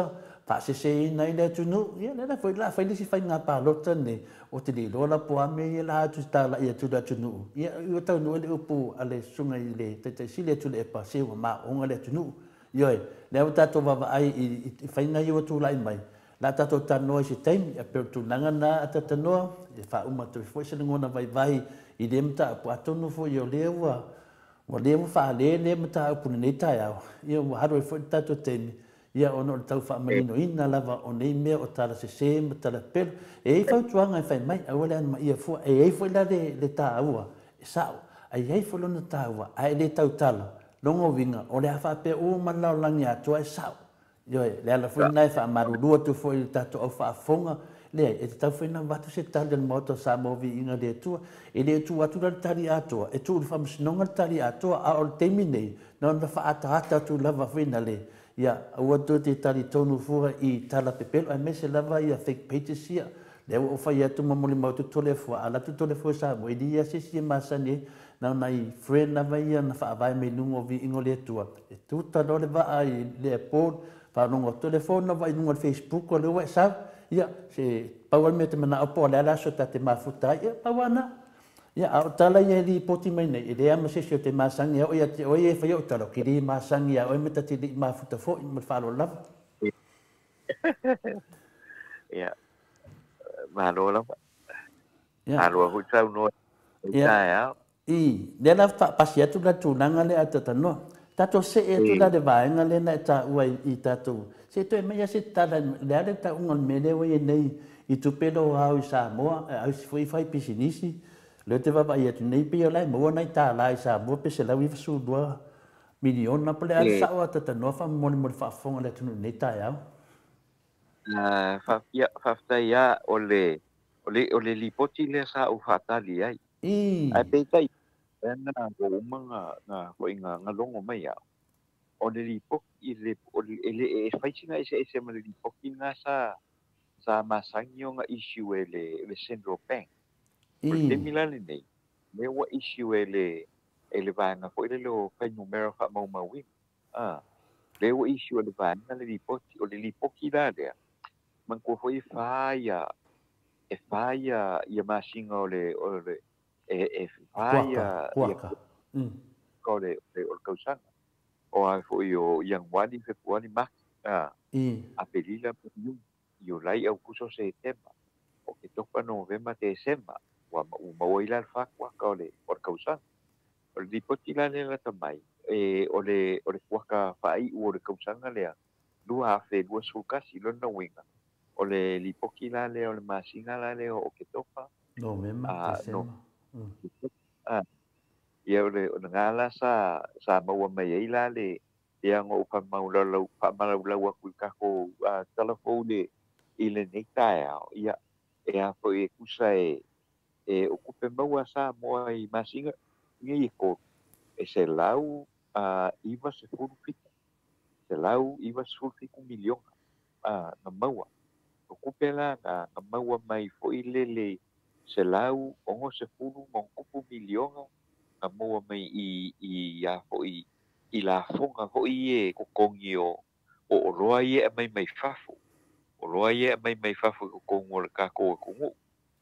[SPEAKER 2] fa se se na ile tunu ia le foi la foi si fai nga pa lota ne o te li lola po ame ia la tu sta la ia tu da tunu ia o tau no le upu ale sunga i le te te sile tu le pa se o ma o le tunu ia le o tato va ai i fai nga ia tu lai mai la tato tano i se taimi a per tu nanga na a tatanoa e fa uma tu foi se ngona vai vai i le mta po atonu fo ia le wa wa le mo fa le le mta pu ne tai au ia wa haro foi tato taimi ia ono le tau whaamanino ina lava o nei mea o tala se se ma tala pelo. E ei whau tuanga e whai mai, au le anma ia fua, e ei fwai la le, le tā aua, e sao, ai ei fwai lona tā aua, ai le tau tala, longo winga, o le hawha pe o manao langi atua e sao. Ioi, le ala fwai nai wha maru lua tu fwai le tato au wha afonga, le e te tau whai na watu se tali le moto sa movi inga le atua, e le tu watu le tari atua, e tu le whamasinonga le tari atua, a o le teimi nei, na ona wha ata ata tu lava whai na le, ia ua tu te tali tonu fura i tala pepelo ai mese lava ia fake pages ia le o fa ia tu mamoli mau tu tole fua ala tu tole fua sa mo ia se si masani na nai friend na vai na fa vai me lungo vi ingo le tua e tu ta dole va ai le port fa no telefone na vai no Facebook o le WhatsApp ia se pawal me te mana opo le ala so ta te mafuta ia pawana ia au tala ia li poti mai nei e rea mase se te masangi o ia te o ia fa yo talo ki li masangi o me ta te li mafuta fo i me falo lava
[SPEAKER 3] ia malo la alo hu tau no ia ia
[SPEAKER 2] i le la fa pasia tu la tu nanga le atata no tato se e tu la de vaenga le na ta ua i tato se to e mai se tala le ale ta ungal mele o ia nei i tu pelo au sa mo au si foi fai pisinisi le te vava ia tu nei pio lai mo nai ta lai sa mo pe se la wi su dua milion na pole al sa o tata no fa mo mo fa fonga le tu nei ta ya
[SPEAKER 3] na fa ia fa ta ia ole ole ole li poti le sa u fata li ai
[SPEAKER 2] i
[SPEAKER 3] ai pe tai na go manga na ko inga ngalongo mai ya ole li pok i le ole ele e fai singa ese ese ma li pok nga sa sa masangio nga issue ele le central bank le milale nei me wa issue ele ele vanga ko ele lo fa numero fa mau mau ah le wa issue ele vanga le poti o le poki la le man ko foi fa ya e fa ya ya masinga ole ole e e fa ya
[SPEAKER 2] ya
[SPEAKER 3] ko le o kausanga o a foi o yang wani fe wani mak ah a pelila yu yo lai au kuso se tema o que topa novembra december wa uma oila fa kwa ka le por causa o le poti la le la tamai e o le o le kwa fai o le causa le lua fe lua suka si lo no winga o le lipoki la le o le masinga la le o que topa
[SPEAKER 2] novembra december
[SPEAKER 3] ah ia o le o ngala sa sa mau mai ila le ia ngo pa mau la la pa mau la wa ku ka ko telefone ile nekta ia e a foi kusa e e ocupe mau sa mo ai masinga ngi ko e se lau a iva se furu fita se lau iva se furu fiku milion a na mau ocupe la na mau mai foi lele se lau ongo se furu mon kupu milion na mau mai i i a foi i la fonga foi e ko kongio o roa e mai mai fafu o roa e mai mai fafu ko kongo le ka ko ko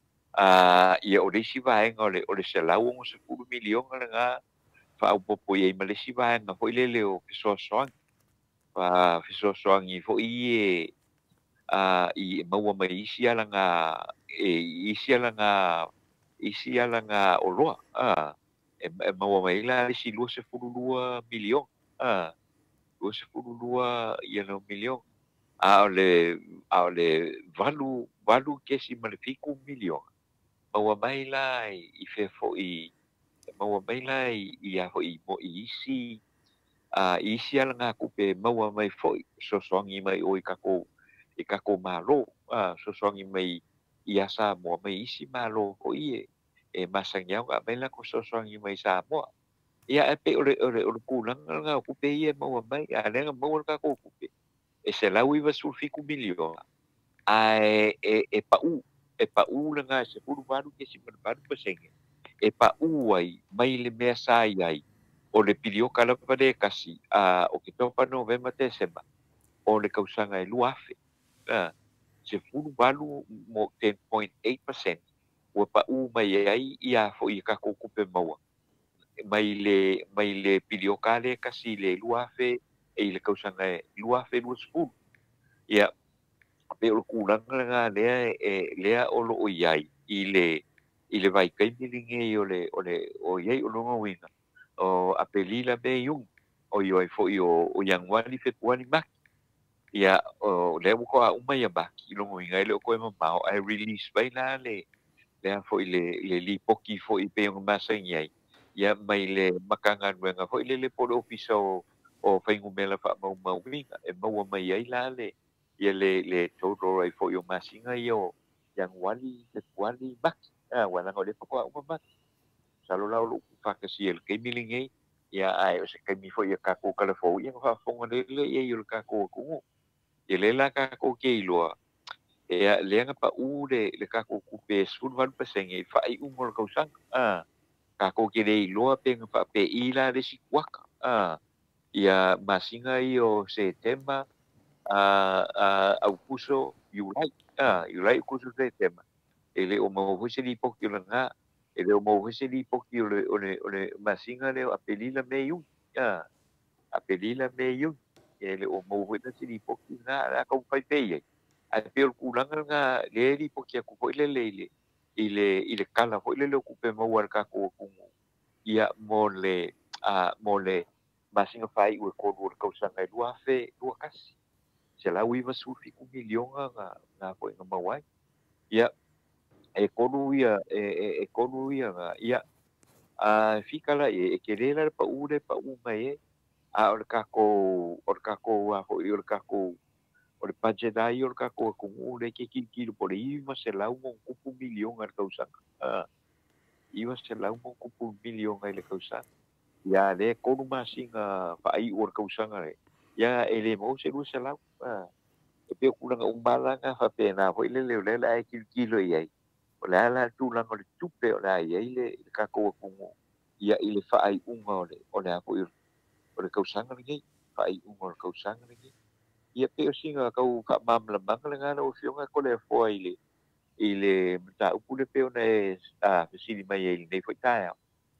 [SPEAKER 3] a ia o le siva en ole o le selau o se furu milion nga fa o popo e ma le siva en foi le le o so so fa so so ngi foi e a i mau mai sia la nga e isia la nga isia la nga o roa a e mau mai la le si lo se furu dua milion a lo se furu dua ia no milion a le a le valu valu ke si malefiku milion maua mai lai i fe fo i maua mai lai i a ho i mo i isi a isi ala ngā kupe maua mai fo i so soangi mai o i kako i kako malo a so soangi mai i asa mo mai isi malo ko i e e masangi au ngā mai la ko so soangi mai sa moa ia e pe ore ore ore kulang ngā kupe i e maua mai a lenga maua kako kupe e se lau i va sulfiku milio a e e pa u e pa u nga se furu varu ke si varu pasenge e pa u ai mai le mea sai ai o le pilio kala pare kasi a o ke topa novembra december o le kausanga e luafe a se fulu walu mo ten point eight percent ua pa'u mai ai ia fo'i ka kupe maua mai le mai le pilioka le kasi le luafe e le kausanga e luafe lu spu ia pe o kulanga nga le e le o lo iai i le i le vai kai milinge o le o le o iai o longa winga o apelila be yung o yo fo yo o yang wali fet wali mak ia o le ko a uma ia ba ki longa winga le ko ma mau I release vai la le le fo le le li poki fo i pe ma sangai ia mai le makanga wenga fo le le polo ofiso o faingumela fa mau mau winga e mau mai ai la le ia le le todo ai fo yo masinga yo yang wali fet wali mak ah wala ko le ko a uma mak salo la lu fa ka si el ke milinge ia ai o se ke mi fo ia ka ko kala fo ia fa fo ngale le ia yo ka ko ku ia le la ka ko ke lo ia le nga pa u le le ka ko ku pe sul van pesenge fa ai un mol ka usang ah ka ko ke le lo pe fa pe ila de si kwaka ah ia masinga io se tema a a au kuso yulai ah yulai kuso se tema ele o mo vo se li poki la nga ele o mo vo se li poki o le o le o le masinga le apelila me yu ah apelila me yu ele o mo vo se li poki nga la ka fai pe a pe o kulanga nga le li poki ku ko le le ile ile ile kala ko le le ku pe mo war ka ko ku ia mo le a mo le masinga fai u ko ru ko sanga lua fe lua kasi se la ui va su fi ku milionga nga nga ko nga mawai ia e konu ia e e konu ia nga ia a fikala e ke le la pa u le pa u mai a o ka ko o ka ko a ho i o ka ko o le budget ai o ka ko ku u le ke ki ki por i ma se la un ku milion ar causa a i va se la un ku milion ai le causa ia le konu masinga fa ai o causa nga ia ele mo se lu se la a e pe ku nga un balanga fa pena ho ile le le ai ki ki lo ai o le ala tu la no le tupe o la ia ile ka ko ku ia ile fa ai un o le o le apo o le kausanga ngi fa ai un o le kausanga ngi ia pe o singa ka u ka mam la manga le ngana o fionga ko le fo ile ile mta u le pe ona e a sili mai ile nei foi taia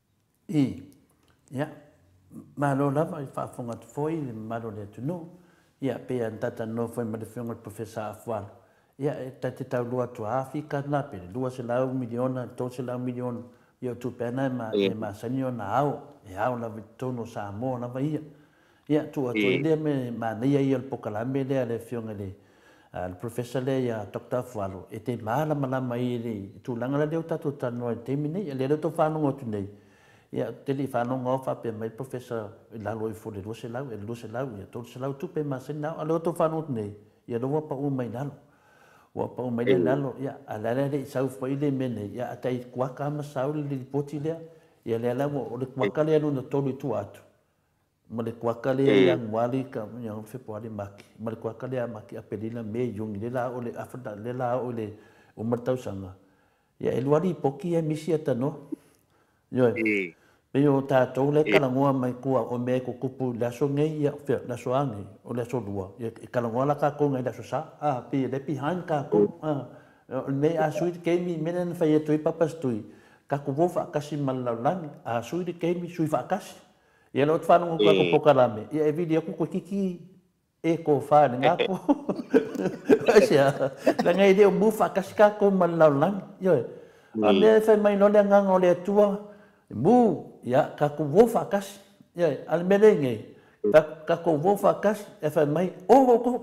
[SPEAKER 2] i ia ma lo la vai fa fonga foi ma lo le tu no ia pe an tata no foi ma le fionga professor afwan ia e tati tau lua tu Afrika na pe lua se lau miliona to se lau miliona ia tu pena ma e ma sanio na au e au na vitono sa mo na vai ia tu a tu ile me ma nei ia il pokalambe le le fionga le al professor le ia doctor Fualo e te mala mala mai le tu langa le tatu tano e te mini le le to fa no tu nei ia te li fa no ngofa pe mai professor la lo i fu le lo se lau e lo se lau ia to se lau tu pe ma se na lo to fa no nei ia lo pa u mai nalo wa pa mai le lalo ia ala le sau foi le mene ia atai kwa ka ma sau le poti le ia le ala o le kwa ka le no tolu tu atu ma le kwa ka le ia wali ka ia fe po ale maki ma le kwa ka le maki a pelina me yung le la o le afta le la o le o martau sanga ia el wali poki e misi ata no yo pe yo ta to le kala ngoa mai kua o me ko kupu la so ngai ia fe la so angi o la so lua ia kala ngoa la ka ko ngai la so sa a pe le behind ka ko a me a suit ke mi menen fa ye toi papas toi ka ko vo fa kasi mal la lang a suit ke mi sui fa kasi ia lo fa no ko ko pokalame ia e video ko ko kiki e ko fa nga ko asia la ngai de mo fa kasi ka ko mal la lang yo a me fa mai no le ngang o le tua mu ya ka ko vo fa kas ya al melenge ka ko vo fa kas e fa mai o ko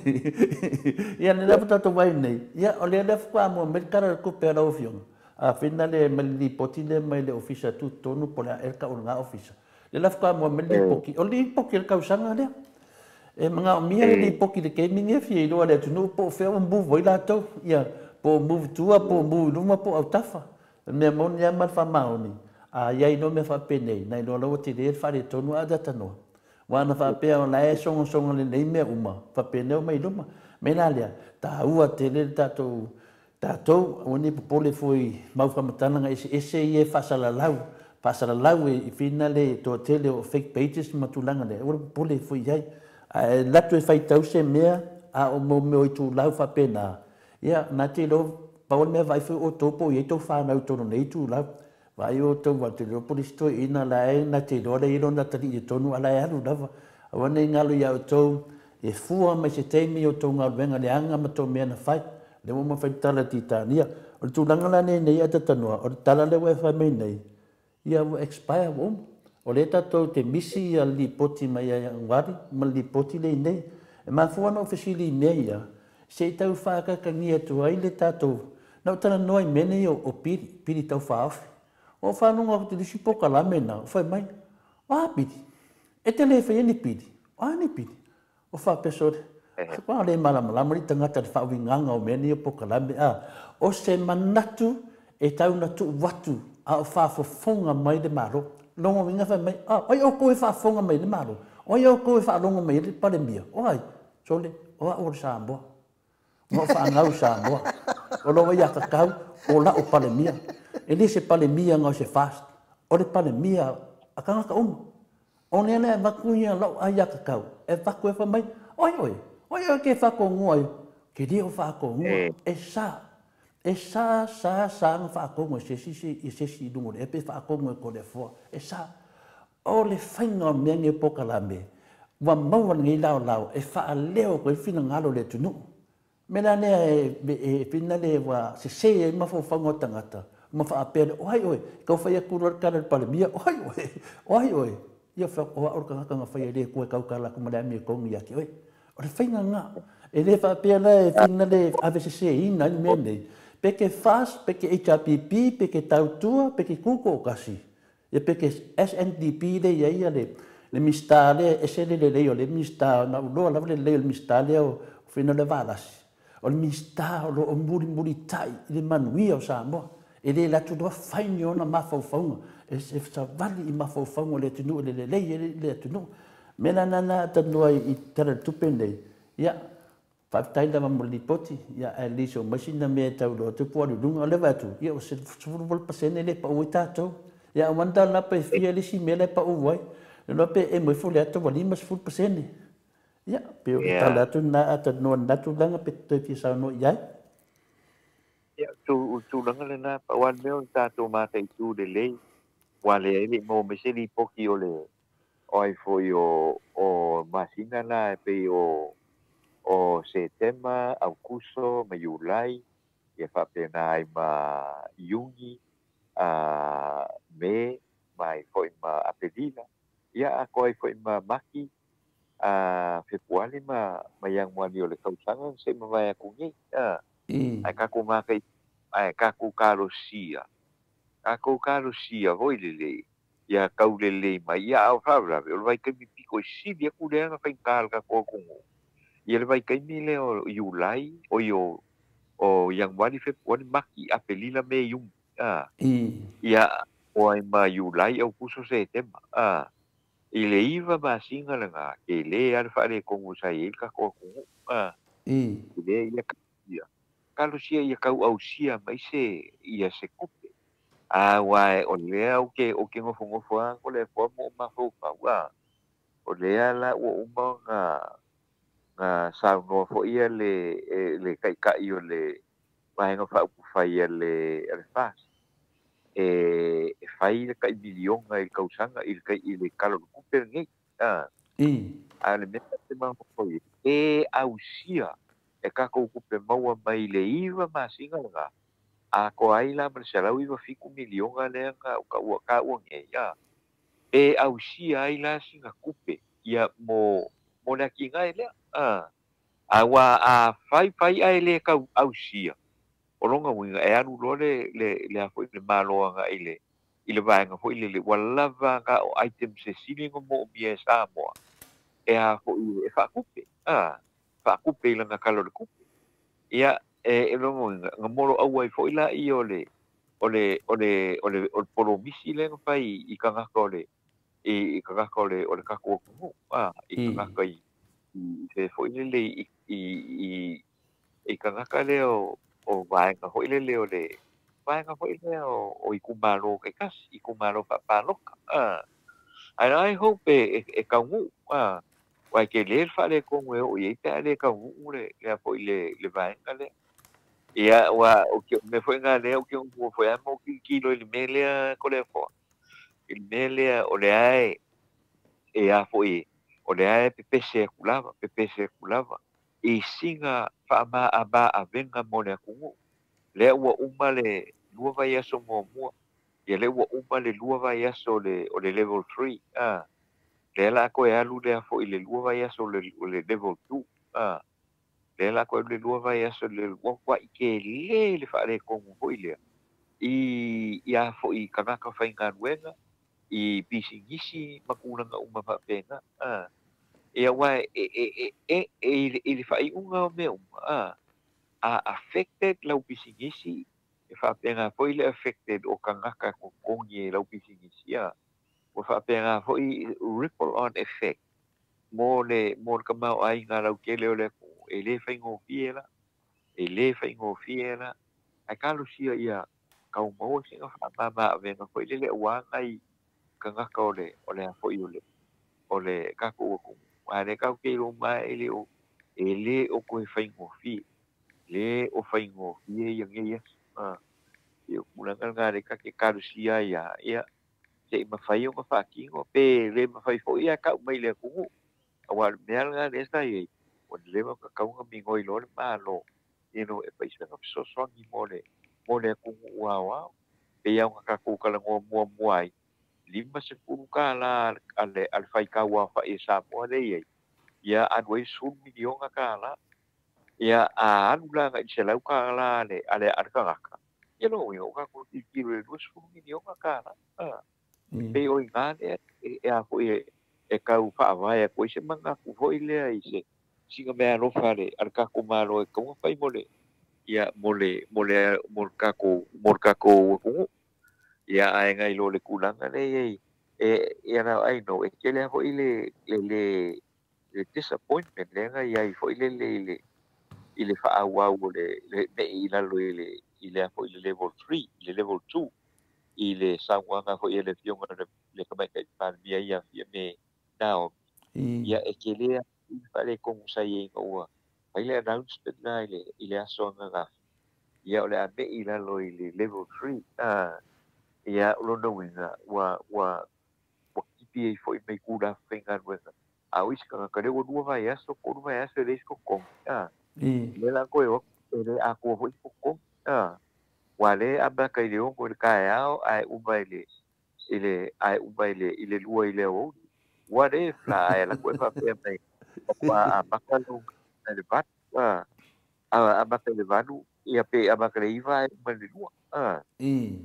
[SPEAKER 2] ya ne la puta to vai nei ya o le le fa mo me cara ko pera o fion a finale me li potile mai le office tu tonu pola el ka nga office le la fa mo me li poki o li poki el ka usanga le e manga mi li poki de gaming e fi lo le tu no po fe un bu voi la to ya po move tua po move numa po tafa me mon ya mal fa maoni a ia no me fa pene na no lo te le fa le tonu ada tano wa na fa pe on la e song song le nei me uma fa pene o mai luma me na le ta ua te le ta to ta to oni po le foi mau fa matana nga ese ese e fa sala lau fa sala lau e finale to tele o fake pages matulanga le o po le foi ai la tu fai tau se me a o mo me o tu lau fa pena ia na te lo pa o me vai fu o topo i to fa na to nei tu lau vai o to va te lo polisto ina la e na te lo le iro na te i tonu ala e alu lava o nei ngalo ia o to e fua mai se te mi o to ngalo venga le anga ma to me na fai le mo ma fai tala titania o tu langa la nei nei ata tanua o tala le wa fa me nei ia o expire o o le tatou te misi a li poti mai a ngari ma li poti le nei e ma fua no ofisili nei ia se tau whakakania tu ai le tatou na tana noi mene o o piri piri tau whaafi o whanunga o te lisi poka la mena o whai mai o piri e te le whai ni piri o ni piri o wha pesore kwa le malama la mari tangata le whaawi nganga o mene o poka la mena o se manatu e tau na tu watu a o whaafofonga mai le maro longa winga whai mai ah oi o koe whaafonga mai le maro oi o koe whaalonga mai le palemia o ai sole o a o sa mboa mo fa ngau sa mo o lo ia ka kau o la o palemia e le se palemia ngau se fast o le palemia a ka ka um o ne ne va kuia lo ia ka kau e va ku fa mai oi oi oi o ke fa ko ngoi ke di o fa ko ngoi e sa e sa sa sa ng fa ko ngoi se si si se si du mo e pe fa ko ngoi ko le fo e sa o le fainga me nge poka la me wa mau ngi lao lao e fa leo ko fina ngalo le tunu mena ne e pina le wa se se e ma fo fango tangata ma fa apel oi oi ko fa ya kuror kana palemia oi oi oi oi ia fa o or ka ka fa ya le ko ka ka la ko ma me ko ngia ki oi o le fainga nga e le fa apel e pina le ave se se ina me ne peke fas peke H R P P peke tautua peke kuko kasi e peke S N D P le ia ia le le mistale e se le le le mistale na lo la le le mistale o fina le valas o le mista o lo muri muri tai le manui o sa mo e le la tu do faini ona mafaufaunga e se sa vali i mafaufaunga le tunu le le le le tunu mena nana tanu i tera tupende ia fa tai da mamuli poti ia e liso masina me tau do tu po du lunga le vatu ia o se furvol pasene le pa uita to ia wanda la pe fia le si mele pa uwai le pe e mo fule to vali mas ful pasene ya pero yeah. Tala tu na at no na tu lang pe te fi sa no ya
[SPEAKER 3] ya tu tu lang le na pa wan me ta tu ma te tu de le wa le ni mo me se li poki o le oi fo yo o masina na pe o o setembro agosto me julai e fa pena ai ma yuni a me mai foi ma apelila ya ko foi ma maki a februari ma ma yang mo ni ole kausangan se ma vai ku ni a ai ka ku ma kai ai ka ku karosia ka ku karosia voi le le ya ka u le le ma ya au fabra o vai ka mi pico si dia ku le nga kai kal ka ko ku ia le vai ka mi le o julai o yo o yang wani februari maki apelila me yung a ia o ai ma julai au kuso setembro a i le iwa masinga langa ke le ar fare kongu sai il ka ko ku a i le ia ia kalo sia ia kau au sia mai se ia se kupe a wa o le au ke o ke ngofo ngofo a ko le fo mo ma fo pa wa o le ala o uma nga nga sa no fo ia le le kai kai o le mai nga fa ku fa ia le al fas e fai ka bilion ai kausanga il kai ile kalo kupe ngi a i ale me te ma ko e ausia e ka ko kupe maua mai le iwa masinga nga a ko ai la marsala iwa fiku milion ale nga ka wa ka wa nge ya e ausia ai la singa kupe ia mo mo na ki ngai le a a wa a fai fai ai le ka ausia o longa winga e anu lo le le le a foi le malo nga ile ile vai nga foi le wala va nga o item se sili ngo mo bia sa mo e a foi e fa kupe a fa kupe la nga kalo le kupe ia e e longa winga nga moro au ai foi la i ole ole ole ole o polo misi le nga fai i ka nga ko le i ka nga ko le ole ka ko ku a i ka nga kai i se foi le i i i ka nga ka le o o vai nga hoi le leo le vai nga hoi le o o i kumaro kai kas i kumaro pa pa loka ah ai ai hope e e ka ngu ah o Wai ke le fa le ko ngwe o ye ta le ka u le le po le le va ngale. Ia wa o ke me foi ngale o ke o foi amo ki kilo le mele ko le fo. Il mele o le ai e a foi o le ai pepe se kulava pepe se kulava e singa fa ma aba avenga mo le ku le ua uma le lua vai aso mo mo ia le ua uma le lua vai aso le o le level three ah le la ko e alu le fo i le lua vai aso le o le level two ah le la ko le lua vai aso le wa wa i ke le le fa le ko mo i le i ia fo i kana ka fa inga wenga i pisingisi makulanga uma fa pena ah ia wa e e e e e e fa i unga me uma ah a affected lau pisingisi e fa pena foi le affected o kangaka ko kongi lau pisingisi a o fa pena foi ripple on effect mo le mo ka mau ai nga lau kele o le ko e le fa ngo fiela e le fa ngo fiela a kalu sia ia ka o mo singa fa ma ma venga foi le le wa ai kangaka o le o le foi o le o le ka ko ko a le ka ke lo mai le o e le o ko fa ngo fi le o fai ngo ie ia ngia ah ia mulanga ngare ka ke karusia ia ia se ma fai o fa ki ngo pe le ma fai fo ia ka mai le ku awa me alga le sta ia o le ma ka ka mi ngoi lo le ma lo e no e pa isa no so so ni mole mole ku wa wa pe ia ka ku ka ngo mo mo ai lima se ku ka la ale al fai ka wa fa isa mo le ia ia adwai sun milion ka la ia a anula nga i se lau ka la le ale arkangaka ia no yo ka ko ti ki le dos fu mi yo ka la ah pe o inga le e a ko e e ka u fa va e ko se manga ku foi le ai se singa me ro fa le arka ko malo e ko fa i mole ia mole mole mol ka ko mol ka ko ko ia ai nga i lo le kulanga le e e era ai no e ke le foi le le le disappointment le nga ia i foi le le i le fa wa o le le me i la lo le i le fo le level three le level two i le sa wa nga fo le fio nga le ka mai ka pa via ia fia me now ia e ke le i fa le ko sa ye ko wa ai le announcement na le i le aso nga nga ia o le me i la lo i le level three ah ia lo no winga wa wa wa ki pi fo i me ku da fenga wenga a wis ka ka le wo va ia so ko va ia se le ko ko ah le la ko yo le a ko fo ko ah wale aba ka ile ko ka ya ai u baile ile ai u baile ile lua ile o what if la ai la ko fa pe mai pa aba ka lu le bat ah aba ka le vanu ia pe aba ka le iva ma le lua ah i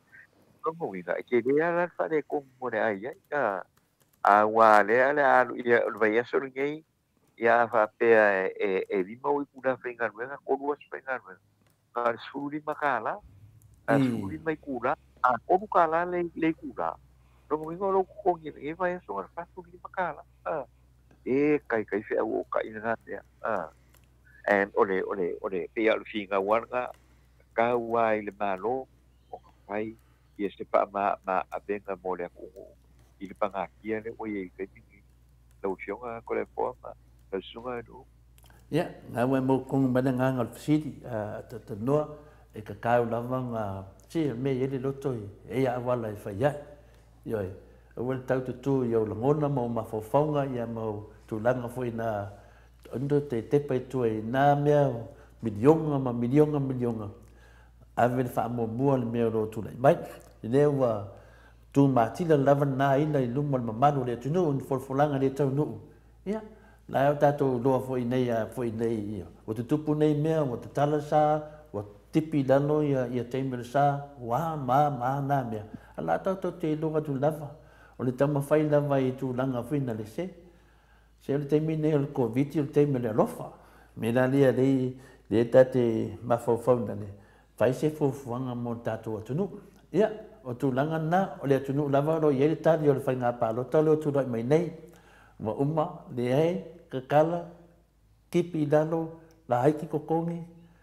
[SPEAKER 3] ko mo ina ke le ala fa le ko mo le ai ah a wale ala ia vai so ngai ia fa pe e e lima o kuna fenga nuenga ko duas fenga nuenga ka suri makala a suri mai kula a ko kala le le kula no mo ngo lo ko ngi e vai so fa suri makala a e kai kai fe o kai na ya a and ole ole ole pe al finga wanga ka wai le malo o kai e se pa ma ma avenga mo le ko il panga kia le o ye ke ni lo fiona ko le forma sunga do
[SPEAKER 2] ya nga we mo kong bana nga ngal fiti a ta ta no e ka ka la nga si me ye le loto e ya wala fa ya yo e wel tau tu tu yo la ngona mo ma fo fonga ya mo tu langa foi na ando te te pe tu e na me milion ma milion milion a vel fa mo mo le me ro tu lai mai ne wa tu ma ti la lava na ina i lumo ma manu le tu no un fo folanga le tau no ya la o tato loa foi nei a foi nei o te tupu nei mea o te tala sa o tipi dano ia ia teimel sa wa ma ma na mea ala tato te loa tu lava o le tama fai lava i tu langa fina le se se o le teimi nei o le covid o le teimi le alofa me la lia le le tate mafofau na le fai se fofuanga mo tato atunu ia o tu langa na o le atunu lava lo ia le tali o le fai ngā palo talo o tu roi mai nei wa uma le ai ka kala kipi dalo la haiki kokongi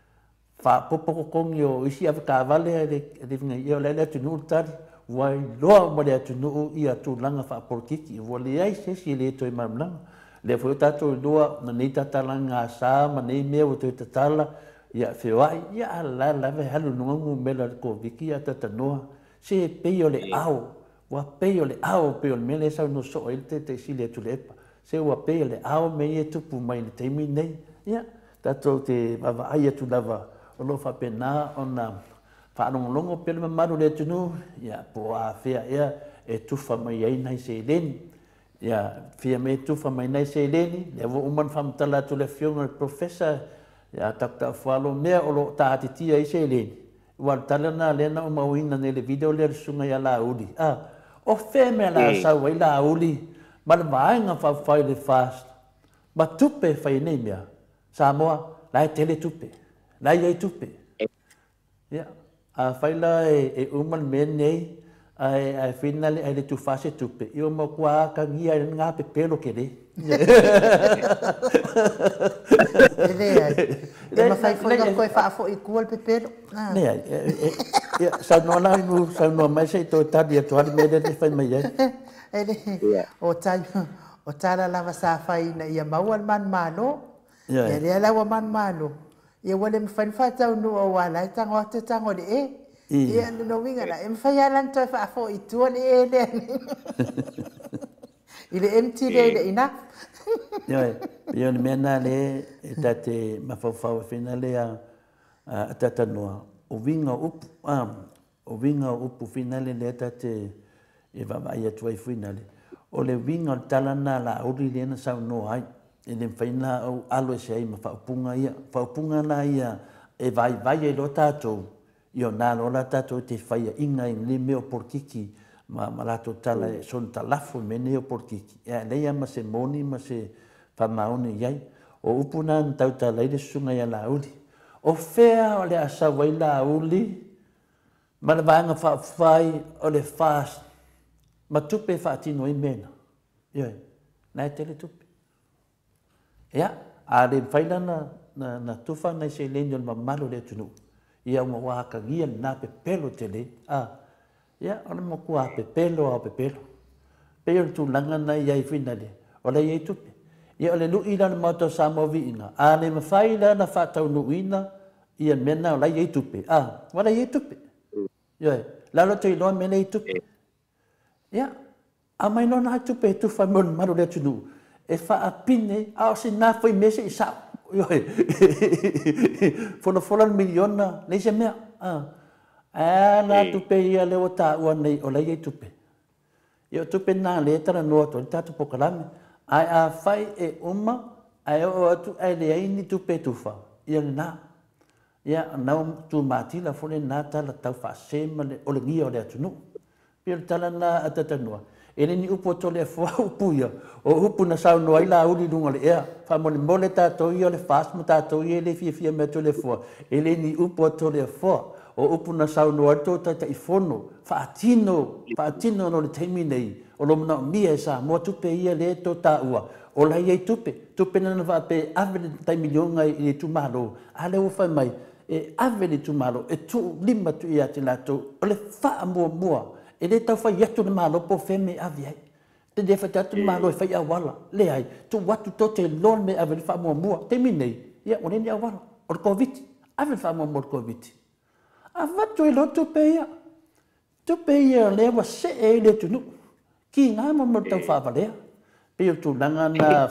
[SPEAKER 2] fa popo kokongi o isi ava ka vale le le vinga ia le le tunu tari wai loa mo le tunu ia tu langa fa porkiki wo le ai se si le toi mamlanga le foi tatou lua na nei tatalanga sa ma nei mea o te tatala ia whewai ia la la ve halu nungu mela ko viki a tatanoa se pei o le au wa pei o le au pei o le mele sa no so il te te sile tu lepa se wa pei o le au me e tupu mai le teimi nei ia tatou te vava ai atu lava o lo fa pena ona fa longo pele mamaru le tunu ia po a fea ia e tufa mai ai nai se leni ia fia me tufa mai nai se leni le vo uman famtala tu le fionga professor ia takta falo mea o lo taatitia i se leni wa talana lena o mauina ne le video le sunga ia la uli ah o fe me la sa wai la uli ma le vaenga fa fai le fast ma tupe fai nei mea sa moa la tele tupe la ia tupe ia a faila e uman men nei ai ai finale ai le tu fase tupe io mo qua ka ngia nga pe pelo ke le
[SPEAKER 1] ele ai e ma fai foi ko fa fo i kual pe pelo
[SPEAKER 2] ne ai e sa no la nu sa no mai sei to ta dia to me de fai mai ai
[SPEAKER 1] ele o tai o tala lava sa fai na ia mau al man malo ia le la wa man malo ia wale me fai fa tau no o wala tango te tango de e ia no winga la em fai alan to fa fo i tu le ele ile empty le le ina
[SPEAKER 2] ia ia le mena le tate ma fa fa finale a a tata no o winga up am o winga up finale le tate e va vai tu ai finale o le winga talana la o le na sa no ai e le faina o alo se ai ma fa punga ia fa punga na ia e vai vai e lo tato io na lo la tato te fai inga in le meo porkiki ma ma la totala e son talafo me neo porkiki e le ia ma se moni ma se fa mauni ia o upuna tau ta le sunga ia la uli o fea o le asa vai la uli ma le vanga fa fai o le fast ma tupe fa tino i mena ia na tele tupe ia a le faila na na na tufa na se lenyo ma malo le tunu ia mo wa ka gia na pe pelo tele a ia ona mo ku a pe pelo a pe pelo pe tu langa na ia i finale ola ia tupe ia ole lu ina ma to sa mo vi ina a le ma faila na fa tau nu ina ia mena ola ia tupe a wala ia tupe ia la lo te lo mena ia tupe ia a mai no na tupe tu fa mon malo le tunu e fa apine a se na foi mese sa yo fono fono miliona le se me ah a na tu pe ia le ota o nei o le tu pe yo tu pe na le tra no to ta tu pokalame ai a fai e uma ai o tu ai le ai ni tu pe tu fa ia na ia na tu mati la fone na ta la ta fa se ma le o le ngia o le tu no per tala na atata no ele ni upo tole fo upu ia o upu na sau no ai la uli lunga le ea fa mo le mole ta to ia le fast mo ta to ia le fia fia me tole fo ele ni upo tole fo o upu na sau no to ta ta ifono fa atino fa atino no le temi nei o lo na mia sa mo tu pe ia le to ta ua o la ia tupe tupe na va pe ave ta milionga i tu malo ale o fa mai e ave tu malo e tu lima tu ia te la to o le fa mo mo e le tau fai atu na malo po feme avi ai. Te de fai atu na malo e fai awala. Le ai, tu watu to te lon me ave fa mua mua. Te minei, ia one ni awala. O COVID, ave fa mua mua COVID. A watu e lo tu pe ia. Tu pe ia le wa se e le tunu. Ki ngā mo mo tau fa avalea. Pe o tu langa na...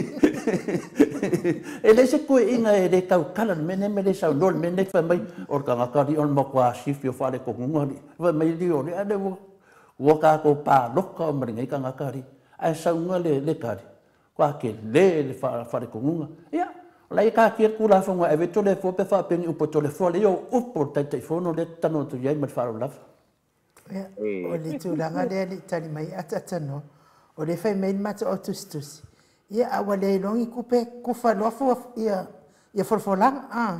[SPEAKER 2] E le se koe inga e le tau kala mene me le sau lor mene fa mai o ka ngakari on mo kwa sifi o fale ko ngunga ni fa mai li o le ade wo wo ka ko pa loka o mringa ka ngakari ai sau nga le le kari kwa ke le le fa fale ko ngunga ia lai ka ki ku la fonga e veto le fo pe fa pe ni upo to le fo le yo upo ta te fono le tano tu yai ma fa la
[SPEAKER 1] ia o le tu langa le le tani mai atata no o le fai mai mata o tustus ia awa le longi kupe kufa lofu ia ia forfolang ah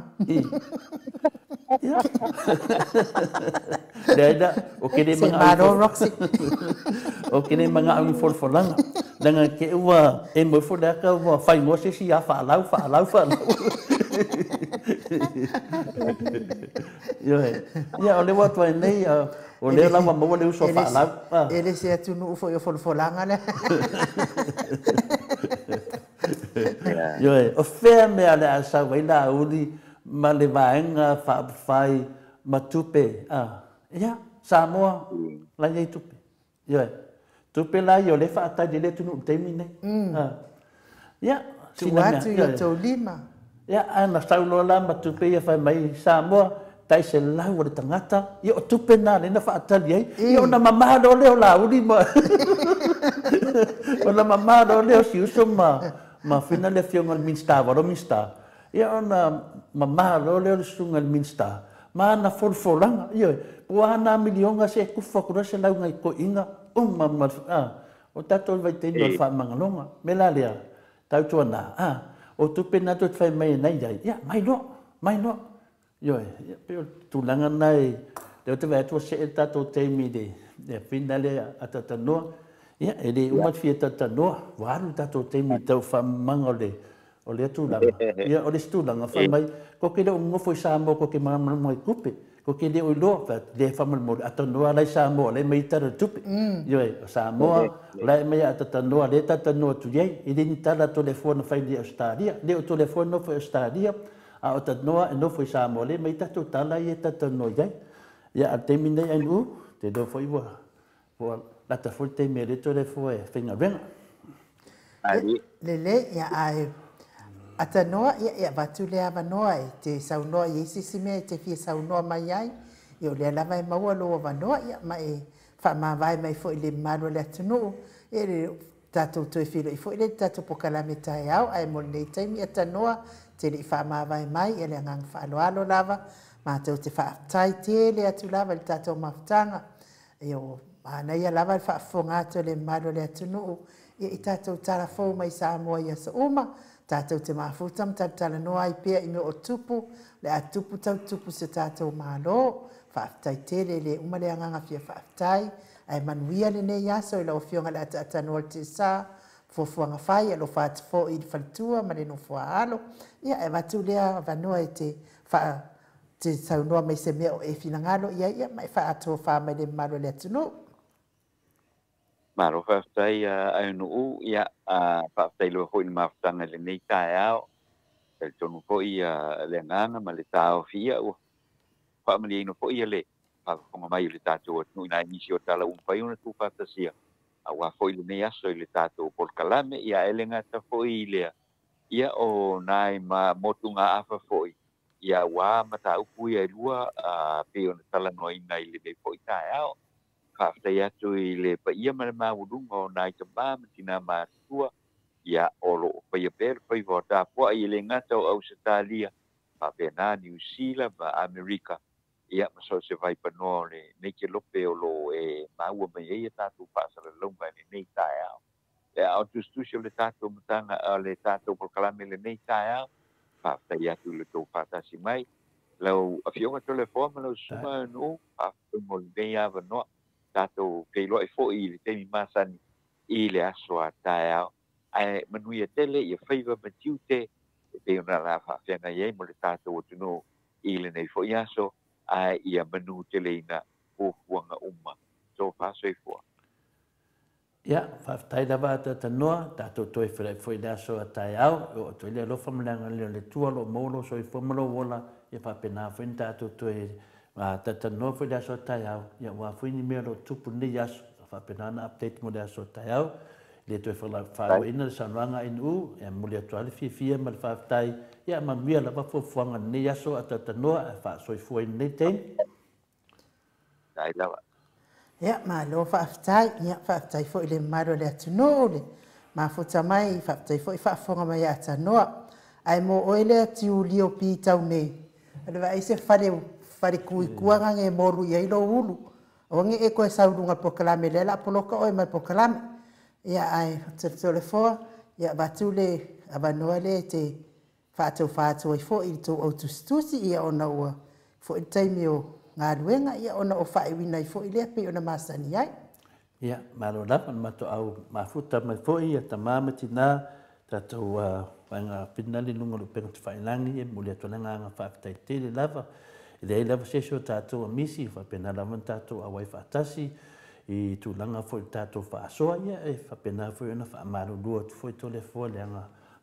[SPEAKER 2] ia dada o ke le
[SPEAKER 1] mga maro roxy
[SPEAKER 2] o ke le mga ang forfolang dengan ke wa e mo fo da ka wa fai mo se si ya fa lau fa lau fa ia ia o le wa tu nei o le la mo le uso fa lau
[SPEAKER 1] ele se atu no fo yo forfolanga le
[SPEAKER 2] Yo e o fea me ale asa wai la uli ma le vaenga fa fai ma tupe ah ya Samoa la ye tupe yo e tupe la yo le fa ta le tunu te mine ah ya
[SPEAKER 1] tu atu yo to lima
[SPEAKER 2] ya ana saulo la ma tupe ya fa mai Samoa tai se la o le tangata yo tupe na le na fa ta ye yo na mama do le la uli ma ona mama do le si uso ma ma fina le fionga minsta varo minsta ia ona mama lo le sunga minsta ma na folfolanga ia wa na milionga se ku fokura se lau ngai ko inga um mama ah o tato vai te no fa mangalonga melalia tau tuana ah o tu pena tu fai mai nai ia ia mai no mai no ia pe tu langa nai le te vai tu se tato te mi de e fina le atata no ia e le uma fia tata no waru tato te mi tau fa mangole o le tūlanga. Ia o le tūlanga whai mai, ko ke leo ngofo i Samoa ko ke mamana mai kupe, ko ke leo i loa, le whamal mo atanoa lai Samoa, le mai tara tupe. Ioi, o Samoa, lai mai atanoa, le tatanoa tu iei, i le ni tala to le fona whai ni Australia, leo to le fona nofo i Australia, a o tanoa e nofo i Samoa, le mai tato tala i e tatanoa iei. Ia a te minei anu, te do fo i wa, wa lata fo te me le to le fo e whinga renga.
[SPEAKER 1] Le le, ia ai, ata noa ia ia watu le ava noa e te saunoa i sisi mea te fia saunoa mai ai i o le alava e maua loa wanoa ia ma e wha mawai mai fo i le maro le atunu e le tatou toi filo i fo i le tatou pokalame tae au ai mo nei taimi ata noa te le i wha mawai mai e le angang wha alo alo lava ma tau te wha tai te le atu lava le tatou mafutanga e o mana ia lava le wha fonga ato le maro le atunu ia i tatou tala fo mai Samoa ia sa uma tātou te mafuta ma tala noa i pia i me o tupu, le a tupu tau tupu se tātou mālo, whaaftai tele le uma le anganga fia whaaftai, ai manuia le nei aso i la o fionga le ata ata noa te sa, fuafuanga whai, alo whaatfo i le whalitua, ma le no fua alo, ia e watu lea wanoa i te wha, te tau noa mai se mea o e finangalo, ia ia mai wha atua wha mai le malo le atunu.
[SPEAKER 4] Maro whaftai ai nuu ia whaftai lua hoi ni mawhtanga le nei tae ao. Te tonu hoi le nganga ma le tāo fia ua. Whamali ino hoi le whawhonga mai le tātou atunu ina nisi o tala umpai una tu whaftasia. A wā hoi le nei aso i le tātou polkalame ia ele ngata hoi lea. Ia o nai ma motu ngā awha hoi. Ia wā mata upu ia lua peo na tala noa ina i le nei hoi tae ao. Whaftai atu i le pa ia ma le mawurunga o nai ka mama tina mātua ia olo o paia pēr pai wā tāpua i le ngata o Australia pa pēnā New Zealand ma Amerika ia maso se vai panoa le neike lope o lo e maua mai e tātou pāsara launga le nei tae au. E au tustusi o le tātou matanga le tātou polkalame le nei tae au whaftai atu le tō whātasi mai lau a fionga tole forma lau suma no whaftai mo le nei awa noa tātou kei loa e fo i le temi masani i le aso a tae au. Ai manui a tele i a whaiva matiu te e peo na la whawhianga iei mo le tātou atuno i le nei fo i aso ai i a manu tele ina o huanga umma. So whaso i fua.
[SPEAKER 2] Ia, whaftai dawa ata tanoa, tātou toi whare fo i le aso a tae au, o toi le alofa malanga leo le tua lo molo so i whamalo wola i whapena fo i tātou toi ma tata no foi da so tai au ya wa foi ni me lo tupu ni ya fa penana update mo da so tai au le to fa la fa ina sa ranga in u e mo le to ali fi fi ma fa tai ya ma mi la fa fo fanga ni ya so tata no fa so foi ni te
[SPEAKER 4] dai la
[SPEAKER 1] ya ma lo fa tai ya fa tai fo ile maro le tuno le ma fo tamai fa tai fo fa fonga mai ata no ai mo oile tiu lio pi tau nei ale vai se fale fare kui kuanga nge moru ia ilo ulu. O nge e koe saurunga pokalame le la poloka oi mai pokalame. Ia ai te tole foa, ia batu le abanoa le te whātou whātou i fo i tō autustusi ia ona ua. Fo i taimi o ngā ruenga ia ona o whae wina i fo i lea pe ona masani ai.
[SPEAKER 2] Ia, malo lapan mato au mafuta mai fo i a tamamati nā tātou whainga pinali lunga lupenga te whailangi e muli ato nanga ngā whaakitai tele lava. I le lava sesio tātou a misi, whapena lawan tātou a wai whaatasi, i tūlanga fo i tātou whaasoa ia, e whapena fo i ona whaamaru lua tu fo i tole fo leanga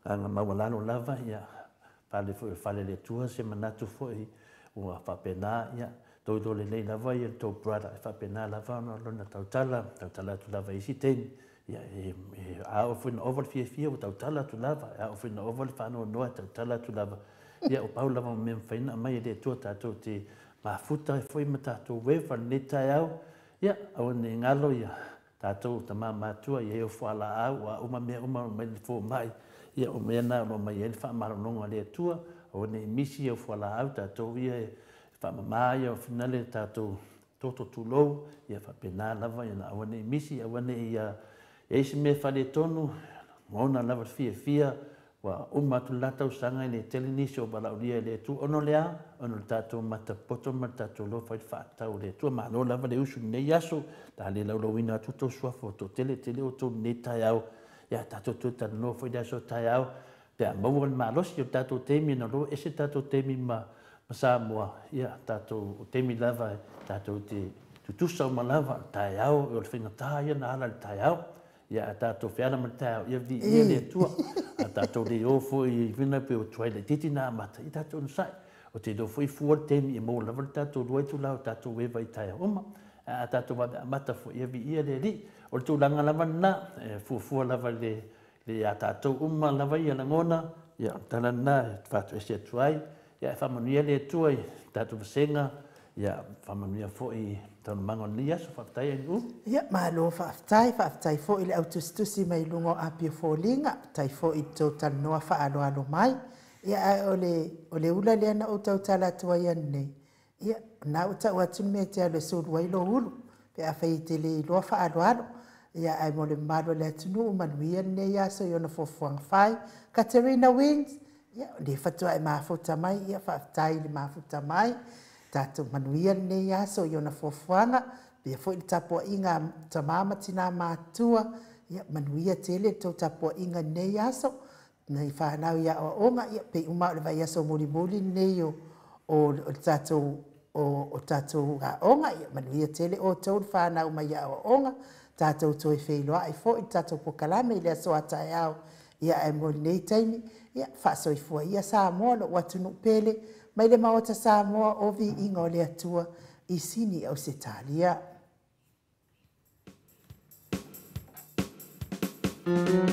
[SPEAKER 2] anga mawalano lava ia pale fo fale le tua se manatu fo i ua whapena ia tau to le nei lava ia tau brother whapena lava no lona tau tala tau tala tu lava isi teni ia e a ofina over fia fia o tau tala tu lava a ofina over whano noa tau tala tu lava ia o pau lava me mwhaina mai le tua tātou te mafuta e foi ma tātou wewa netai au ia au ne ngalo ia tātou ta mā mātua ia e o whala au a uma mea uma mai le fo mai ia o mea nā no mai e le whamarononga le tua o ne misi e o whala au tātou ia e whamamā ia o finale tātou toto tulou ia whapena lava ia na au ne misi au ne ia e isi mea whale tonu ngona lava fia fia wa uma tu latau sanga le telenisi o balauria le tu ono lea ono tātou mata poto ma tātou lo whai whaatau le tua ma no lava le usu nei yaso ta le laulo wina tuto suafo to tele tele o to ne tai au ia tātou tu ta no whai daso tai au pe a mauan ma losi o tātou temi na lo ese tātou temi ma ma Samoa ia tātou temi lava tātou te tutusa o ma lava tai au o le whingataa ia na ala le tai au ia tātou whiana ma tai au ia vi ia le tua a tātou le ofo i vina pe o tuai le titi nā mata i tātou nasai o te do foi fuar temi e mō lava le tātou luai tu lau tātou wewa i tai oma a tātou wa mata fo ia vi ia le li o le tūlanga lava na fuafua lava le le a tātou uma lava ia la ngona ia tana na whātu e se tuai ia e whamanuia le tuai tātou vasenga ia whamanuia fo i tanu mangon lia so whaftai ai u
[SPEAKER 1] ia malo whaftai whaftai fo i le autustusi mai lungo apia fōlinga tai fo i tō tanoa whaalo alo mai ia ai o le o le ula le ana o tau tala tua ia nei ia na o tau atu me te alo suru ai lo hulu pe a whai te le loa whaalo alo ia ai mo le malo le atunu o manuia nei aso i ona fofuang whai Katerina Wings ia le whatua e mafuta mai ia whaftai le mafuta mai tātou manuia nei aso i ona fofuanga pia fo i tapua inga tamama tina mātua ia manuia tele tau tapua inga nei aso nei whanau ia o onga ia pe uma o le vai aso muli muli nei o o tātou o o tātou a onga ia manuia tele o tau whanau mai ia o onga tātou toi wheiloa ai fo i tātou pokalame i le aso atai au ia e moli nei taimi ia whaasoi fua ia Samoa lo watunu pele mai le maota Samoa o vi inga o le atua i sini au se talia. Mm-hmm.